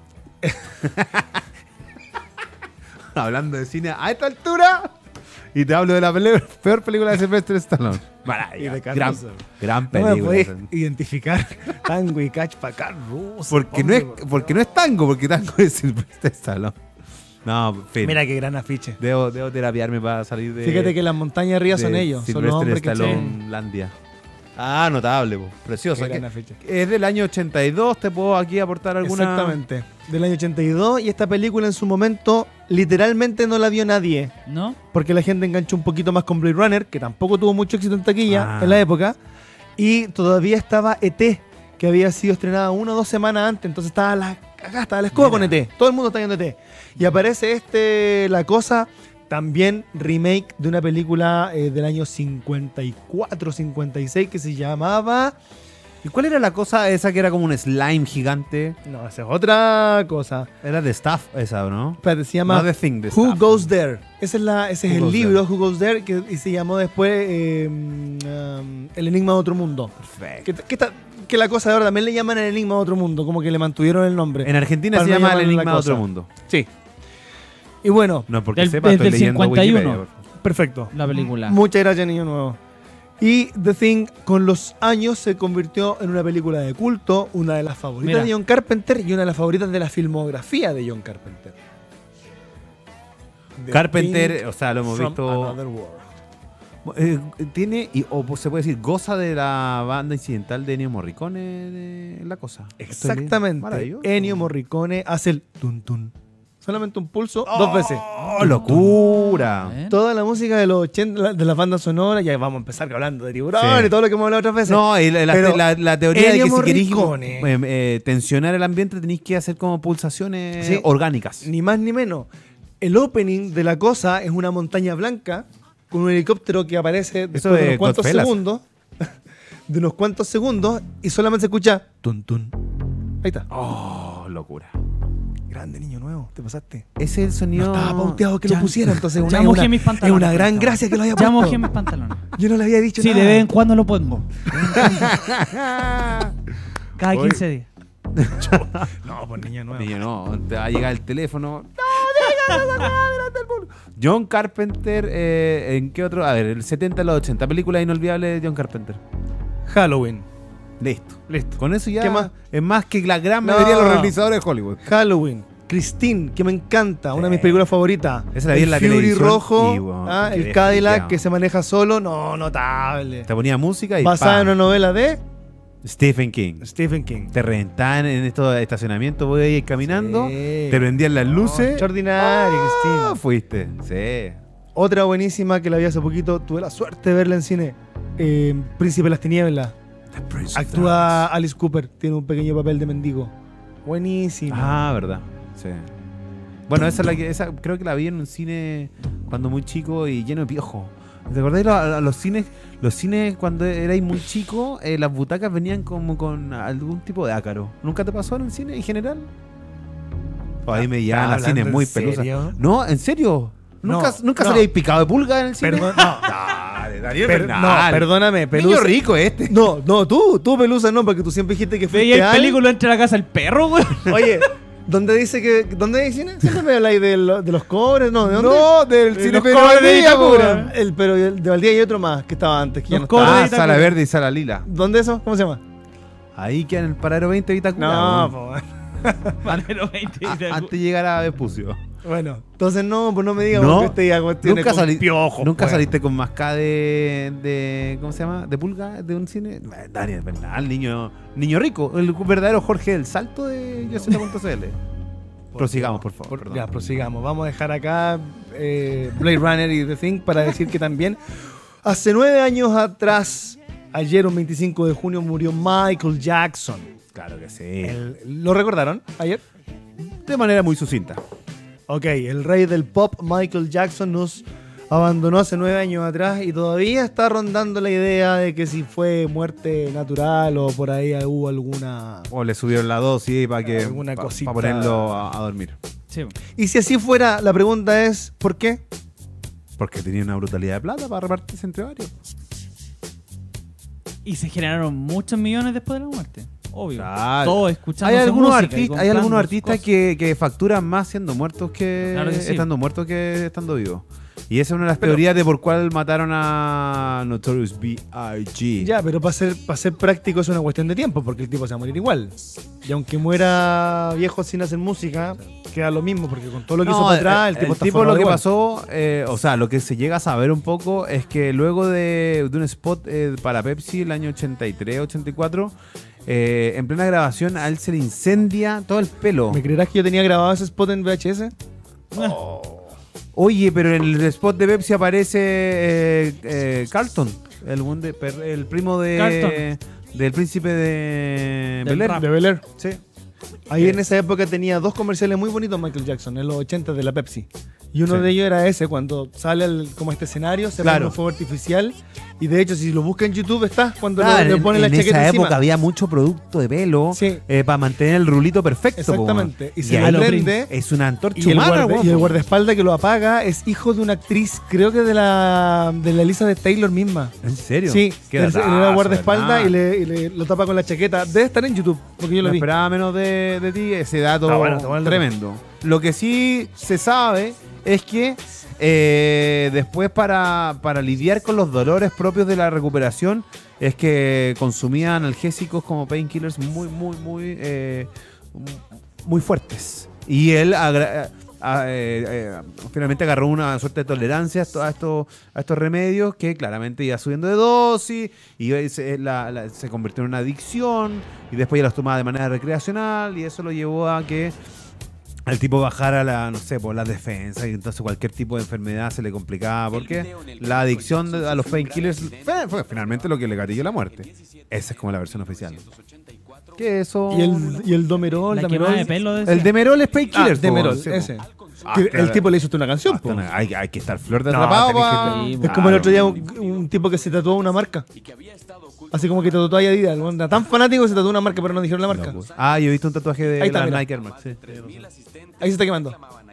Hablando de cine a esta altura. Y te hablo de la peor película de Sylvester Stallone. Y de Kurt Gran, Russell. gran No me película. podéis identificar Tango y Cash para Kurt Russell. porque no es tango, porque tango es Sylvester Stallone. No, en fin. Mira qué gran afiche. Debo terapiarme para salir de. Fíjate que las montañas arriba son de ellos, son los Sylvester hombres que Stallone Landia. Ah, notable, po. Precioso. Qué gran Que- afiche. Es del año 82, te puedo aquí aportar alguna. Exactamente. Del año 82, y esta película en su momento literalmente no la vio nadie. ¿No? Porque la gente enganchó un poquito más con Blade Runner, que tampoco tuvo mucho éxito en taquilla Ah. en la época. Y todavía estaba ET, que había sido estrenada 1 o 2 semanas antes. Entonces estaba estaba la escoba con ET. Todo el mundo está viendo ET. Y aparece La Cosa, también remake de una película del año 54, 56, que se llamaba... ¿Y cuál era la cosa esa que era como un slime gigante? No, esa es otra cosa. Era de Staff esa, ¿no? Espérate, se llama No The Thing, The Who Staff. Goes There. Ese es Who el Goes libro, Who Goes There, y se llamó después El Enigma de Otro Mundo. Perfecto. Que la cosa de ahora también le llaman El Enigma de Otro Mundo, como que le mantuvieron el nombre. En Argentina Para se no llama El llamarle Enigma La de Otro Cosa. Mundo. Sí. Y bueno, No, porque Del- sepa, estoy del leyendo 51. Wikipedia, por favor. perfecto. La película. Muchas gracias, niño nuevo. Y The Thing, con los años, se convirtió en una película de culto, una de las favoritas Mira. de John Carpenter y una de las favoritas de la filmografía de John Carpenter. The Carpenter, Thing o sea, lo hemos from visto. Another World. Tiene, o se puede decir, goza de la banda incidental de Ennio Morricone de La Cosa. Exactamente. Maravilloso. Ennio Morricone hace el tun tun. Solamente un pulso, 2 veces. ¡Oh, locura! ¿Eh? Toda la música de los 80, de las bandas sonoras, ya vamos a empezar hablando de tiburón Sí. y todo lo que hemos hablado otras veces. No, y Pero la teoría de Ennio que si queréis Morricone. tensionar el ambiente tenéis que hacer como pulsaciones Sí. orgánicas. Ni más ni menos. El opening de La Cosa es una montaña blanca con un helicóptero que aparece después Eso de de unos cuantos Godfellas. segundos. De unos cuantos segundos y solamente se escucha tun tun. Ahí está. Oh, locura. Grande niño nuevo, te pasaste. Ese es el sonido. No estaba pauteado que Ya- lo pusiera, entonces ya es mojé mis es pantalones. una gran gracia que lo haya Ya puesto. mojé mis pantalones. Yo no le había dicho Sí, nada. de vez en cuando lo pongo. Cada Oye. 15 días. No, pues niño nuevo. Niño, no, te va a llegar el teléfono. John Carpenter, ¿en qué otro? A ver, el 70 a los 80. Película inolvidable de John Carpenter. Halloween. Listo. Listo. Con eso ya ¿Qué más? es más que la gran No. mayoría de los realizadores de Hollywood. Halloween. Christine, que me encanta, una de mis Sí. películas favoritas. Esa la vi el en la Fury televisión rojo, y, bueno, el quedé Cadillac friqueado. que se maneja solo, no, notable. Te ponía música y Basada ¡pam! en una novela de Stephen King. Stephen King. Te reventaban en estos estacionamientos, voy a ir caminando, Sí. te prendían las luces. Extraordinaria, ¡Ah! Christine. Fuiste. Sí. Otra buenísima que la vi hace poquito, tuve la suerte de verla en cine. Príncipe de las Tinieblas. Actúa Alice Cooper, tiene un pequeño papel de mendigo. Buenísima. Ah, verdad. Sí. Bueno, esa creo que la vi en un cine cuando muy chico y lleno de piojo. ¿Te acordás a los cines? Los cines cuando erais muy chico, las butacas venían como con algún tipo de ácaro. ¿Nunca te pasó en el cine en general? O ahí me llevaban a ¿Hablando cines en muy serio? pelusa. No, ¿en serio? ¿Nunca, No, nunca no. salíais picado de pulga en el cine? Perdón, no. Dale, Daniel No, Bernal. perdóname, Niño Pelusa. rico este. No, tú Pelusa no, porque tú siempre dijiste que Veía fuiste el película entre la casa del perro, güey. Oye, ¿dónde dice que dónde hay cine? Siempre me habláis de los cobres, ¿no? ¿De dónde? No, del De cine los Pedro cobres de Valdivia, Itacura. Pero de Valdivia hay otro más que estaba antes, que ya Los no cobres está. de Ah, Itacura. Sala Verde y Sala Lila. ¿Dónde eso? ¿Cómo se llama? Ahí queda en el paradero 20 de Vitacura. No, weón. Valero 20. Antes de llegar a Vespucio. bueno, entonces no, pues no me digas No, porque usted ya cuestiones nunca, con piojos, nunca pues. saliste con mascada de ¿cómo se llama? ¿De pulga? ¿De un cine? Daniel Bernal, niño rico. El verdadero Jorge del Salto de Yoseta.cl. Prosigamos, por favor. perdón. Ya, prosigamos. Vamos a dejar acá Blade Runner y The Thing para decir que también hace 9 años atrás, ayer un 25 de junio, murió Michael Jackson. Claro que sí. ¿Lo recordaron ayer? De manera muy sucinta. Ok, el rey del pop, Michael Jackson, nos abandonó hace 9 años atrás y todavía está rondando la idea de que si fue muerte natural o por ahí hubo alguna... O le subieron la dosis para que Alguna cosita. ponerlo a dormir. Sí. Y si así fuera, la pregunta es, ¿por qué? Porque tenía una brutalidad de plata para repartirse entre varios. Y se generaron muchos millones después de la muerte. Obvio. Claro. Todos escuchando Hay algunos música y artistas, comprando artistas sus cosas. que facturan más siendo muertos que, Claro que sí. estando muertos que estando vivos. Y esa es una de las teorías de por cuál mataron a Notorious B.I.G. Ya, pero para ser práctico es una cuestión de tiempo, porque el tipo se va a morir igual. Y aunque muera viejo sin hacer música, queda lo mismo, porque con todo lo que hizo para atrás, el tipo está lo formado que igual. pasó, o sea, lo que se llega a saber un poco es que luego de un spot para Pepsi el año 83, 84, en plena grabación a él se le incendia todo el pelo. ¿Me creerás que yo tenía grabado ese spot en VHS? Oye, pero en el spot de Pepsi aparece Carlton, el primo del príncipe de Del Bel Air. rap. De Bel Air. Sí. Ahí en esa época tenía 2 comerciales muy bonitos Michael Jackson, en los 80 de la Pepsi. Y uno Sí. de ellos era ese, cuando sale como este escenario, se Claro. pone un fuego artificial. Y de hecho, si lo busca en YouTube, está cuando Claro, le ponen la en chaqueta esa encima. época había mucho producto de pelo Sí. para mantener el rulito perfecto. Exactamente. po. Y se ahí le prende. es una antorcha Y el, humana, guarda- weón, y el po. guardaespaldas que lo apaga es hijo de una actriz, creo que de la Elizabeth Taylor misma. ¿En serio? Sí, Qué él datazo, era guardaespaldas ¿verdad? y le lo tapa con la chaqueta. Debe estar en YouTube, porque yo lo No vi. esperaba menos de ti ese dato Está bueno, está bueno el dato. tremendo. Lo que sí se sabe es que después para lidiar con los dolores propios de la recuperación es que consumía analgésicos como painkillers muy fuertes. Y él finalmente agarró una suerte de tolerancia a estos remedios que claramente iba subiendo de dosis y se convirtió en una adicción y después ya los tomaba de manera recreacional y eso lo llevó a que el tipo bajara las defensas y entonces cualquier tipo de enfermedad se le complicaba porque la adicción a los painkillers fue finalmente lo que le gatilló la muerte. Esa es como la versión oficial. ¿Qué eso? Y el Domerol, La quemada de pelo decía. El Demerol es painkiller. Demerol, po, sí, ese. po. Que claro. el tipo le hizo hasta una canción, po. Hay que estar flor de No, atrapado. tenés pa. que- Es como el otro día Claro. un tipo que se tatuó una marca. Así como que tatuó ahí Adidas. El weón era tan fanático que se tatuó una marca, pero no dijeron la marca. Yo he visto un tatuaje de Ahí está, la mira. Nike Air Max. Sí. Ahí se está quemando.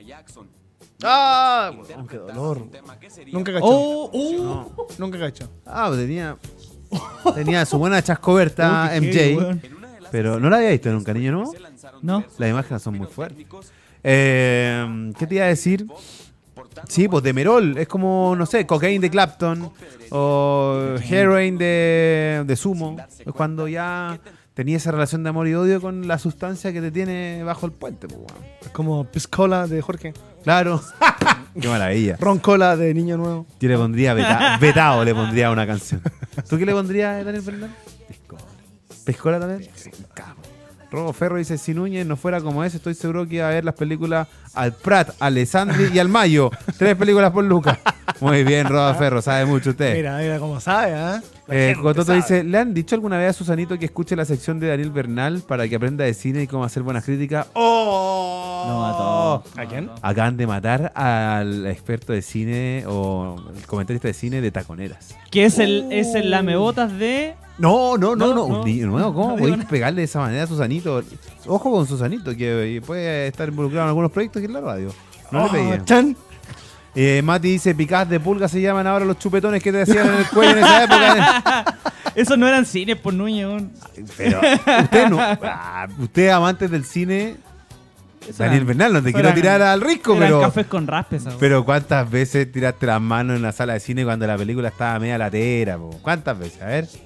¡Ah! Qué dolor. Nunca cachó. Oh, Nunca cachó. Pues tenía su buena chascoberta MJ. Pero no la había visto nunca, niño, ¿no? No. Las imágenes son muy fuertes. ¿Qué te iba a decir? Sí, pues Demerol. Es como, no sé, Cocaine de Clapton o Heroin de Sumo. Es cuando ya tenía esa relación de amor y odio con la sustancia que te tiene bajo el puente. Pues, weón. Es como Piscola de Jorge. Claro. Qué maravilla. Roncola de Niño Nuevo. Yo le pondría vetado, le pondría una canción. ¿Tú qué le pondrías, Daniel Fernández? ¿Piscola también? Robo Ferro dice, si Núñez no fuera como ese, estoy seguro que iba a ver las películas al Prat, al Alessandri y al Mayo. 3 películas por Lucas. Muy bien, Robo Ferro, sabe mucho usted. Mira cómo sabe, ¿eh? Cototo dice, ¿le han dicho alguna vez a Susanito que escuche la sección de Daniel Bernal para que aprenda de cine y cómo hacer buenas críticas? ¡Oh! No mató. ¿A quién? Acaban de matar al experto de cine o el comentarista de cine de Taconeras. Que es el lamebotas de... No. No. Un niño nuevo, ¿cómo No, podéis digo, no. pegarle de esa manera a Susanito? Ojo con Susanito, que puede estar involucrado en algunos proyectos aquí en la radio. No le pegué. Chan. Mati dice, picadas de pulga se llaman ahora los chupetones que te hacían en el cuello en esa época. Esos no eran cines por Núñez. weón. Pero usted no. Usted amantes del cine. Daniel Bernal, no te quiero tirar al risco, Eran pero... cafés con raspes. ¿sabes? Pero ¿cuántas veces tiraste las manos en la sala de cine cuando la película estaba media latera? Po? ¿Cuántas veces? A ver.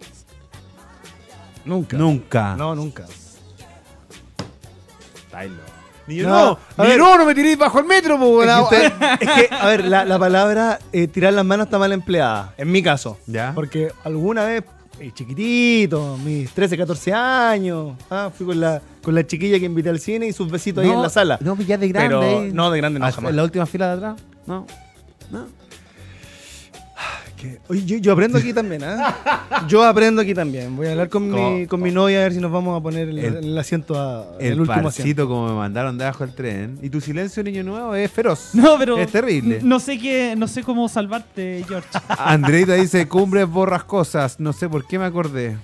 Nunca. Nunca. No, nunca. Ni No, a ver. no me tiréis bajo el metro, po, Es la- que, a ver, la palabra tirar las manos está mal empleada, en mi caso. Ya. Porque alguna vez chiquitito, mis 13, 14 años. Fui con la chiquilla que invité al cine y sus besitos ahí en la sala. No, ya de grande. Pero, no, de grande no, jamás. ¿En la última fila de atrás? No. Oye, yo aprendo aquí también, Yo aprendo aquí también. Voy a hablar con mi novia a ver si nos vamos a poner el asiento el último asiento. Parcito como me mandaron debajo del tren. Y tu silencio, niño nuevo, es feroz. No, pero es terrible. No sé cómo salvarte, George. Andreita dice, Cumbres borrascosas. No sé por qué me acordé.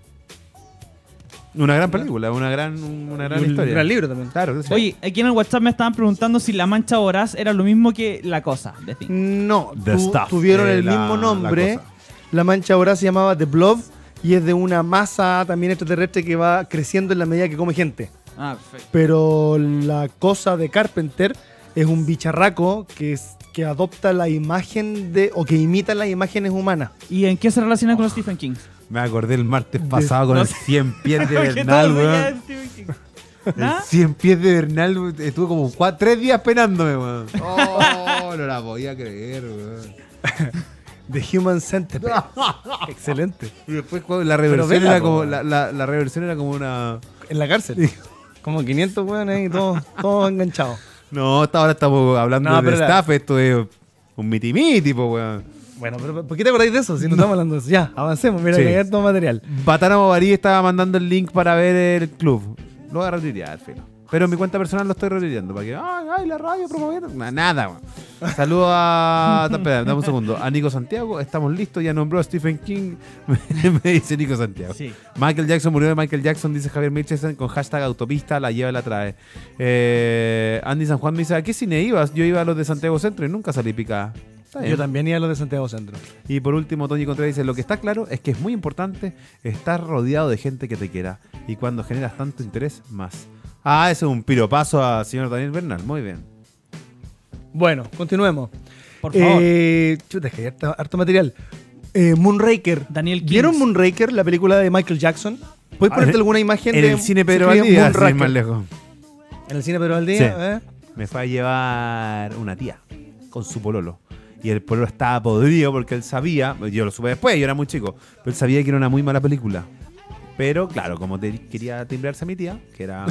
Una gran película, una gran historia. Un gran libro también. Claro, sí. Oye, aquí en el WhatsApp me estaban preguntando si La Mancha Voraz era lo mismo que La Cosa. de Thing. No, The Stuff, tuvieron el la mismo nombre. cosa. La mancha voraz se llamaba The Blob y es de una masa también extraterrestre que va creciendo en la medida que come gente. Perfecto. Pero La Cosa de Carpenter es un bicharraco que adopta la imagen o que imita las imágenes humanas. ¿Y en qué se relaciona con Stephen King? Me acordé el martes pasado con el 100 pies de Porque Bernal, todos weón. veían Stephen King. El 100 pies de Bernal, weón, estuve como 3 días penándome, weón. Oh, no la podía creer, weón. The Human Centipede. Excelente. Y después la reversión vela, era como po. la reversión era como una. En la cárcel. Como 500 weones ahí, todos enganchados. No, ahora estamos hablando No, de pero staff, esto es un miti-miti, po, weón. Bueno, pero ¿por qué te acordáis de eso? Si no estamos hablando de eso. Ya, avancemos. Mira, Sí. que hay todo material. Batana Bovary estaba mandando el link para ver el club. Lo voy a retirar, filo. Pero en mi cuenta personal lo estoy retirando. Para que, ay, la radio promoviendo. Nada, weón. Saludos a. Espera, dame un segundo. A Nico Santiago, estamos listos. Ya nombró a Stephen King. Me dice Nico Santiago. Sí. Michael Jackson murió de Michael Jackson, dice Javier Mitchell con hashtag autopista, la lleva y la trae. Andy San Juan me dice, ¿a qué cine ibas? Yo iba a los de Santiago Centro y nunca salí picada. Está bien. Yo también iba a los de Santiago Centro. Y por último, Tony Contreras dice, lo que está claro es que es muy importante estar rodeado de gente que te quiera. Y cuando generas tanto interés, más. Ese es un piropazo a señor Daniel Bernal. Muy bien. Bueno, continuemos. Por favor. Chuta, es que hay harto material. Moonraker. Daniel Kings. ¿Vieron Moonraker, la película de Michael Jackson? ¿Puedes ponerte alguna imagen En de el cine Pedro se escribe Valdivia, sin ir Moonraker? más lejos. En el cine Pedro Valdivia, Sí. Me fue a llevar una tía con su pololo. Y el pololo estaba podrido porque él sabía, yo lo supe después, yo era muy chico, pero él sabía que era una muy mala película. Pero claro, como quería timbrarse a mi tía, que era...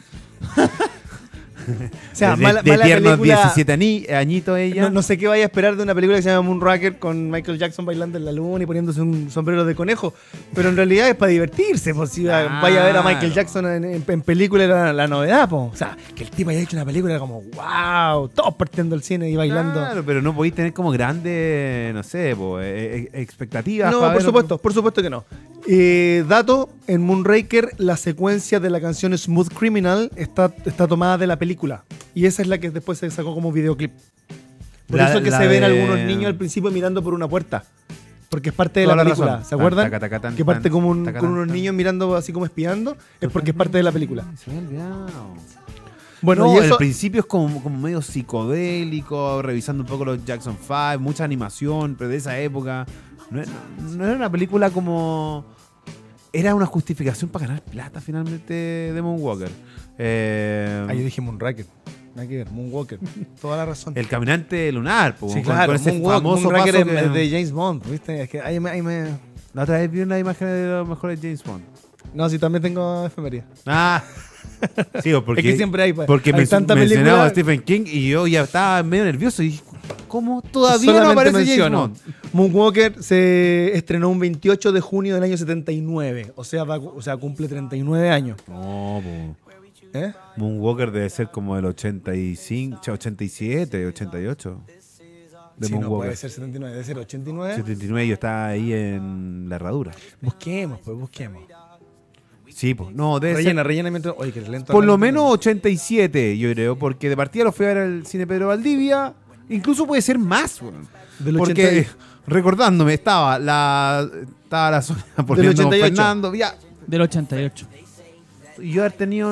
O sea, de mala tiernos película. 17 añitos ella. No sé qué vaya a esperar de una película que se llama Moonraker con Michael Jackson bailando en la luna y poniéndose un sombrero de conejo. Pero en realidad es para divertirse. Pues si vaya a ver a Michael Jackson en película era la novedad. Pues. O sea, que el tipo haya hecho una película era como wow, todos partiendo al cine y bailando. Claro, pero no podéis tener como grandes, no sé, expectativas. No, para ver- por supuesto que no. Dato, en Moonraker la secuencia de la canción Smooth Criminal está tomada de la película. Y esa es la que después se sacó como videoclip. Por eso que se ven algunos niños al principio mirando por una puerta. Porque es parte de Toda la la película. razón. ¿Se acuerdan? Tan, taca, tan, Que parte tan, como taca, con tan, unos tan. niños mirando así como espiando. Es porque es parte de la película. Se me ha olvidado. Bueno, No, y eso, al principio es como medio psicodélico, revisando un poco los Jackson 5, mucha animación, pero de esa época. No era una película como... Era una justificación para ganar plata finalmente de Moonwalker. yo dije Moonraker. Nada que ver, Moonwalker. Toda la razón. El caminante lunar, po, Sí, con claro, ese famoso Moonraker paso es que... de James Bond, ¿viste? Es que ahí me... La otra vez vi una imagen de los mejores James Bond. No, sí, también tengo efemería. Sí, porque, Es que siempre hay, pues, porque hay tanta mencionaba película- a Stephen King y yo ya estaba medio nervioso y dije, ¿cómo todavía no Solamente aparece menciono, James Bond? Moonwalker se estrenó un 28 de junio del año 79. O sea, cumple 39 años. No, po. ¿Eh? Moonwalker debe ser como del 85, 87, 88. De Sí, no Moonwalker. puede ser 79, debe ser 89. 79 yo estaba ahí en la herradura. Busquemos. Sí, pues. No, debe Rellena mientras... Oye, que lento. ser por lo hablando. menos 87, yo creo, porque de partida lo fui a ver al cine Pedro Valdivia. Incluso puede ser más, weón. Del Porque 80. recordándome, estaba la zona por Del Don 88. Fernando, ya. Del 88. Y yo he tenido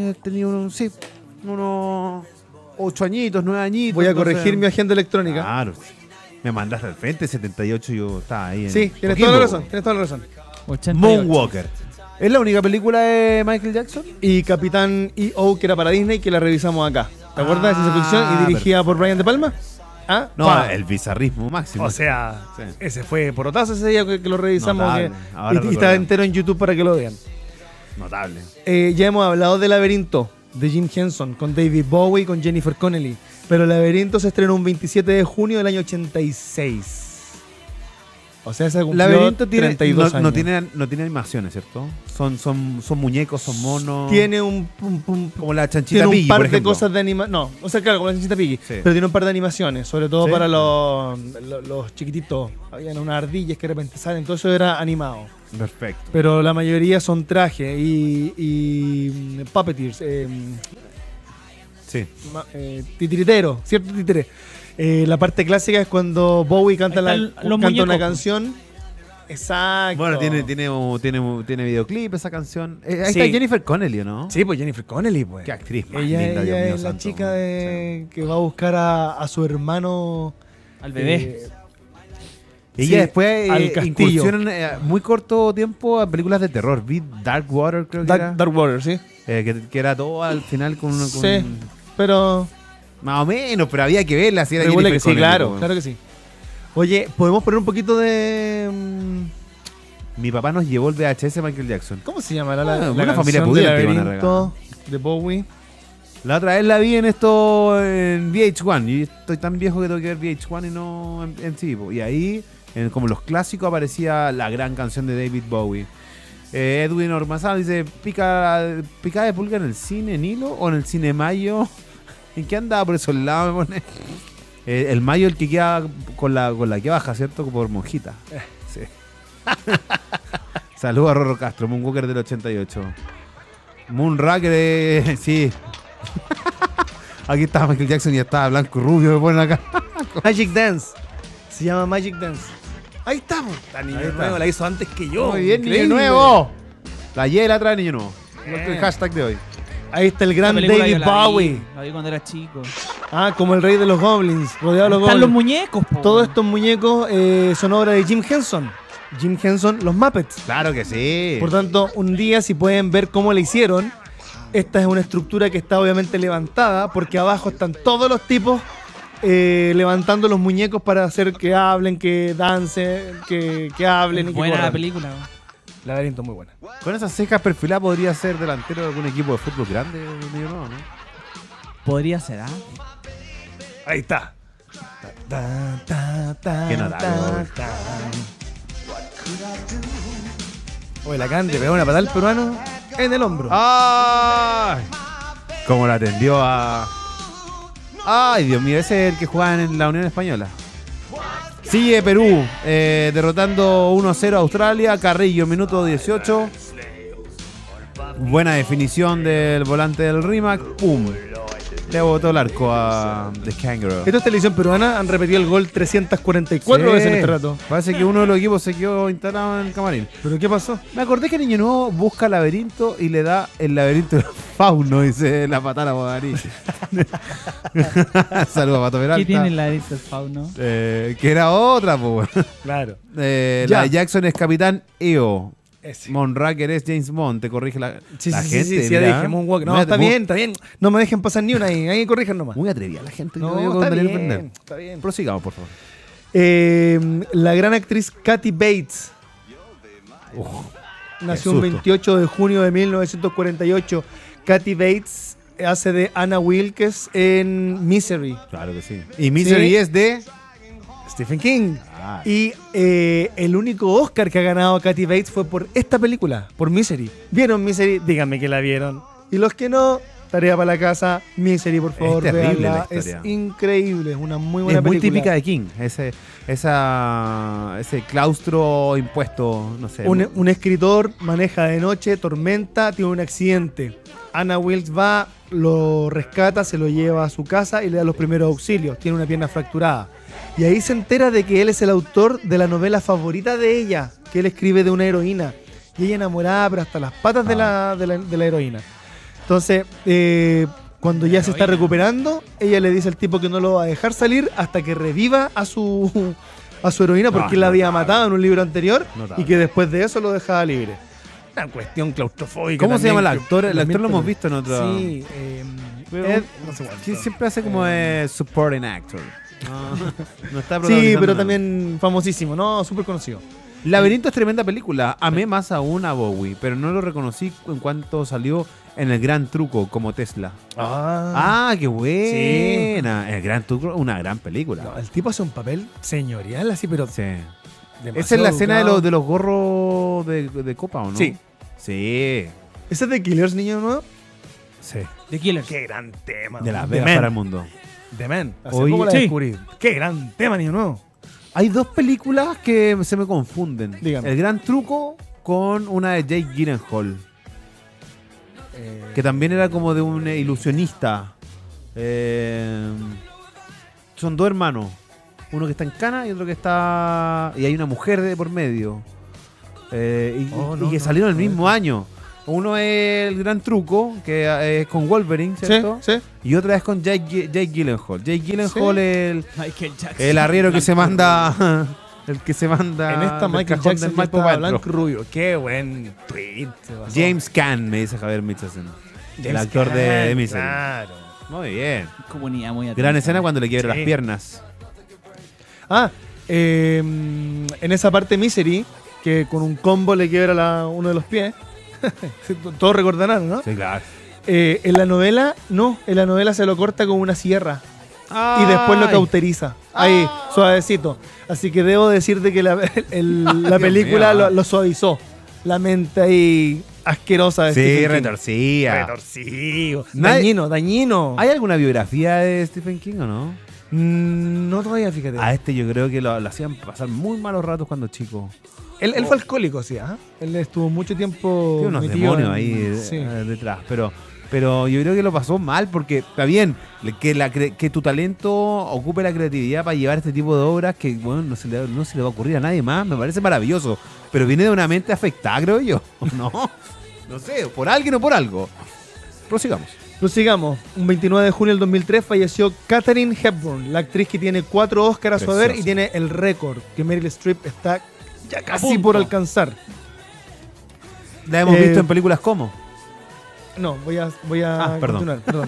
unos 8 añitos, 9 añitos. Voy a entonces- corregir mi agenda electrónica. Claro. Me mandaste al frente, 78 yo estaba ahí en Sí, tienes Coquimbo. toda la razón. 88. Moonwalker. ¿Es la única película de Michael Jackson? Y Capitán EO, que era para Disney, que la revisamos acá. ¿Te acuerdas de ciencia ficción y dirigida por Brian De Palma? ¿Ah? No, Pa. el bizarrismo máximo. O sea, Sí. ese fue porotazo ese día que lo revisamos. Notable. que- Ahora y está recordemos. entero en YouTube para que lo vean. Notable. Ya hemos hablado de Laberinto, de Jim Henson, con David Bowie, con Jennifer Connelly. Pero Laberinto se estrenó un 27 de junio del año 86. O sea, se cumplió Laberinto tiene, 32 no, años. no tiene animaciones, ¿cierto? Son muñecos, son monos. Tiene como la chanchita tiene un Piggy, par por de ejemplo. cosas de animación. No, o sea, claro, como la Chanchita Piggy. Sí. Pero tiene un par de animaciones, sobre todo ¿Sí? para los chiquititos. Habían unas ardillas que de repente salen, todo eso era animado. Perfecto. Pero la mayoría son trajes y puppeteers, Sí. titiriteros, ¿cierto? Títere. La parte clásica es cuando Bowie canta, Ahí están los canta una muñecos. canción. Exacto. Bueno, tiene videoclip esa canción. Ahí Sí. está Jennifer Connelly, ¿o ¿no? Sí, pues Jennifer Connelly, pues. Qué actriz más Ella, linda, Dios ella mío es la santo. chica que va a buscar a su hermano. Al bebé. Ella sí, después al castillo. incursiona en muy corto tiempo a películas de terror. Vi Dark Water, creo que era. Dark Water, sí. Que era todo al final con Sí, pero. más o menos, pero había que verla si era Pero huele Jennifer que sí, Connelly, claro, po. claro que sí. Oye, ¿podemos poner un poquito de. Mi papá nos llevó el VHS de Michael Jackson. ¿Cómo se llama la Una canción familia de pudiente iban a Laberinto de Bowie? La otra vez la vi en esto en VH1. Y estoy tan viejo que tengo que ver VH1 y no en sí. po. Y ahí, como los clásicos, aparecía la gran canción de David Bowie. Edwin Ormazal dice: ¿Pica de pulga en el cine Nilo o en el cine Mayo? ¿En qué andaba por esos lados? Me pone. El Mayo, el que queda con la que baja, ¿cierto? Por Monjita. Sí. Saludos a Rorro Castro, Moonwalker del 88. Moonraker, sí. Aquí estaba Michael Jackson y estaba blanco y rubio, me ponen acá. Magic Dance. Se llama Magic Dance. Ahí estamos. La niña Ahí está. nueva la hizo antes que yo. Muy bien, niño Increíble. nuevo. La Y la trae niño nuevo. Bien. El hashtag de hoy. Ahí está el Esa gran película David yo la vi, Bowie. La vi cuando era chico. Ah, como el rey de los goblins. Rodeado de los Están los goblins. muñecos, po. Todos estos muñecos son obra de Jim Henson. Jim Henson, los Muppets. Claro que sí. Por tanto, un día, si pueden ver cómo le hicieron, esta es una estructura que está obviamente levantada, porque abajo están todos los tipos levantando los muñecos para hacer que hablen, que dancen, que hablen y que Buena la corran. película. Laberinto muy buena. Con esas cejas perfiladas podría ser delantero de algún equipo de fútbol grande, niño nuevo, ¿no? Podría ser, ¿ah? Ahí está. Qué notable. Oye, la Candy pegó una patada al peruano en el hombro. ¡Ay! Como la atendió a... ¡Ay, Dios mío! Ese es el que jugaba en la Unión Española. Sigue Perú, derrotando 1-0 a Australia. Carrillo, minuto 18. Buena definición del volante del Rimac. ¡Pum! Le botó el arco a The Kangaroo. Esto es televisión peruana, han repetido el gol 344 veces en este rato. Parece que uno de los equipos se quedó instalado en el camarín. ¿Pero qué pasó? Me acordé que Niño Nuevo busca laberinto y le da el laberinto del fauno, dice la patana Bogarí. Saludos a Pato Peralta. ¿Qué tiene la lista del fauno? Que era otra, pues. Claro. La de Jackson es Capitán EO. Ese. Monraker es James Bond, te corrige la Sí, la sí, gente. sí, sí, ya mira. dije, Moonwalker. No, Muy está muy- bien, está bien. No me dejen pasar ni una ahí corrijan nomás. Muy atrevida la gente. No, creo yo, con está Daniel bien, Fernández. está bien. Prosigamos, por favor. La gran actriz Kathy Bates nació un susto. 28 de junio de 1948. Kathy Bates hace de Anna Wilkes en Misery. Claro que sí. Y Misery Sí. es de... Stephen King. Ah, Y el único Oscar que ha ganado Kathy Bates fue por esta película, por Misery. ¿Vieron Misery? Díganme que la vieron. Y los que no, tarea para la casa, Misery, por favor, terrible véanla. la Es historia. increíble, es una muy buena es muy película. típica de King. Ese claustro impuesto, no sé. Un escritor maneja de noche, tormenta, tiene un accidente. Anna Wilkes va, lo rescata, se lo lleva a su casa y le da los primeros auxilios. Tiene una pierna fracturada. Y ahí se entera de que él es el autor de la novela favorita de ella, que él escribe de una heroína. Y ella enamorada, pero hasta las patas de la heroína. Entonces, cuando ya se está recuperando, ella le dice al tipo que no lo va a dejar salir hasta que reviva a su heroína, porque él la había matado en un libro anterior Notable. y que después de eso lo dejaba libre. Una cuestión claustrofóbica. ¿Cómo se llama el también, actor? El actor lo hemos visto visto en otro... Sí, Pero- Ed, no sé cuánto. Sí, siempre hace como de supporting actor. No está Sí, protagonizando pero nada. también famosísimo, ¿no? Súper conocido. Laberinto es tremenda película. Amé más aún a Bowie, pero no lo reconocí en cuanto salió en El Gran Truco como Tesla. Ah, qué buena. El Gran Truco, una gran película. No, el tipo hace un papel señorial así, pero Sí. demasiado Esa es la escena educado. de los gorros de copa, ¿o no? Sí. Sí. ¿Ese es de Killers, niño nuevo? Sí. The Killers. Qué gran tema. De las The Vegas Man. para el mundo. The Man. Hace Oye, poco la sí. descubrí. Qué gran tema, niño nuevo. Hay dos películas que se me confunden. Dígame. El Gran Truco con una de Jake Gyllenhaal, que también era como de un ilusionista. Son dos hermanos. Uno que está en Cana y otro que está... Y hay una mujer de por medio. Y que salieron el mismo año. Uno es El Gran Truco, que es con Wolverine, ¿cierto? Sí. Y otra es con Jake Gyllenhaal. Jake Gyllenhaal es Michael Jackson. el arriero que se manda... El que se manda... En esta del Michael cajón Jackson del ya Marco estaba Pantro. blanco y rubio. Qué buen tweet. se pasó. James Caan, me dice Javier Mitchell. El James actor Caan, de Misery. Claro. Muy bien. Comunidad muy atenta. Gran escena cuando le quiebra Sí. las piernas. En esa parte Misery, que con un combo le quiebra uno de los pies. Todos recordarán, ¿no? Sí, claro. En la novela, no. En la novela se lo corta con una sierra. Y después lo cauteriza. Ahí, suavecito. Así que debo decirte que la película mío. lo suavizó. La mente ahí asquerosa de Sí, Stephen King. retorcía. Retorcido. Nadie- Dañino. ¿Hay alguna biografía de Stephen King o no? No todavía, fíjate. A este yo creo que lo hacían pasar muy malos ratos cuando chico. Él fue alcohólico, sí. ¿Ah? Él estuvo mucho tiempo. Tiene unos metido demonios en- ahí sí. detrás. Pero yo creo que lo pasó mal porque está bien que tu talento ocupe la creatividad para llevar este tipo de obras que bueno, no se le va a ocurrir a nadie más. Me parece maravilloso. Pero viene de una mente afectada, creo yo. ¿No? No sé, por alguien o por algo. Prosigamos. Prosigamos. Un 29 de junio del 2003 falleció Katharine Hepburn, la actriz que tiene 4 Oscars a su haber y Preciosa. tiene el récord que Meryl Streep está ya casi punto. por alcanzar. La hemos Eh, visto en películas como. No, voy a perdón. continuar. Perdón.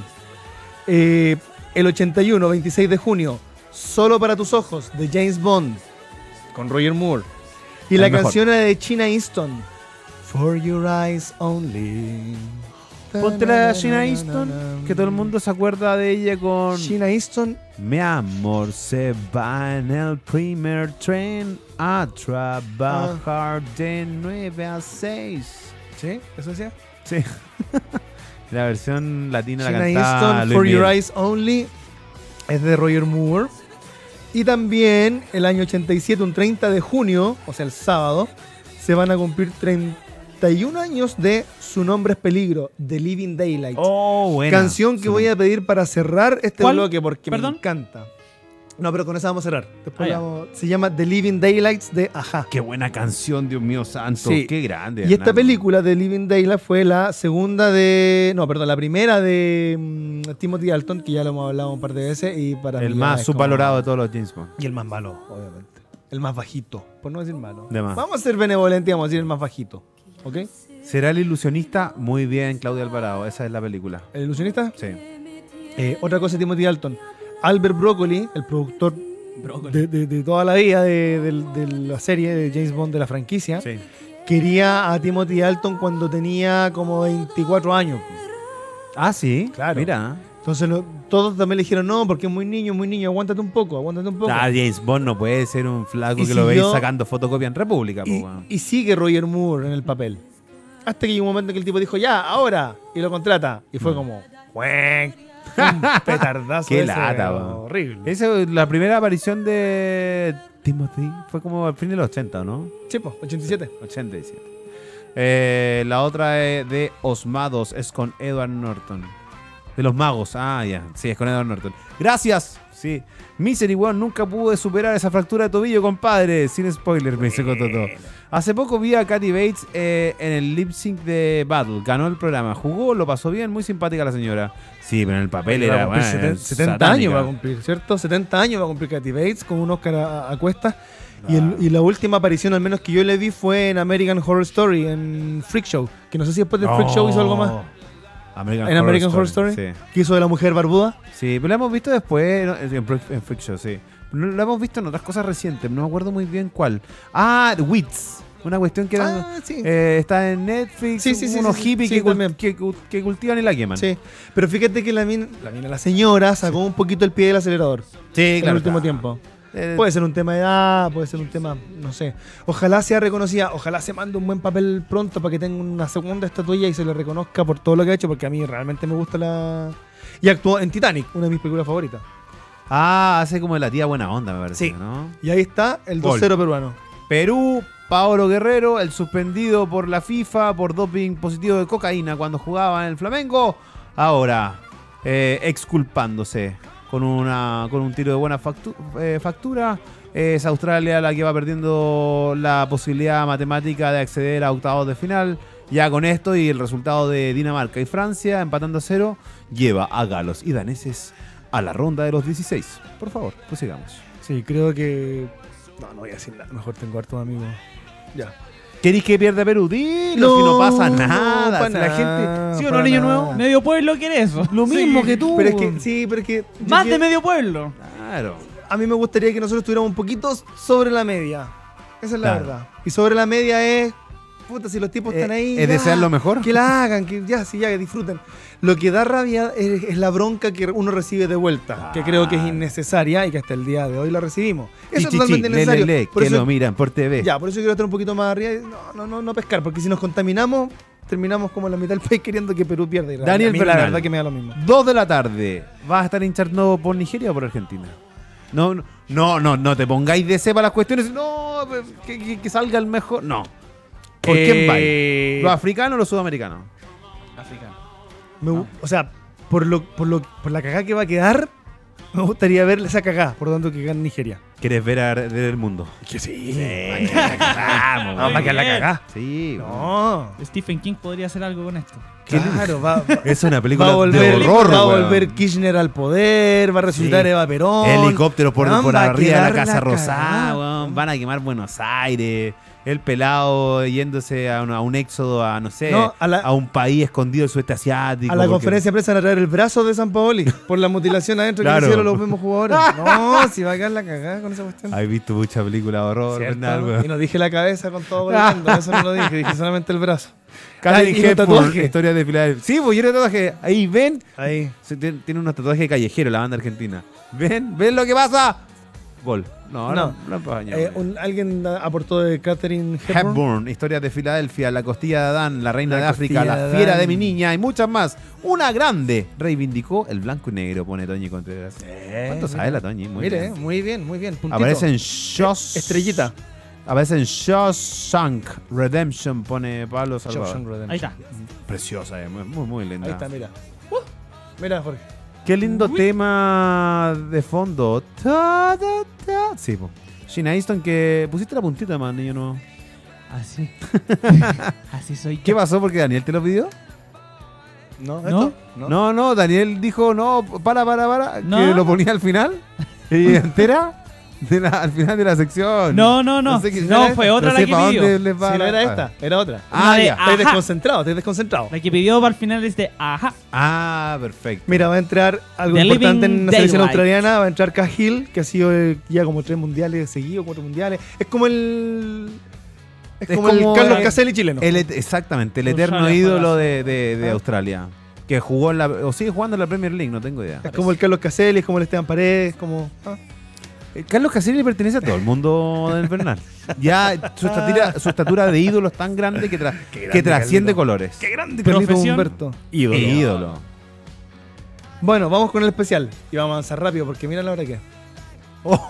El 81, 26 de junio, Solo para tus ojos, de James Bond, con Roger Moore. Y El la mejor. canción era de China Easton, For Your Eyes Only. Ponte la China Easton, que todo el mundo se acuerda de ella con... China Easton. Mi amor se va en el primer tren a trabajar de 9 a 6. ¿Sí? ¿Eso decía? Sí. La versión latina la China cantaba Easton, Luis For Your Miguel. Eyes Only, es de Roger Moore. Y también el año 87, un 30 de junio, o sea el sábado, se van a cumplir 31 años de Su nombre es peligro, The Living Daylights. Oh, buena. Canción que voy a pedir para cerrar este ¿Cuál? bloque porque ¿Perdón? me encanta. No, pero con esa vamos a cerrar. Después Ah, ya. se llama The Living Daylights de Aja. Qué buena canción, Dios mío santo. Sí. Qué grande. Y esta Hernán. película de Living Daylights fue la segunda de... No, perdón, la primera de Timothy Dalton, que ya lo hemos hablado un par de veces. Y para El mí ya más es como- subvalorado de todos los James Bond. Y el más malo, obviamente. El más bajito, por no decir malo. De más. Vamos a ser benevolentes y vamos a decir el más bajito. ¿Ok? ¿Será el ilusionista? Muy bien, Claudia Alvarado. Esa es la película. ¿El ilusionista? Sí. Otra cosa de Timothy Dalton. Albert Broccoli, el productor de toda la vida de la serie de James Bond de la franquicia, Sí. quería a Timothy Dalton cuando tenía como 24 años. Ah, sí. Claro. Mira. Entonces todos también le dijeron, no, porque es muy niño, aguántate un poco. Ah, James Bond no puede ser un flaco Y que lo veis siguió- sacando fotocopia en República. po, Y, weón. y sigue Roger Moore en el papel. Hasta que llegó un momento en que el tipo dijo, ya, ahora, y lo contrata. Y fue como, ¡cuenc! Un petardazo. Qué ese, lata, weón. horrible. Esa, la primera aparición de Timothy fue como al fin de los 80, ¿no? Sí, pues, 87. 87. La otra es de Osmados, es con Edward Norton. De los magos, ya. Sí, es con Edward Norton. Gracias. Sí. Misery, weón, nunca pude superar esa fractura de tobillo, compadre. Sin spoiler, me dice Cototo. Hace poco vi a Kathy Bates en el lip sync de Battle. Ganó el programa. Jugó, lo pasó bien, muy simpática la señora. Sí, pero en el papel Va a era, cumplir bueno, 70 satánica. años va a cumplir, ¿cierto? 70 años va a cumplir Kathy Bates con un Oscar a cuestas. Y la última aparición, al menos que yo le vi, fue en American Horror Story, en Freak Show. Que no sé si después del Freak Show hizo algo más. en American Horror Story. Sí. ¿Qué hizo de la mujer barbuda? Sí, pero lo hemos visto después en Freak Show, sí. Lo hemos visto en otras cosas recientes, no me acuerdo muy bien cuál. Ah, The Wits. Una cuestión que era, sí. está en Netflix, Sí, sí, sí, unos sí, hippies sí, también. que cultivan y la queman. Sí. Pero fíjate que la señora sacó un poquito el pie del acelerador. Sí, En el último tiempo. Puede ser un tema de edad, puede ser un tema, no sé. Ojalá sea reconocida, ojalá se mande un buen papel pronto para que tenga una segunda estatuilla y se le reconozca por todo lo que ha hecho, porque a mí realmente me gusta la... Y actuó en Titanic, una de mis películas favoritas. Ah, hace como la tía buena onda, me parece, Sí. ¿no? Y ahí está el Gol. 2-0 peruano. Perú, Paolo Guerrero, el suspendido por la FIFA por doping positivo de cocaína cuando jugaba en el Flamengo, ahora exculpándose con un tiro de buena factura. Es Australia la que va perdiendo la posibilidad matemática de acceder a octavos de final. Ya con esto y el resultado de Dinamarca y Francia empatando a 0, lleva a galos y daneses a la ronda de los 16. Por favor, pues sigamos. Sí, creo que... No voy a decir nada, mejor tengo hartos amigos. Ya. ¿Queréis que pierda Perú? Dilo, si no pasa nada. pa' Si la nada, gente... ¿Sí o no, para niño nada. nuevo? Medio pueblo quiere eso. Lo mismo que tú. Pero es que, sí, pero es que... yo Más de quiero- medio pueblo. Claro. A mí me gustaría que nosotros estuviéramos un poquito sobre la media. Esa es la Claro. verdad. Y sobre la media es... Puta, si los tipos están ahí... ¿Es ya, desear lo mejor? Que la hagan, que ya, sí, ya, que disfruten. Lo que da rabia es la bronca que uno recibe de vuelta, que creo que es innecesaria y que hasta el día de hoy la recibimos. Eso es totalmente necesario. Por que eso- lo miran por TV. Ya, por eso quiero estar un poquito más arriba y no pescar, porque si nos contaminamos, terminamos como la mitad del país queriendo que Perú pierda. Y Daniel a mí la Bernal. verdad que me da lo mismo. 2 de la tarde. ¿Vas a estar hinchando por Nigeria o por Argentina? No te pongáis de cepa las cuestiones. No, que salga el mejor. No. ¿Por quién vais? ¿Los africanos o los sudamericanos? O sea, por la cagada que va a quedar, me gustaría ver esa cagada, por lo tanto que gane Nigeria. ¿Quieres ver a arder el mundo? Que sí. Vamos, No, para que la cagada. Sí. No. Stephen King podría hacer algo con esto. Claro, va Es una a película volver, de horror, va a weón. volver Kirchner al poder, va a resucitar Sí. Eva Perón. Helicópteros por Weón, va a arriba de la quedar Casa la Rosada, cagada, weón. Van a quemar Buenos Aires. El pelado yéndose a un éxodo a, no sé, No, a un país escondido del sudeste asiático. A la porque- conferencia de prensa van a traer el brazo de San Paoli por la mutilación adentro que Claro. le hicieron los mismos jugadores. No, si va a quedar la cagada con esa cuestión. Has visto mucha película de horror, ¿Cierto? Bernal, weón. Y no dije la cabeza con todo golpeando, eso no lo dije solamente el brazo. Catherine y un Hepburn, tatuaje. historia de Filadelfia. Sí, pues yo era tatuaje. Ahí ven. Ahí. Tiene unos tatuajes de callejero la banda argentina. Ven lo que pasa. Gol. No. Alguien aportó de Catherine Hepburn. Hepburn, historia de Filadelfia, la costilla de Adán, la reina La de África, costilla la de fiera Adán. de mi niña y muchas más. Una grande reivindicó el blanco y negro, pone Toñi Contreras. ¿Cuánto sabe la Toñi? Muy Mire, bien. muy bien, muy bien. Puntito. Aparece en Shows. Estrellita. Aparece en Shawshank Redemption, pone Pablo Salvador. Shawshank Redemption. Ahí está. Preciosa, muy linda. Ahí está, mira. Mira, Jorge. Qué lindo tema de fondo. Ta, ta, ta. Sí, po. Sheena Easton, que pusiste la puntita más, niño nuevo. Así. Así soy. ¿Qué pasó? ¿Porque Daniel te lo pidió? ¿No? ¿No? ¿Esto? No, Daniel dijo, no, para, No. que lo ponía al final. Y entera, al final de la sección. No. sé qué- No, fue otra la sé que pa' pidió. dónde les va Si no la- era esta, era otra. Ah, Una de ya. Estoy ajá. desconcentrado. La que pidió para el final es de ajá. Ah, perfecto. Mira, va a entrar algo The importante Living en la selección Daylight. australiana. Va a entrar Cahill, que ha sido ya como 3 mundiales seguidos, 4 mundiales. Es como el. Es como el Carlos Caselli chileno. Exactamente, el Australia eterno ídolo juegazo. de Australia. Que jugó en o sigue jugando en la Premier League, no tengo idea. Es como el Carlos Caselli, es como el Esteban Paredes, como. Carlos Caselli le pertenece a todo el mundo del Bernal. Ya su estatura de ídolo es tan grande que, que trasciende Carlito. colores. ¡Qué grande, Carlito Profesión. Humberto! Ídolo. Bueno, vamos con el especial. Y vamos a avanzar rápido porque mira la hora que es. Oh.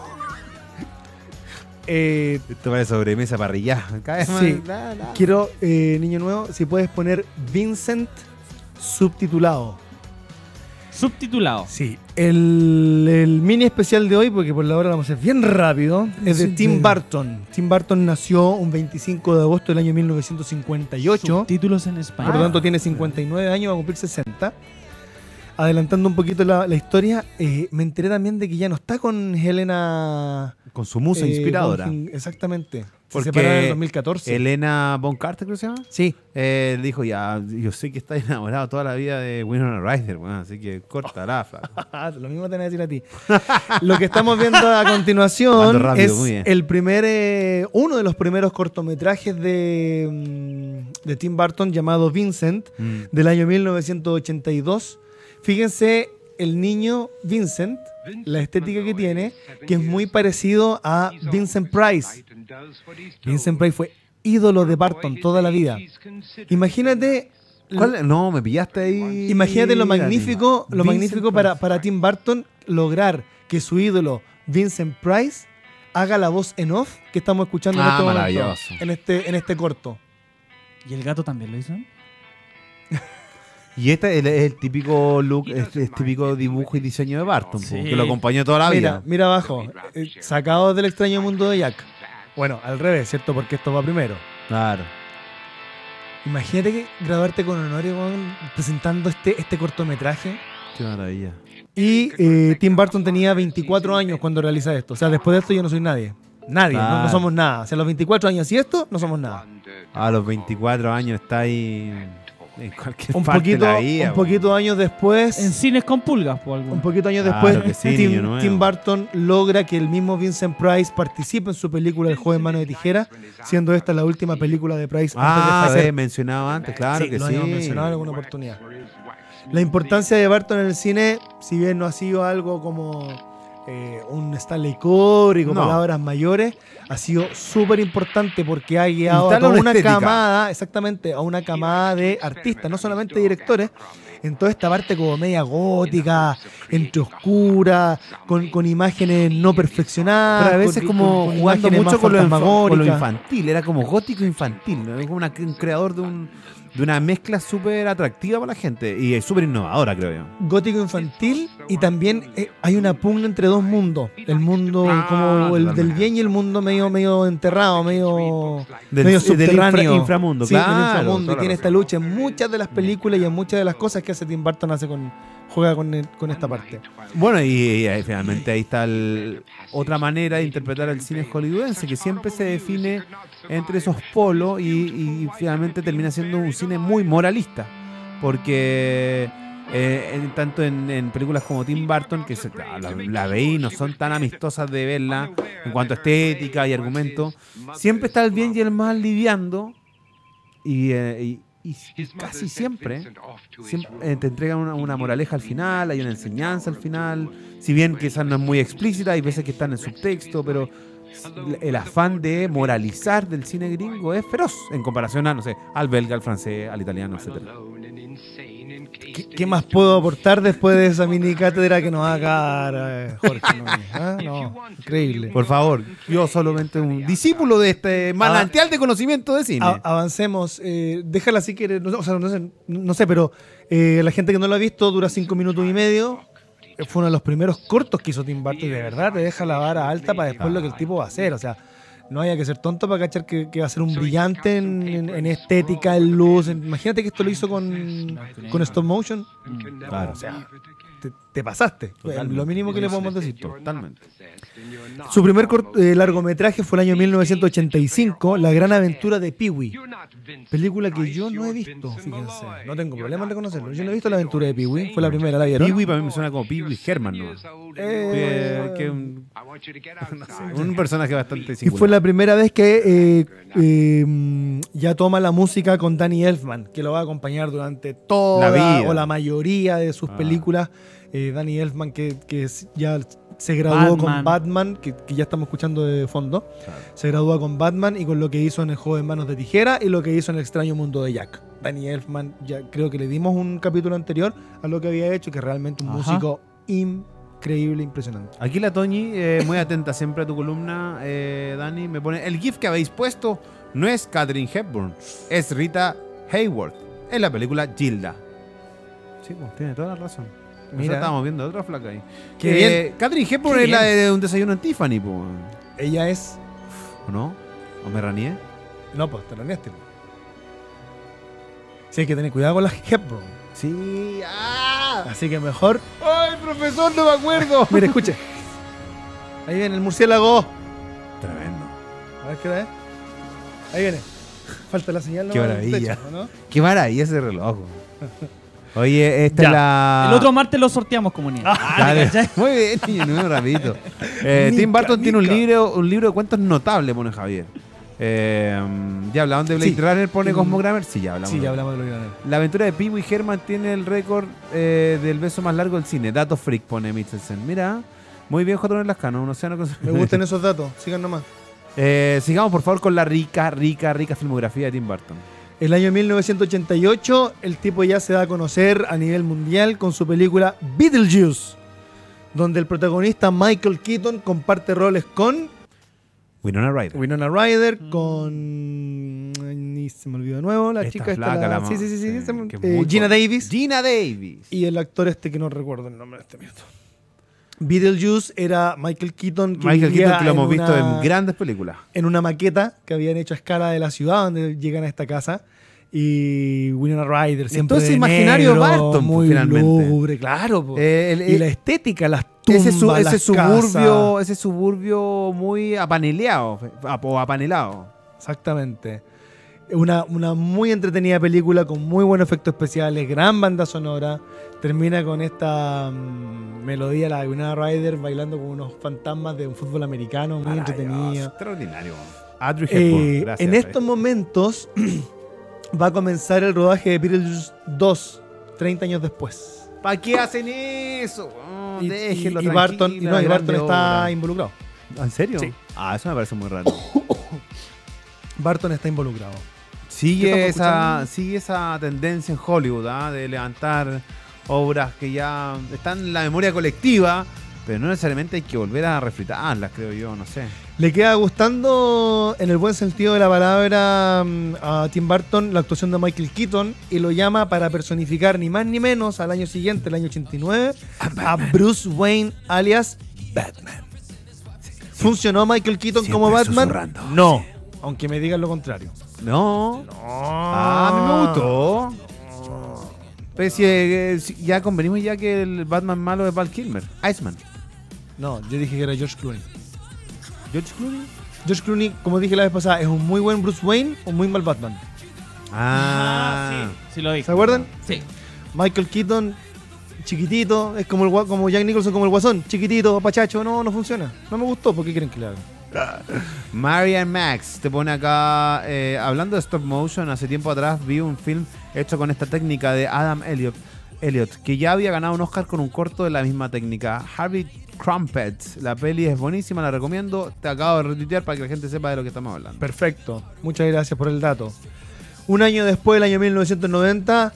Eh, Esto parece sobremesa parrillada. Cada vez más- Sí. Quiero, niño nuevo, si puedes poner Vincent subtitulado. Subtitulado. Sí, el mini especial de hoy, porque por la hora lo vamos a hacer bien rápido, es de Tim Burton. Tim Burton nació un 25 de agosto del año 1958. Subtítulos en Por español. lo tanto, tiene 59 años, va a cumplir 60. Adelantando un poquito la historia, me enteré también de que ya no está con Helena. Con su musa inspiradora. Bonham, exactamente. Se separaron en el 2014. Elena Bonham Carter, creo que se llama. Sí. Dijo, ya, yo sé que estás enamorado toda la vida de Winona Ryder, bueno, así que córtala, flaco. Lo mismo te voy a decir a ti. Lo que estamos viendo a Ando continuación rápido, es muy bien. uno de los primeros cortometrajes de Tim Burton llamado Vincent, del año 1982. Fíjense el niño Vincent, la estética que tiene, que es muy parecido a Vincent Price. Vincent Price fue ídolo de Burton toda la vida. Imagínate... No, me pillaste ahí. Imagínate lo magnífico, Vincent para Tim Burton lograr que su ídolo Vincent Price haga la voz en off que estamos escuchando en este momento, maravilloso. en este corto. ¿Y el gato también lo hizo? Y este es el típico look, el típico dibujo y diseño de Barton, Sí. que lo acompañó toda la vida. Mira abajo, sacado del extraño mundo de Jack. Bueno, al revés, ¿cierto? Porque esto va primero. Claro. Imagínate que graduarte con Honorio presentando este cortometraje. Qué maravilla. Y Tim Burton tenía 24 años cuando realiza esto. O sea, después de esto yo no soy nadie. Nadie, Claro. no somos nada. O sea, a los 24 años y esto, no somos nada. A los 24 años está ahí en cualquier parte de la vida. Un poquito años después... En cines con pulgas, por algún. Un poquito años Claro después, que sí, niño nuevo. Tim Burton logra que el mismo Vincent Price participe en su película El joven mano de tijera, siendo esta la última película de Price antes de fallecer. mencionado antes, claro Sí, que lo sí. habíamos mencionado en alguna oportunidad. La importancia de Burton en el cine, si bien no ha sido algo como un Stanley Kubrick o No. palabras mayores, ha sido súper importante porque ha guiado a Instala toda una una estética. camada, exactamente, a una camada de artistas, no solamente directores, en toda esta parte como media gótica, entre oscura, con imágenes no perfeccionadas. Pero a veces como jugando imágenes mucho más con lo fantasmagóricas. infantil, era como gótico infantil, ¿no? Era como un creador de una mezcla súper atractiva para la gente y es súper innovadora, creo yo. Gótico infantil y también hay una pugna entre dos mundos. El mundo como el del bien y el mundo medio enterrado, medio subterráneo. inframundo, Sí, claro. del inframundo. toda Y tiene la esta lucha en muchas de las películas y en muchas de las cosas que hace Tim Burton juega con esta parte. Bueno, y finalmente ahí está otra manera de interpretar el cine hollywoodense, que siempre se define entre esos polos y finalmente termina siendo un cine muy moralista. Porque tanto en películas como Tim Burton, que la veí y no son tan amistosas de verla en cuanto a estética y argumento, siempre está el bien y el mal lidiando y casi siempre te entregan una moraleja al final, hay una enseñanza al final, si bien quizás no es muy explícita, hay veces que están en subtexto, pero el afán de moralizar del cine gringo es feroz en comparación a, no sé, al belga, al francés, al italiano, etcétera. ¿Qué más puedo aportar después de esa mini cátedra que nos va a dar Jorge Núñez? ¿Ah? No, increíble. Por favor, yo solamente un discípulo de este manantial de conocimiento de cine. Avancemos. Déjala si quieres. No sé, pero la gente que no lo ha visto dura 5 minutos y medio. Fue uno de los primeros cortos que hizo Tim Burton y de verdad te deja la vara alta para después lo que el tipo va a hacer. O sea, no haya que ser tonto para cachar que va a ser un brillante en estética, en luz. Imagínate que esto lo hizo con stop motion. Claro. O sea, te pasaste. Lo mínimo que le podemos decir. Totalmente. Su primer largometraje fue el año 1985, La gran aventura de Pee-wee. Película que yo no he visto, fíjense. No tengo problema en reconocerlo. Yo no he visto La aventura de Pee-wee. Fue la primera, ¿la vieron? Pee-wee para mí me suena como Pee-wee Herman, ¿no? Que un personaje bastante Y singular. fue la primera vez que ya toma la música con Danny Elfman, que lo va a acompañar durante toda La vida. o la mayoría de sus películas. Danny Elfman, que ya se graduó con Batman, que ya estamos escuchando de fondo. Claro. Se graduó con Batman y con lo que hizo en El joven manos de tijera y lo que hizo en El extraño mundo de Jack. Danny Elfman, ya creo que le dimos un capítulo anterior a lo que había hecho, que es realmente un músico increíble, impresionante. Aquí la Toñi, muy atenta siempre a tu columna, Dani, me pone, el GIF que habéis puesto no es Katharine Hepburn, es Rita Hayworth, en la película Gilda. Sí, pues tiene toda la razón. Nosotros Mira. estábamos viendo otra flaca ahí. Qué bien. Katharine Hepburn Qué es la bien. de Un desayuno en Tiffany, pues. Ella es... ¿O no? ¿O me raneé? No, pues te lo neaste. Sí, hay que tener cuidado con la Hepburn. Sí. ¡Ah! Así que mejor... ¡Ay, profesor, no me acuerdo! Mira, escuche. Ahí viene el murciélago. Tremendo. A ver qué hora es. Ahí viene. Falta la señal. Qué nomás, maravilla. techo, ¿no? Qué maravilla ese reloj. Oye, esta Ya. es la... El otro martes lo sorteamos, comunidad. Dale. Muy bien, niño, muy rapidito. Tim Burton tiene un libro de cuentos notable, pone Javier. Ya hablaban de Blade Sí. Runner, pone Cosmogrammer. Sí, ya hablamos. Sí, ya hablamos de lo que La aventura de Pee Wee Herman tiene el récord del beso más largo del cine. Dato freak, pone Mitchelson. Mira, muy bien, J. Lascano, un océano con... Me gustan esos datos. Sigan nomás. Sigamos, por favor, con la rica filmografía de Tim Burton. El año 1988, el tipo ya se da a conocer a nivel mundial con su película Beetlejuice, donde el protagonista Michael Keaton comparte roles con Winona Ryder. Winona Ryder, con... Ni se me olvidó de nuevo, la Esta chica esta, flaca, la sí, se me- que muy Gina buena. Davis. Gina Davis. Y el actor este que no recuerdo el nombre de este minuto. Beetlejuice era Michael Keaton, que Michael vivía Keaton, que lo hemos en visto una- en grandes películas. en una maqueta que habían hecho a escala de la ciudad donde llegan a esta casa. Y Winona Ryder siempre Entonces, de imaginario negro, Barton, muy finalmente. lúgubre, claro. Po. Y la estética, las tumbas, ese suburbio, casas. ese suburbio muy apaneleado o apanelado. Exactamente. Una muy entretenida película con muy buenos efectos especiales, gran banda sonora. Termina con esta melodía, la de Winona Ryder bailando con unos fantasmas de un fútbol americano, muy entretenida. Extraordinario. Audrey Hepburn, gracias. En estos momentos va a comenzar el rodaje de Beetlejuice 2, 30 años después. ¿Para qué hacen eso? Oh, Y déjenlo Barton, tranquilo, y la Barton grande está obra. involucrado. ¿En serio? Sí. Ah, eso me parece muy raro. Barton está involucrado. ¿Qué Sigue estamos sigue esa tendencia en Hollywood, de levantar obras que ya están en la memoria colectiva, pero no necesariamente hay que volver a refritarlas, creo yo, no sé. Le queda gustando, en el buen sentido de la palabra, a Tim Burton la actuación de Michael Keaton y lo llama para personificar ni más ni menos al año siguiente, el año 89, a Bruce Wayne alias Batman. ¿Funcionó Michael Keaton como siempre Batman? susurrando. No, aunque me digan lo contrario. No. Ah, a mí me gustó. Pero si ya convenimos ya que el Batman malo es Val Kilmer, Iceman. No, yo dije que era George Clooney. George Clooney. George Clooney, como dije la vez pasada, es un muy buen Bruce Wayne o un muy mal Batman. Ah, Sí lo dije. ¿Se acuerdan? Sí. Michael Keaton, chiquitito, es como como Jack Nicholson, como el Guasón, chiquitito, pachacho, no funciona. No me gustó, ¿por qué quieren que le hagan? Marian Max te pone acá, hablando de stop motion, hace tiempo atrás vi un film hecho con esta técnica de Adam Elliot, que ya había ganado un Oscar con un corto de la misma técnica. Harvey Crumpets, la peli es buenísima, la recomiendo, te acabo de retuitear para que la gente sepa de lo que estamos hablando. Perfecto, muchas gracias por el dato. Un año después, el año 1990,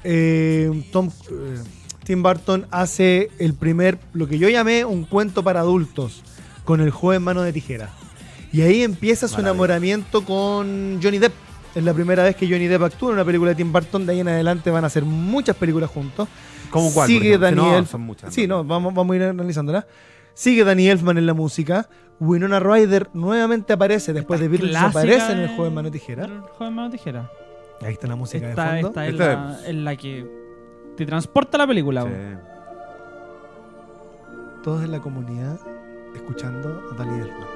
Tim Burton hace el primer, lo que yo llamé un cuento para adultos, con El joven mano de tijera. Y ahí empieza su Maravilla. enamoramiento con Johnny Depp. Es la primera vez que Johnny Depp actúa en una película de Tim Burton. De ahí en adelante van a hacer muchas películas juntos. ¿Cómo cuál? Sigue por ejemplo? Danny No, Elfman. son muchas, Sí, no, vamos a ir analizándola. Sigue Danny Elfman en la música. Winona Ryder nuevamente aparece después de Beatles, Clásica aparece en El joven mano de tijera. El joven mano de tijera. Ahí está la música de Esta fondo. es Esta la que te transporta la película. Sí. Todos en la comunidad escuchando a Danny Elfman.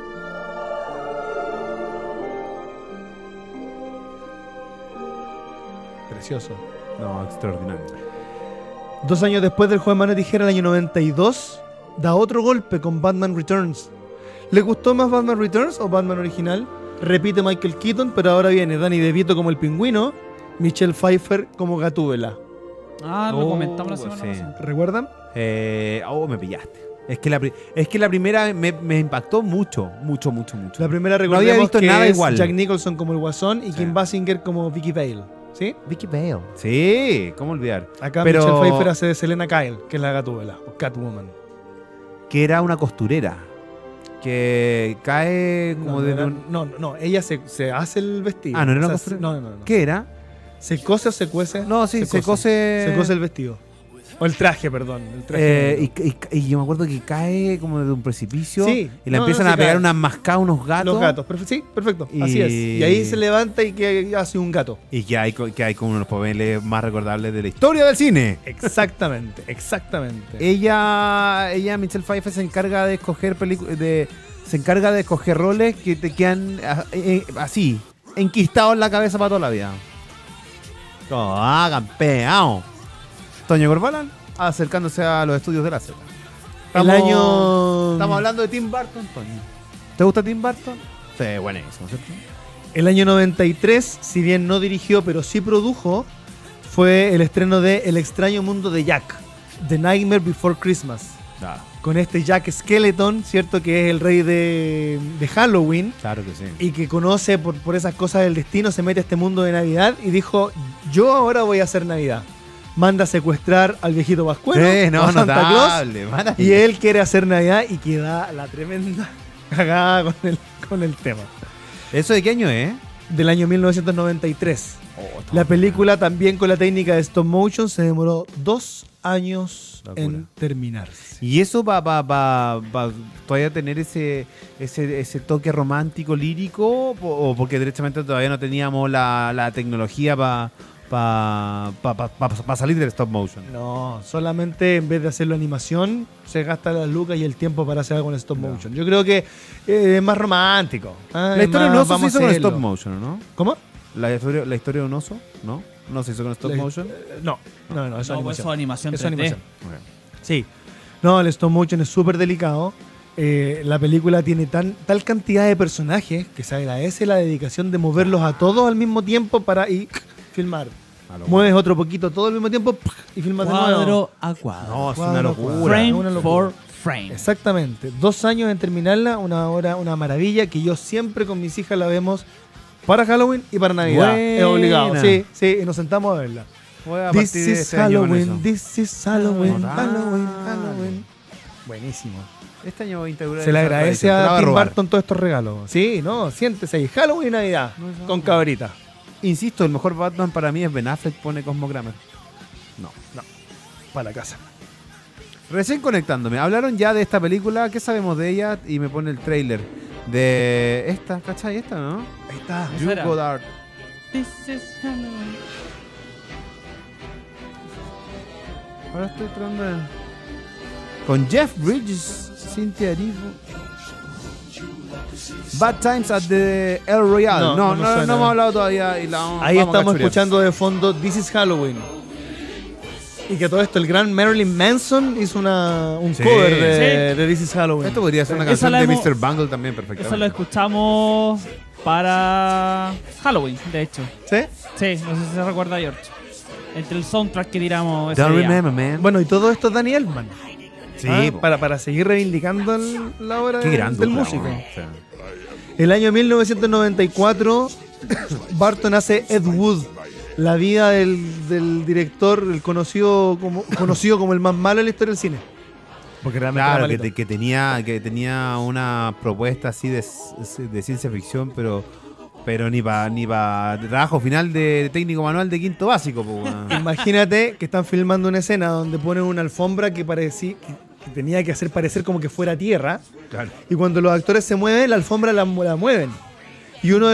Precioso. No, extraordinario. 2 años después del joven mano de tijera, el año 92, da otro golpe con Batman Returns. ¿Le gustó más Batman Returns o Batman original? Repite Michael Keaton, pero ahora viene Danny DeVito como el pingüino, Michelle Pfeiffer como Gatúbela. Ah, lo comentamos la semana sí. pasada. ¿Recuerdan? Me pillaste. Es que la primera me impactó mucho. La primera No había recordemos visto que nada es igual. Jack Nicholson como el Guasón y Sí. Kim Basinger como Vicky Vale. ¿Sí? Vicky Vale. Sí, ¿cómo olvidar? Acá Pero- Michelle Pfeiffer hace de Selena Kyle, que es la Gatúbela, o Catwoman. Que era una costurera. Que cae como de... No, ella se hace el vestido. Ah, ¿no era O una sea, costurera? No. ¿Qué era? ¿Se cose o se cuece? No, sí, se cose... Se cose el vestido. O el traje, perdón. El traje. Y yo me acuerdo que cae como de un precipicio Sí. y la No, empiezan no, a sí pegar cae. unas mascadas unos gatos. Los gatos. Sí, perfecto. Así es. Y ahí se levanta y que hace un gato. Y que hay como uno de los papeles más recordables de la historia del cine. Exactamente. Ella, Michelle Pfeiffer, se encarga de escoger roles que te quedan así, enquistado en la cabeza para toda la vida. Campeón. Toño Corbalán acercándose a los estudios de la Z. Estamos hablando de Tim Burton, Toño. ¿Te gusta Tim Burton? Sí, buenísimo, ¿cierto? El año 93, si bien no dirigió, pero sí produjo, fue el estreno de El extraño mundo de Jack, The Nightmare Before Christmas. Con este Jack Skeleton, ¿cierto? Que es el rey de Halloween. Claro que sí. Y que conoce por esas cosas del destino, se mete a este mundo de Navidad y dijo, yo ahora voy a hacer Navidad. Manda a secuestrar al viejito Pascuero, a Santa notable, Claus, y él quiere hacer Navidad y queda la tremenda cagada con el tema. ¿Eso de qué año es? Del año 1993. La película también con la técnica de stop motion se demoró 2 años en terminarse. Y eso para todavía tener ese toque romántico, lírico, o porque directamente todavía no teníamos la tecnología para salir del stop motion. No, solamente en vez de hacerlo animación, se gasta las lucas y el tiempo para hacer algo en stop motion. Yo creo que es más romántico. La historia de un oso se hizo con stop motion, ¿no? ¿Cómo? La historia de un oso, ¿no? ¿No se hizo con stop motion? No, eso es animación. Eso es animación 3D. Okay. Sí. No, el stop motion es súper delicado. La película tiene tal cantidad de personajes que se agradece la dedicación de moverlos a todos al mismo tiempo para filmar. Mueves otro poquito todo al mismo tiempo y filmas de nuevo. Cuadro a cuadro. No, es una locura. Frame for frame. Exactamente. 2 años en terminarla, una maravilla que yo siempre con mis hijas la vemos para Halloween y para Navidad. Buena. Es obligado. Sí, y nos sentamos a verla. This is Halloween, this is Halloween, Halloween. Buenísimo. Este año voy a inaugurar. Se le agradece a Tim Burton todos estos regalos. Sí, no, siéntese ahí. Halloween y Navidad con cabrita. Insisto, el mejor Batman para mí es Ben Affleck, pone Cosmo Kramer. No, para la casa. Recién conectándome, hablaron ya de esta película, ¿qué sabemos de ella? Y me pone el tráiler de esta, ¿cachai? Esta, ¿no? Ahí está. Drew Goddard. This is Halloween. Ahora estoy tratando de... Con Jeff Bridges, Cynthia Erivo. Bad Times at the El Royale. No hemos hablado todavía. Y ahí estamos escuchando de fondo This is Halloween. Y que todo esto, el gran Marilyn Manson hizo un cover de This is Halloween. Esto podría ser una canción de Mr. Bungle también, perfectamente. Eso lo escuchamos para Halloween, de hecho. ¿Sí? Sí, no sé si se recuerda, George. Entre el soundtrack que tiramos ese Don't día. remember, man. Bueno, y todo esto es Danny Elfman. Sí, para seguir reivindicando la obra del músico. Sí. El año 1994, Burton hace Ed Wood, la vida del director, el conocido como el más malo en la historia del cine. Porque realmente que tenía una propuesta así de ciencia ficción, pero ni para trabajo final de técnico manual de quinto básico. Imagínate que están filmando una escena donde ponen una alfombra que tenía que hacer parecer como que fuera tierra. Claro. Y cuando los actores se mueven, la alfombra la mueven. Y uno de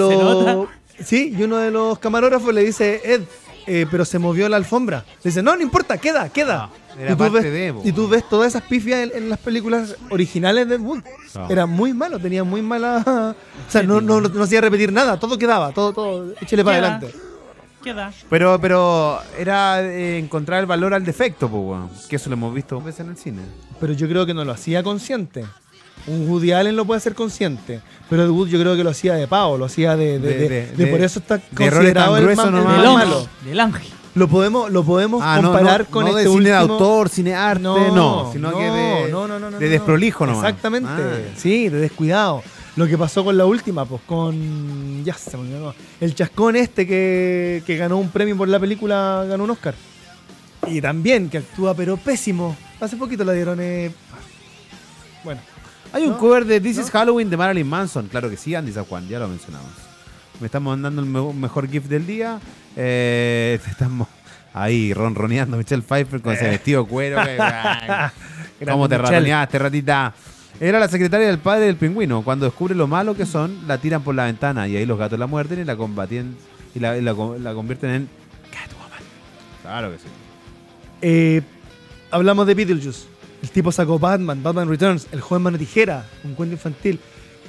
los camarógrafos le dice, Ed, pero se movió la alfombra. Le dice, no importa, queda. Y tú ves todas esas pifias en las películas originales de Ed Wood. Era muy malo, tenía muy mala... O sea, no hacía repetir nada, todo quedaba, todo échale para adelante. Queda. Pero era encontrar el valor al defecto, que eso lo hemos visto veces en el cine. Pero yo creo que no lo hacía consciente. Un Woody Allen lo puede hacer consciente, pero Ed Wood yo creo que lo hacía de pavo, lo hacía de por eso está considerado el más malo. Del ángel. Lo podemos comparar con no este de cine de último... autor, cine arte, sino que de desprolijo nomás. Exactamente, sí, de descuidado. Lo que pasó con la última, pues con... Ya se me olvidó. El chascón que ganó un premio por la película, ganó un Oscar. Y también, que actúa pero pésimo. Hace poquito la dieron... Bueno. Hay un cover de This is Halloween de Marilyn Manson. Claro que sí, Andy San Juan, ya lo mencionamos. Me estamos mandando el mejor GIF del día. Estamos ahí ronroneando Michelle Pfeiffer con ese vestido cuero. ¿Cómo te ratoneaste, ratita? Era la secretaria del padre del pingüino. Cuando descubre lo malo que son, la tiran por la ventana y ahí los gatos la muerden y la combaten y la convierten en Catwoman. Claro que sí. Hablamos de Beetlejuice. El tipo sacó Batman Returns, El joven mano tijera, un cuento infantil.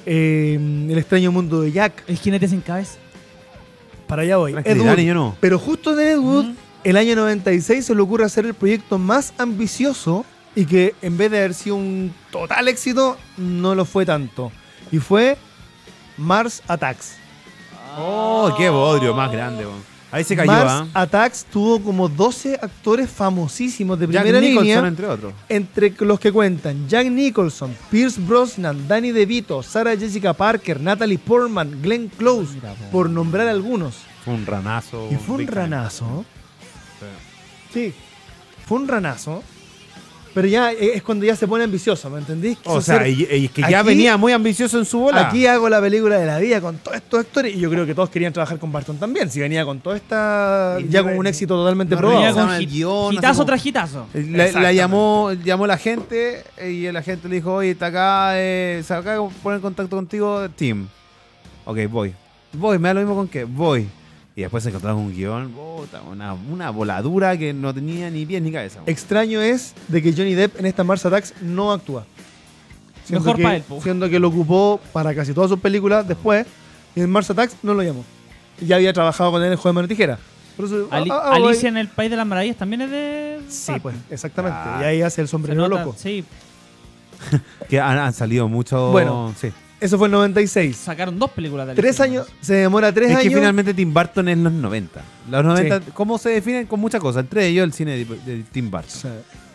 El extraño mundo de Jack. El jinete sin cabeza. Para allá voy. Tranquilidad, Ed Wood. niño, no. Pero justo de Ed Wood, el año 96 se le ocurre hacer el proyecto más ambicioso y que en vez de haber sido un total éxito, no lo fue tanto. Y fue Mars Attacks. Oh, qué bodrio más grande, weón. Ahí se cayó, Mars Attacks tuvo como 12 actores famosísimos de Jack primera Nicholson, línea, entre otros. entre los que cuentan Jack Nicholson, Pierce Brosnan, Danny DeVito, Sarah Jessica Parker, Natalie Portman, Glenn Close, por nombrar algunos. Fue un ranazo. Y fue un big time. ranazo. Sí, fue un ranazo. Pero ya es cuando ya se pone ambicioso, ¿me entendís? O Quiso sea, ser- y es que ya aquí- venía muy ambicioso en su bola. Aquí hago la película de la vida con todos estos actores y yo creo que todos querían trabajar con Barton también. Si venía con toda esta. Y Ya no- con un éxito totalmente no probado. Venía revisaban con el guión, hitazo así tras hitazo. La llamó la gente y la gente le dijo, oye, está acá, se acaba de poner en contacto contigo, Tim. Ok, voy. Voy, me da lo mismo con que voy. Y después se encontraron un guión, puta, una voladura que no tenía ni pies ni cabeza. Extraño es de que Johnny Depp en esta Mars Attacks no actúa. Siendo Mejor que- para él, po. Siendo que lo ocupó para casi todas sus películas después. Y en Mars Attacks no lo llamó. Y ya había trabajado con él en Juego de Mano y Tijera. Por eso, voy. Alicia en el País de las Maravillas también es de... Sí, pues, exactamente. Ah. Y ahí hace el Se sombrero nota, loco. sí. Que han salido muchos... Bueno. sí. Eso fue el 96. Sacaron 2 películas de Alicia. 3 años, se demora 3 Es años. que finalmente Tim Burton es los 90. Los 90, ¿cómo se definen? Con muchas cosas. Entre ellos el cine de Tim Burton. O sea,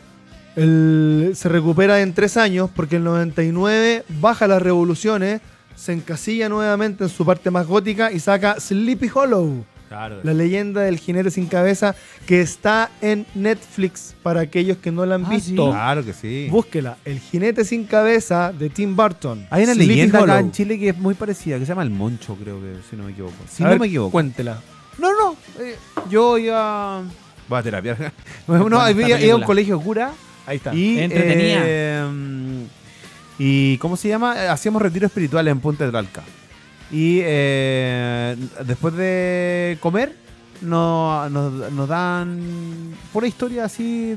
se recupera en 3 años porque el 99 baja las revoluciones, se encasilla nuevamente en su parte más gótica y saca Sleepy Hollow, Claro. la leyenda del jinete sin cabeza, que está en Netflix para aquellos que no la han Ah, visto. Claro que sí. Búsquela, El jinete sin cabeza de Tim Burton. Hay una Sleepy leyenda acá Hollow. en Chile que es muy parecida, que se llama El Moncho, creo que, si no me equivoco. Si A no ver, me equivoco. Cuéntela. No. Yo iba... Voy a terapia. No, Buena esta iba a un película. colegio cura Ahí está. y... Entretenida. y ¿cómo se llama? Hacíamos retiros espirituales en Punta de Tralca. Y después de comer nos dan pura historia así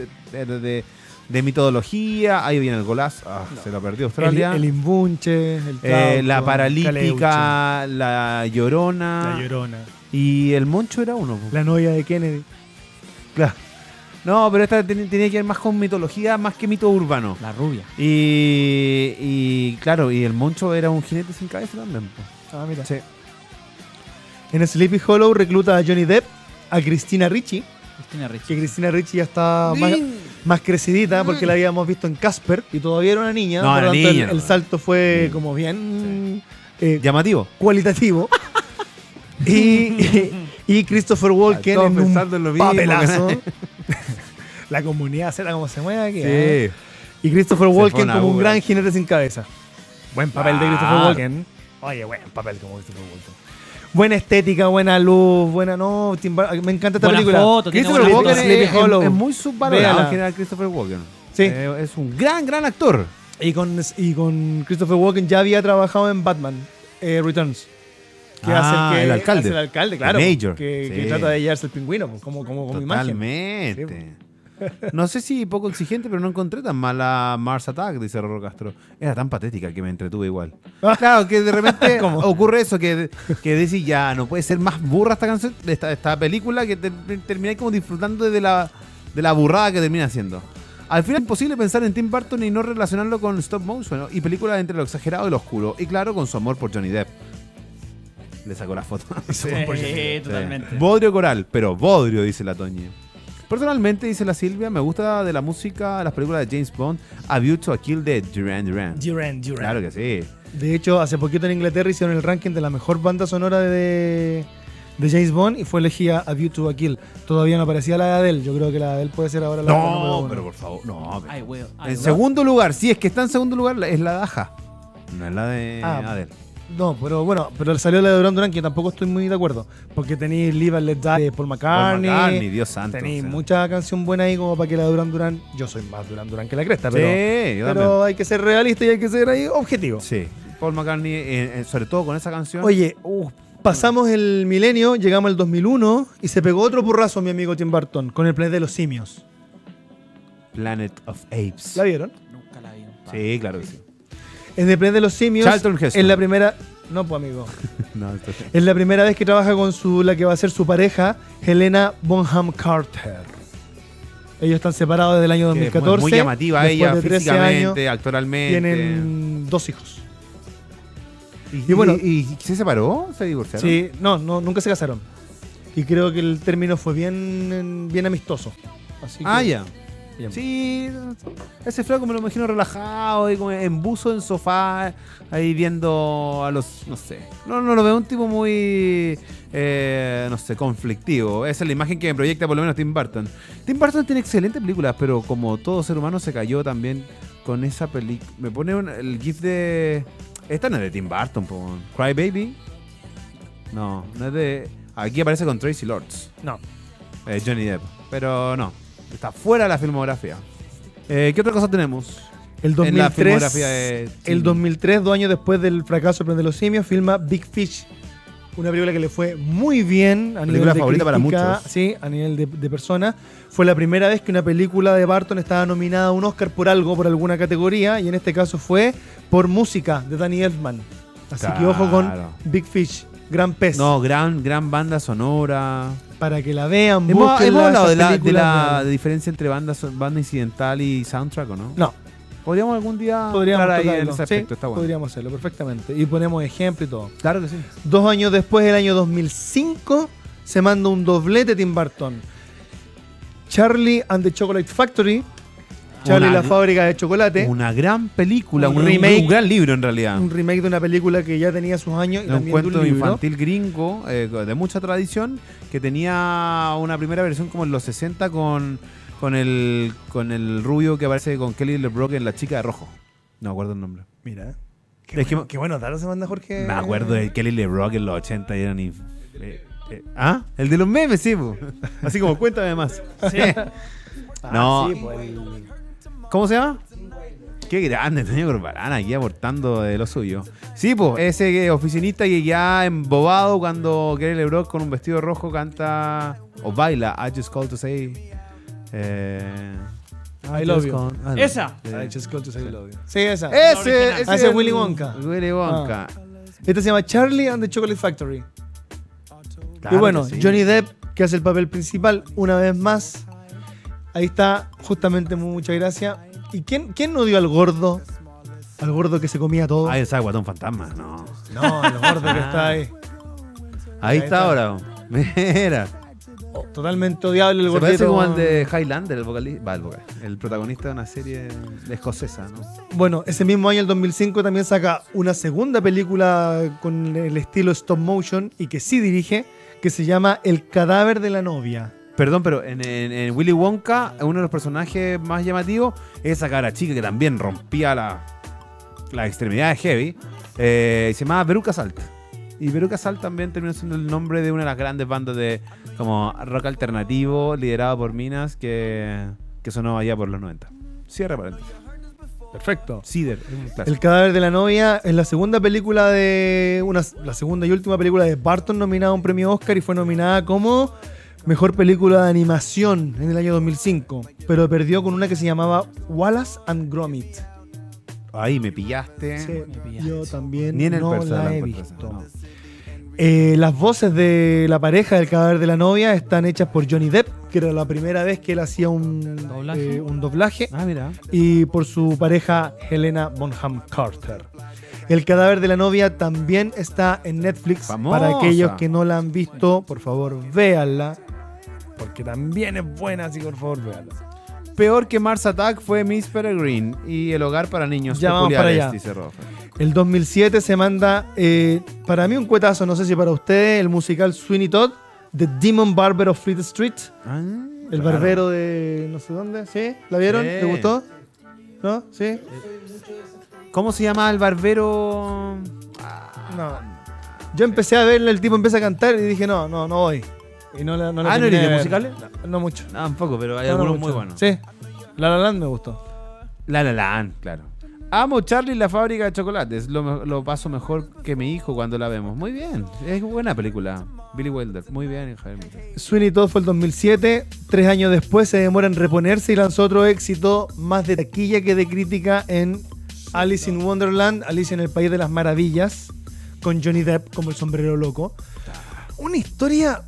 de mitología. Ahí viene el golazo. Se lo perdió Australia. El imbunche, el La Trauco, paralítica, la llorona. Caleuche, la llorona, Y el Moncho era uno. po. la novia de Kennedy. Claro. No, pero esta tenía que ver más con mitología, más que mito urbano. La rubia. Y claro, y el Moncho era un jinete sin cabeza también. po. Ah, mira. Sí. En Sleepy Hollow recluta a Johnny Depp, a Christina Ricci, Cristina Ricci. que Christina Ricci ya está más crecidita porque la habíamos visto en Casper y todavía era una niña. No, por lo era tanto, niña, el no. salto fue como bien Llamativo. cualitativo. y Christopher Walken Todos en un pensando en lo mismo, papelazo. que La comunidad será como se mueve aquí. Sí. ¿eh? Y Christopher Se fue Walken una como un uva. gran jinete sin cabeza. Buen papel de Christopher Claro. Walken. Oye, buen papel como Christopher Walken. Buena estética, buena luz, buena no. Me encanta esta Buena película. foto, tiene Christopher buena Walken foto. Sleepy Hollow. es muy subvalorado Véala. en general Christopher Walken. Sí. Es un gran actor. Y con Christopher Walken ya había trabajado en Batman Returns. Que Ah, hace el alcalde. hace el alcalde, claro. El Major. Que Sí. trata de llevarse el pingüino, pues, como imagen. Totalmente. No sé si poco exigente, pero no encontré tan mala Mars Attack, dice Rorro Castro. Era tan patética que me entretuve igual. Claro, que de repente ¿Cómo? ocurre eso, que decís, ya, no puede ser más burra esta canción, esta película, que termináis como disfrutando de la burrada que termina siendo. Al final es imposible pensar en Tim Burton y no relacionarlo con stop motion, ¿no? Y películas entre lo exagerado y lo oscuro. Y claro, con su amor por Johnny Depp. Le sacó la foto. Sí, totalmente. Bodrio coral, pero bodrio, dice la Toñi. Personalmente, dice la Silvia, me gusta de la música de las películas de James Bond, A View to a Kill de Duran Duran. Duran. Claro que sí. De hecho, hace poquito en Inglaterra hicieron el ranking de la mejor banda sonora de James Bond y fue elegida A View to a Kill. Todavía no aparecía la de Adele. Yo creo que la de Adele puede ser ahora la número No, uno. pero por favor, no. I will. En segundo lugar, si es que está en segundo lugar, es la de Aja. No es la de Ah, Adele. No, pero bueno, pero salió la de Duran Duran, que tampoco estoy muy de acuerdo. Porque tenéis Live and Let Die de Paul McCartney. Paul McCartney, Dios santo. Tenéis o sea. mucha canción buena ahí como para que la de Duran Duran. Yo soy más Duran Duran que la cresta, Sí, pero, yo pero hay que ser realista y hay que ser ahí objetivo. Sí, Paul McCartney, sobre todo con esa canción. Oye, pasamos el milenio, llegamos al 2001 y se pegó otro porrazo mi amigo Tim Burton con El planeta de los simios. Planet of Apes. ¿La vieron? Nunca la vi. Sí, claro que sí. En El Planeta de los Simios Charlton Heston. es la primera... No, pues amigo. No, esto sí. Es la primera vez que trabaja con la que va a ser su pareja, Helena Bonham Carter. Ellos están separados desde el año Que 2014. es muy llamativa Después ella de 13 físicamente, años, actoralmente. tienen 2 hijos. Y bueno- ¿y se separó? ¿Se divorciaron? Sí, no, nunca se casaron. Y creo que el término fue bien amistoso. Así que, Ya. bien. Sí, ese flaco me lo imagino relajado, ahí como en buzo, en sofá, ahí viendo a los, no sé. No lo veo un tipo muy, no sé, conflictivo. Esa es la imagen que me proyecta por lo menos Tim Burton. Tim Burton tiene excelentes películas, pero como todo ser humano se cayó también con esa película. Me pone el gif de... Esta no es de Tim Burton, po. Cry Baby. No es de... Aquí aparece con Tracy Lords. No. Johnny Depp. Pero no. Está fuera de la filmografía. ¿Qué otra cosa tenemos? El En la 2003, filmografía de el 2003, 2 años después del fracaso del Planeta de los Simios, filma Big Fish. Una película que le fue muy bien a nivel Película de favorita para crítica, muchos. sí, a nivel de persona. Fue la primera vez que una película de Barton estaba nominada a un Oscar por algo, por alguna categoría, y en este caso fue por música de Danny Elfman. Así que ojo con Claro. Big Fish, Gran Pez. No, gran banda sonora. Para que la vean, Hemos búsquenla, hablado esa de película, la vean. diferencia entre banda incidental y soundtrack, ¿o no? No, Podríamos algún día podríamos entrar ahí en tocarlo. ese Sí, aspecto. Está bueno. podríamos hacerlo perfectamente. Y ponemos ejemplo y todo. Claro que sí. 2 años después, el año 2005, se manda un doblete Tim Burton. Charlie and the Chocolate Factory. Charlie y la fábrica de chocolate. Una gran película, Un un remake. un gran libro en realidad. Un remake de una película que ya tenía sus años y De un también de cuento un libro. infantil gringo de mucha tradición que tenía una primera versión como en los 60 con el rubio que aparece con Kelly LeBrock en La chica de rojo. No me acuerdo el nombre. Mira. Es que- Qué bueno, datos se manda Jorge. Me acuerdo de Kelly LeBrock en los 80 y eran... El de los memes, sí. Po. Así como cuéntame más. Ah, No. sí, pues, ¿Cómo se llama? Qué grande, Antonio Corbalán aquí aportando de lo suyo. Sí, pues, ese oficinista que ya embobado cuando Kelly LeBrock con un vestido rojo canta o baila I Just Called to Say... I love you. Esa. I just called to say I love you. Sí, esa. Ese Ah, ese es Willy Wonka. Willy Wonka. Este se llama Charlie and the Chocolate Factory. Claro Y bueno, que sí. Johnny Depp, que hace el papel principal, una vez más. Ahí está, justamente, muchas gracias. ¿Y quién no dio al gordo? Al gordo que se comía todo. Ah, esa Guatón Fantasma, no. No, el gordo que está ahí. Ahí está ahora. Mira. Totalmente odiable el Se gordito. parece como al de Highlander, el protagonista de una serie escocesa, ¿no? Bueno, ese mismo año, el 2005, también saca una segunda película con el estilo stop motion y que sí dirige, que se llama El cadáver de la novia. Perdón, pero en Willy Wonka, uno de los personajes más llamativos es esa cara chica que también rompía la extremidad de Heavy. Se llamaba Veruca Salt. Y Veruca Salt también terminó siendo el nombre de una de las grandes bandas de como rock alternativo liderado por minas que sonó allá por los 90. Cierre paréntesis. Perfecto. Cider, es un clásico. El cadáver de la novia es la segunda película la segunda y última película de Barton nominada a un premio Oscar y fue nominada como mejor película de animación en el año 2005, pero perdió con una que se llamaba Wallace and Gromit. Ahí me pillaste. Sí, yo también Ni en el no persa la la he encuentro visto. esa, no. Las voces de la pareja del cadáver de la novia están hechas por Johnny Depp, que era la primera vez que él hacía un doblaje, Ah, mira. y por su pareja Helena Bonham Carter. El cadáver de la novia también está en Netflix. Famosa. Para aquellos que no la han visto, por favor, véanla, porque también es buena, así que por favor, véanla. Peor que Mars Attack fue Miss Peregrine y El hogar para niños Ya vamos para peculiares, allá. dice Rofa. El 2007 se manda, para mí un cuetazo, no sé si para ustedes, el musical Sweeney Todd, The Demon Barber of Fleet Street. El barbero de no sé dónde, ¿sí? ¿La vieron? Sí. ¿Les gustó? ¿No? ¿Sí? ¿Cómo se llama el barbero? No. Yo empecé a verla, el tipo empieza a cantar y dije, no voy. Y no la ¿no terminé eres de de ver. musicales? No mucho. No, tampoco, pero hay No, no algunos mucho. muy buenos. Sí. La La Land me gustó. La Land, claro. Amo Charlie y la fábrica de chocolates. Lo paso mejor que mi hijo cuando la vemos. Muy bien. Es buena película. Billy Wilder. Muy bien, Javier Márquez. Sweeney Todd fue el 2007. 3 años después se demora en reponerse y lanzó otro éxito más de taquilla que de crítica en Alice in Wonderland, Alicia en el País de las Maravillas, con Johnny Depp como el sombrero loco. Una historia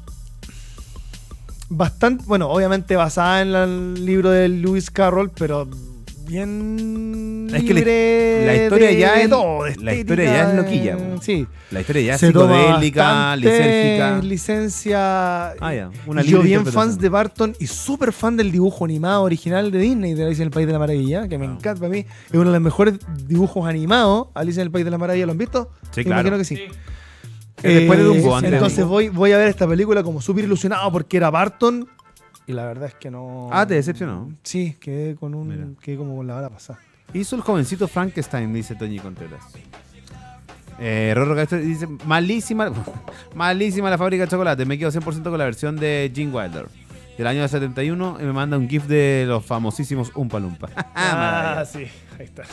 bastante, bueno, obviamente basada en el libro de Lewis Carroll, pero bien Es que libre la historia de ya es todo, la historia ya es estética, loquilla, po. sí. La historia ya es Se toma psicodélica, bastante lisérgica. licencia. Ah, ya. Una Y yo libre bien interpretación. fans de Barton y súper fan del dibujo animado original de Disney, de Alicia en el País de la Maravilla, que me encanta. Para mí es uno de los mejores dibujos animados. Alicia en el País de la Maravilla, ¿lo han visto? Sí, Me claro. imagino que sí. Después de Dumbo, antes de entonces Dumbo. voy a ver esta película como súper ilusionado porque era Barton y la verdad es que no. Ah, ¿te decepcionó? Sí, quedé Mira. como con la hora pasada. Hizo el jovencito Frankenstein, dice Toñi Contreras. Rorro Castro dice, malísima la fábrica de chocolate. Me quedo 100% con la versión de Gene Wilder del año 71 y me manda un gif de los famosísimos Oompa Loompa. Sí, ahí está.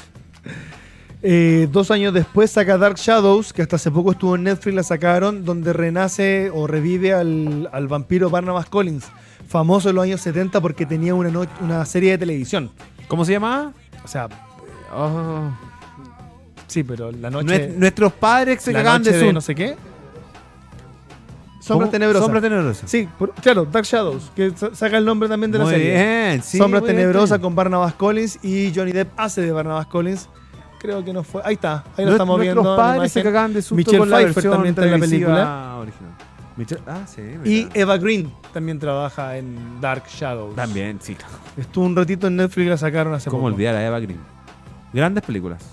2 años después saca Dark Shadows, que hasta hace poco estuvo en Netflix, la sacaron, donde renace o revive al vampiro Barnabas Collins, famoso en los años 70 porque tenía una serie de televisión. ¿Cómo se llama? O sea, Oh. sí, pero la noche... Nuestros padres se la cagaban noche de de su... no sé qué. Sombras Tenebrosas. Sombras Tenebrosas. Sí, claro, Dark Shadows, que saca el nombre también de la Muy serie. bien, sí. Sombras muy bien. Tenebrosas con Barnabas Collins y Johnny Depp hace de Barnabas Collins. Creo que no fue. Ahí está, ahí lo estamos viendo. Nuestros en la padres se imagen. cagaban de susto Michelle con la Pfeiffer versión también está en la televisiva película. original. Sí, mira. Y Eva Green también trabaja en Dark Shadows. También, sí. Estuvo un ratito en Netflix y la sacaron hace ¿Cómo poco. olvidar a Eva Green? Grandes películas.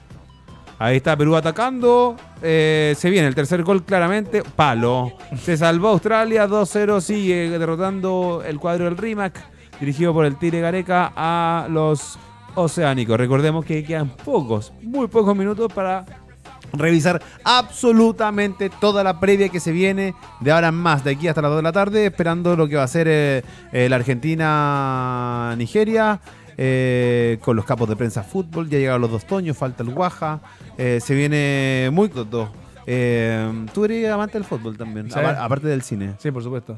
Ahí está Perú atacando. Se viene el tercer gol claramente. Palo. Se salvó Australia 2-0. Sigue derrotando el cuadro del Rimac, dirigido por el Tigre Gareca a los oceánicos. Recordemos que quedan muy pocos minutos para revisar absolutamente toda la previa que se viene de ahora en más, de aquí hasta las 2 de la tarde, esperando lo que va a ser la Argentina-Nigeria. Con los capos de prensa fútbol, ya llegaron los 2 toños, falta el Guaja, se viene muy todo. Tú eres amante del fútbol también, Sí. aparte del cine. Sí, por supuesto.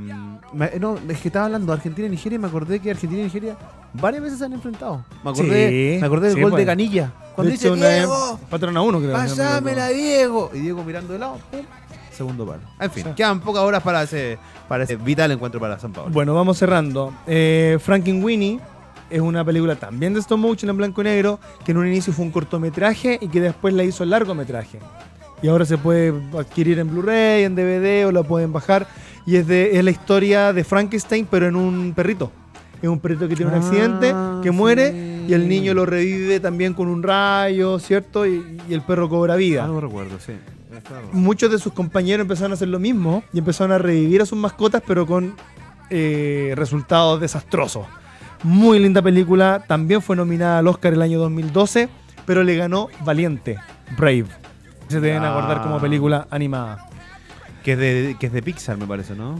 No, es que estaba hablando de Argentina y Nigeria y me acordé que Argentina y Nigeria varias veces se han enfrentado. Me acordé del sí, gol pues. de Canilla. Cuando De dice, hecho, una vez, Diego, patrón a 1, creo. pásamela, Diego. Y Diego mirando de lado, pum, segundo palo. En fin, Sí. quedan pocas horas para ese vital encuentro para San Pablo. Bueno, vamos cerrando. Frankenweenie es una película también de stop motion en blanco y negro, que en un inicio fue un cortometraje y que después la hizo largometraje. Y ahora se puede adquirir en Blu-ray, en DVD o la pueden bajar. Y es la historia de Frankenstein, pero en un perrito. Es un perrito que tiene un accidente, que muere, sí. y el niño lo revive también con un rayo, ¿cierto? Y el perro cobra vida. No recuerdo, sí. Muchos de sus compañeros empezaron a hacer lo mismo y empezaron a revivir a sus mascotas, pero con resultados desastrosos. Muy linda película, también fue nominada al Oscar el año 2012, pero le ganó Valiente, Brave. Se deben acordar como película animada. Que es de Pixar, me parece, ¿no?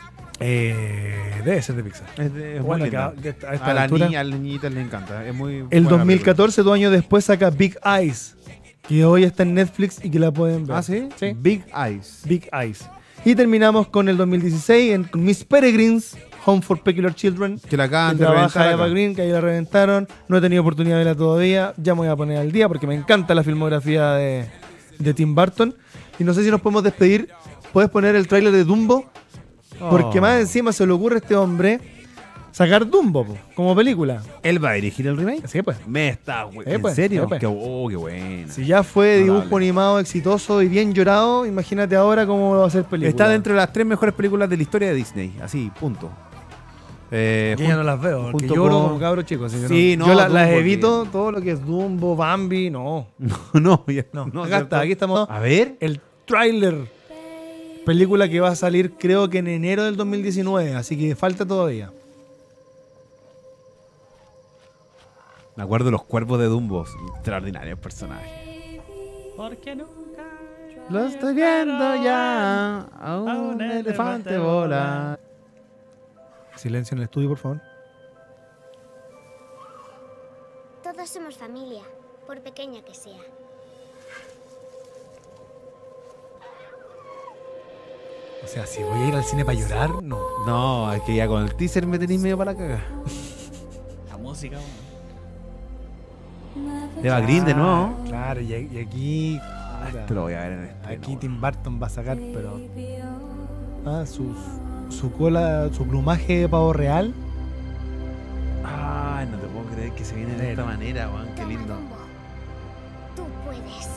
Debe ser de Pixar. Es muy Bueno, linda. que a esta a las altura- niñitas les encanta. Es muy El buena 2014, 2 años después, saca Big Eyes, que hoy está en Netflix y que la pueden ver. película. ¿Ah, sí? Sí. Big Eyes. Big Eyes. Y terminamos con el 2016 con Miss Peregrines, Home for Peculiar Children. Que la acaban Que de trabaja reventar Eva acá. Green, que ahí la reventaron. No he tenido oportunidad de verla todavía. Ya me voy a poner al día porque me encanta la filmografía de Tim Burton. Y no sé si nos podemos despedir. ¿Puedes poner el tráiler de Dumbo? Porque Oh. más encima se le ocurre a este hombre sacar Dumbo po, como película. ¿Él va a dirigir el remake? Así pues. Me está, güey. ¿En pues, serio? pues. Qué buena. Si ya fue dibujo Notable. animado exitoso y bien llorado, imagínate ahora cómo va a ser película. Está dentro de las 3 mejores películas de la historia de Disney. Así, punto. Yo ya no las veo, porque junto lloro con- como cabro chico. Así que Sí, no. no, Yo las Dumbo, evito, todo lo que es Dumbo, Bambi, no. No, ya. No, no, acá ¿cierto? está, aquí estamos. A ver. El tráiler. Película que va a salir creo que en enero del 2019, así que falta todavía. Me acuerdo de los cuervos de Dumbo. Extraordinarios personajes. Porque nunca Lo estoy viendo ya. A un elefante volar. Silencio en el estudio, por favor. Todos somos familia, por pequeña que sea. O sea, si voy a ir al cine para llorar, no. No, es que ya con el teaser me tenéis medio para la caga. la música, Eva Green de nuevo. Claro, y aquí. Esto lo voy a ver en este. Aquí Tim Burton va a sacar, pero. Su cola, su plumaje de pavo real. Ay, no te puedo creer que se viene de esta manera, weón. Qué Toma, lindo. Dumbo. Tú puedes.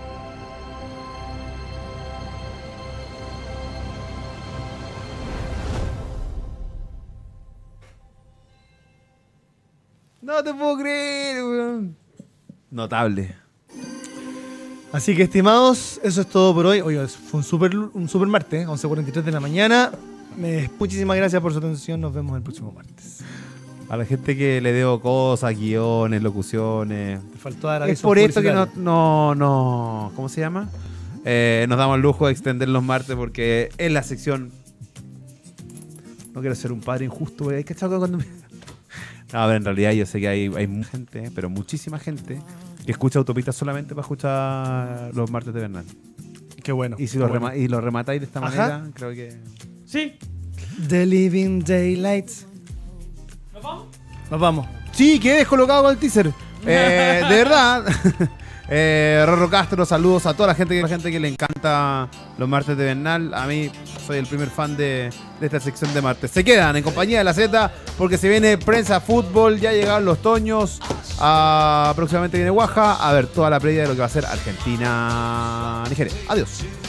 No te puedo creer, weón. Notable. Así que, estimados, eso es todo por hoy. Oye, fue un super martes, 11:43 de la mañana. Muchísimas gracias por su atención. Nos vemos el próximo martes. A la gente que le debo cosas, guiones, locuciones. Te faltó dar Es avisos por esto que publicitarios. no. ¿Cómo se llama? Nos damos el lujo de extender los martes porque es la sección. No quiero ser un padre injusto, porque hay que echar cuando. No, pero en realidad yo sé que hay mucha gente, pero muchísima gente que escucha Autopista solamente para escuchar los martes de Bernal. Qué bueno. Y si qué lo, bueno. y lo rematáis de esta Ajá. manera, creo que. Sí. The Living Daylights. ¿Nos vamos? Nos vamos. Sí, quedé descolocado con el teaser. De verdad. Rorro Castro, saludos a toda la gente que le encanta los martes de Bernal. A mí soy el primer fan de esta sección de martes. Se quedan en compañía de la Z porque se viene Prensa Fútbol, ya llegaron los toños. Próximamente viene Guaja. A ver toda la previa de lo que va a ser Argentina-Nigeria. Adiós.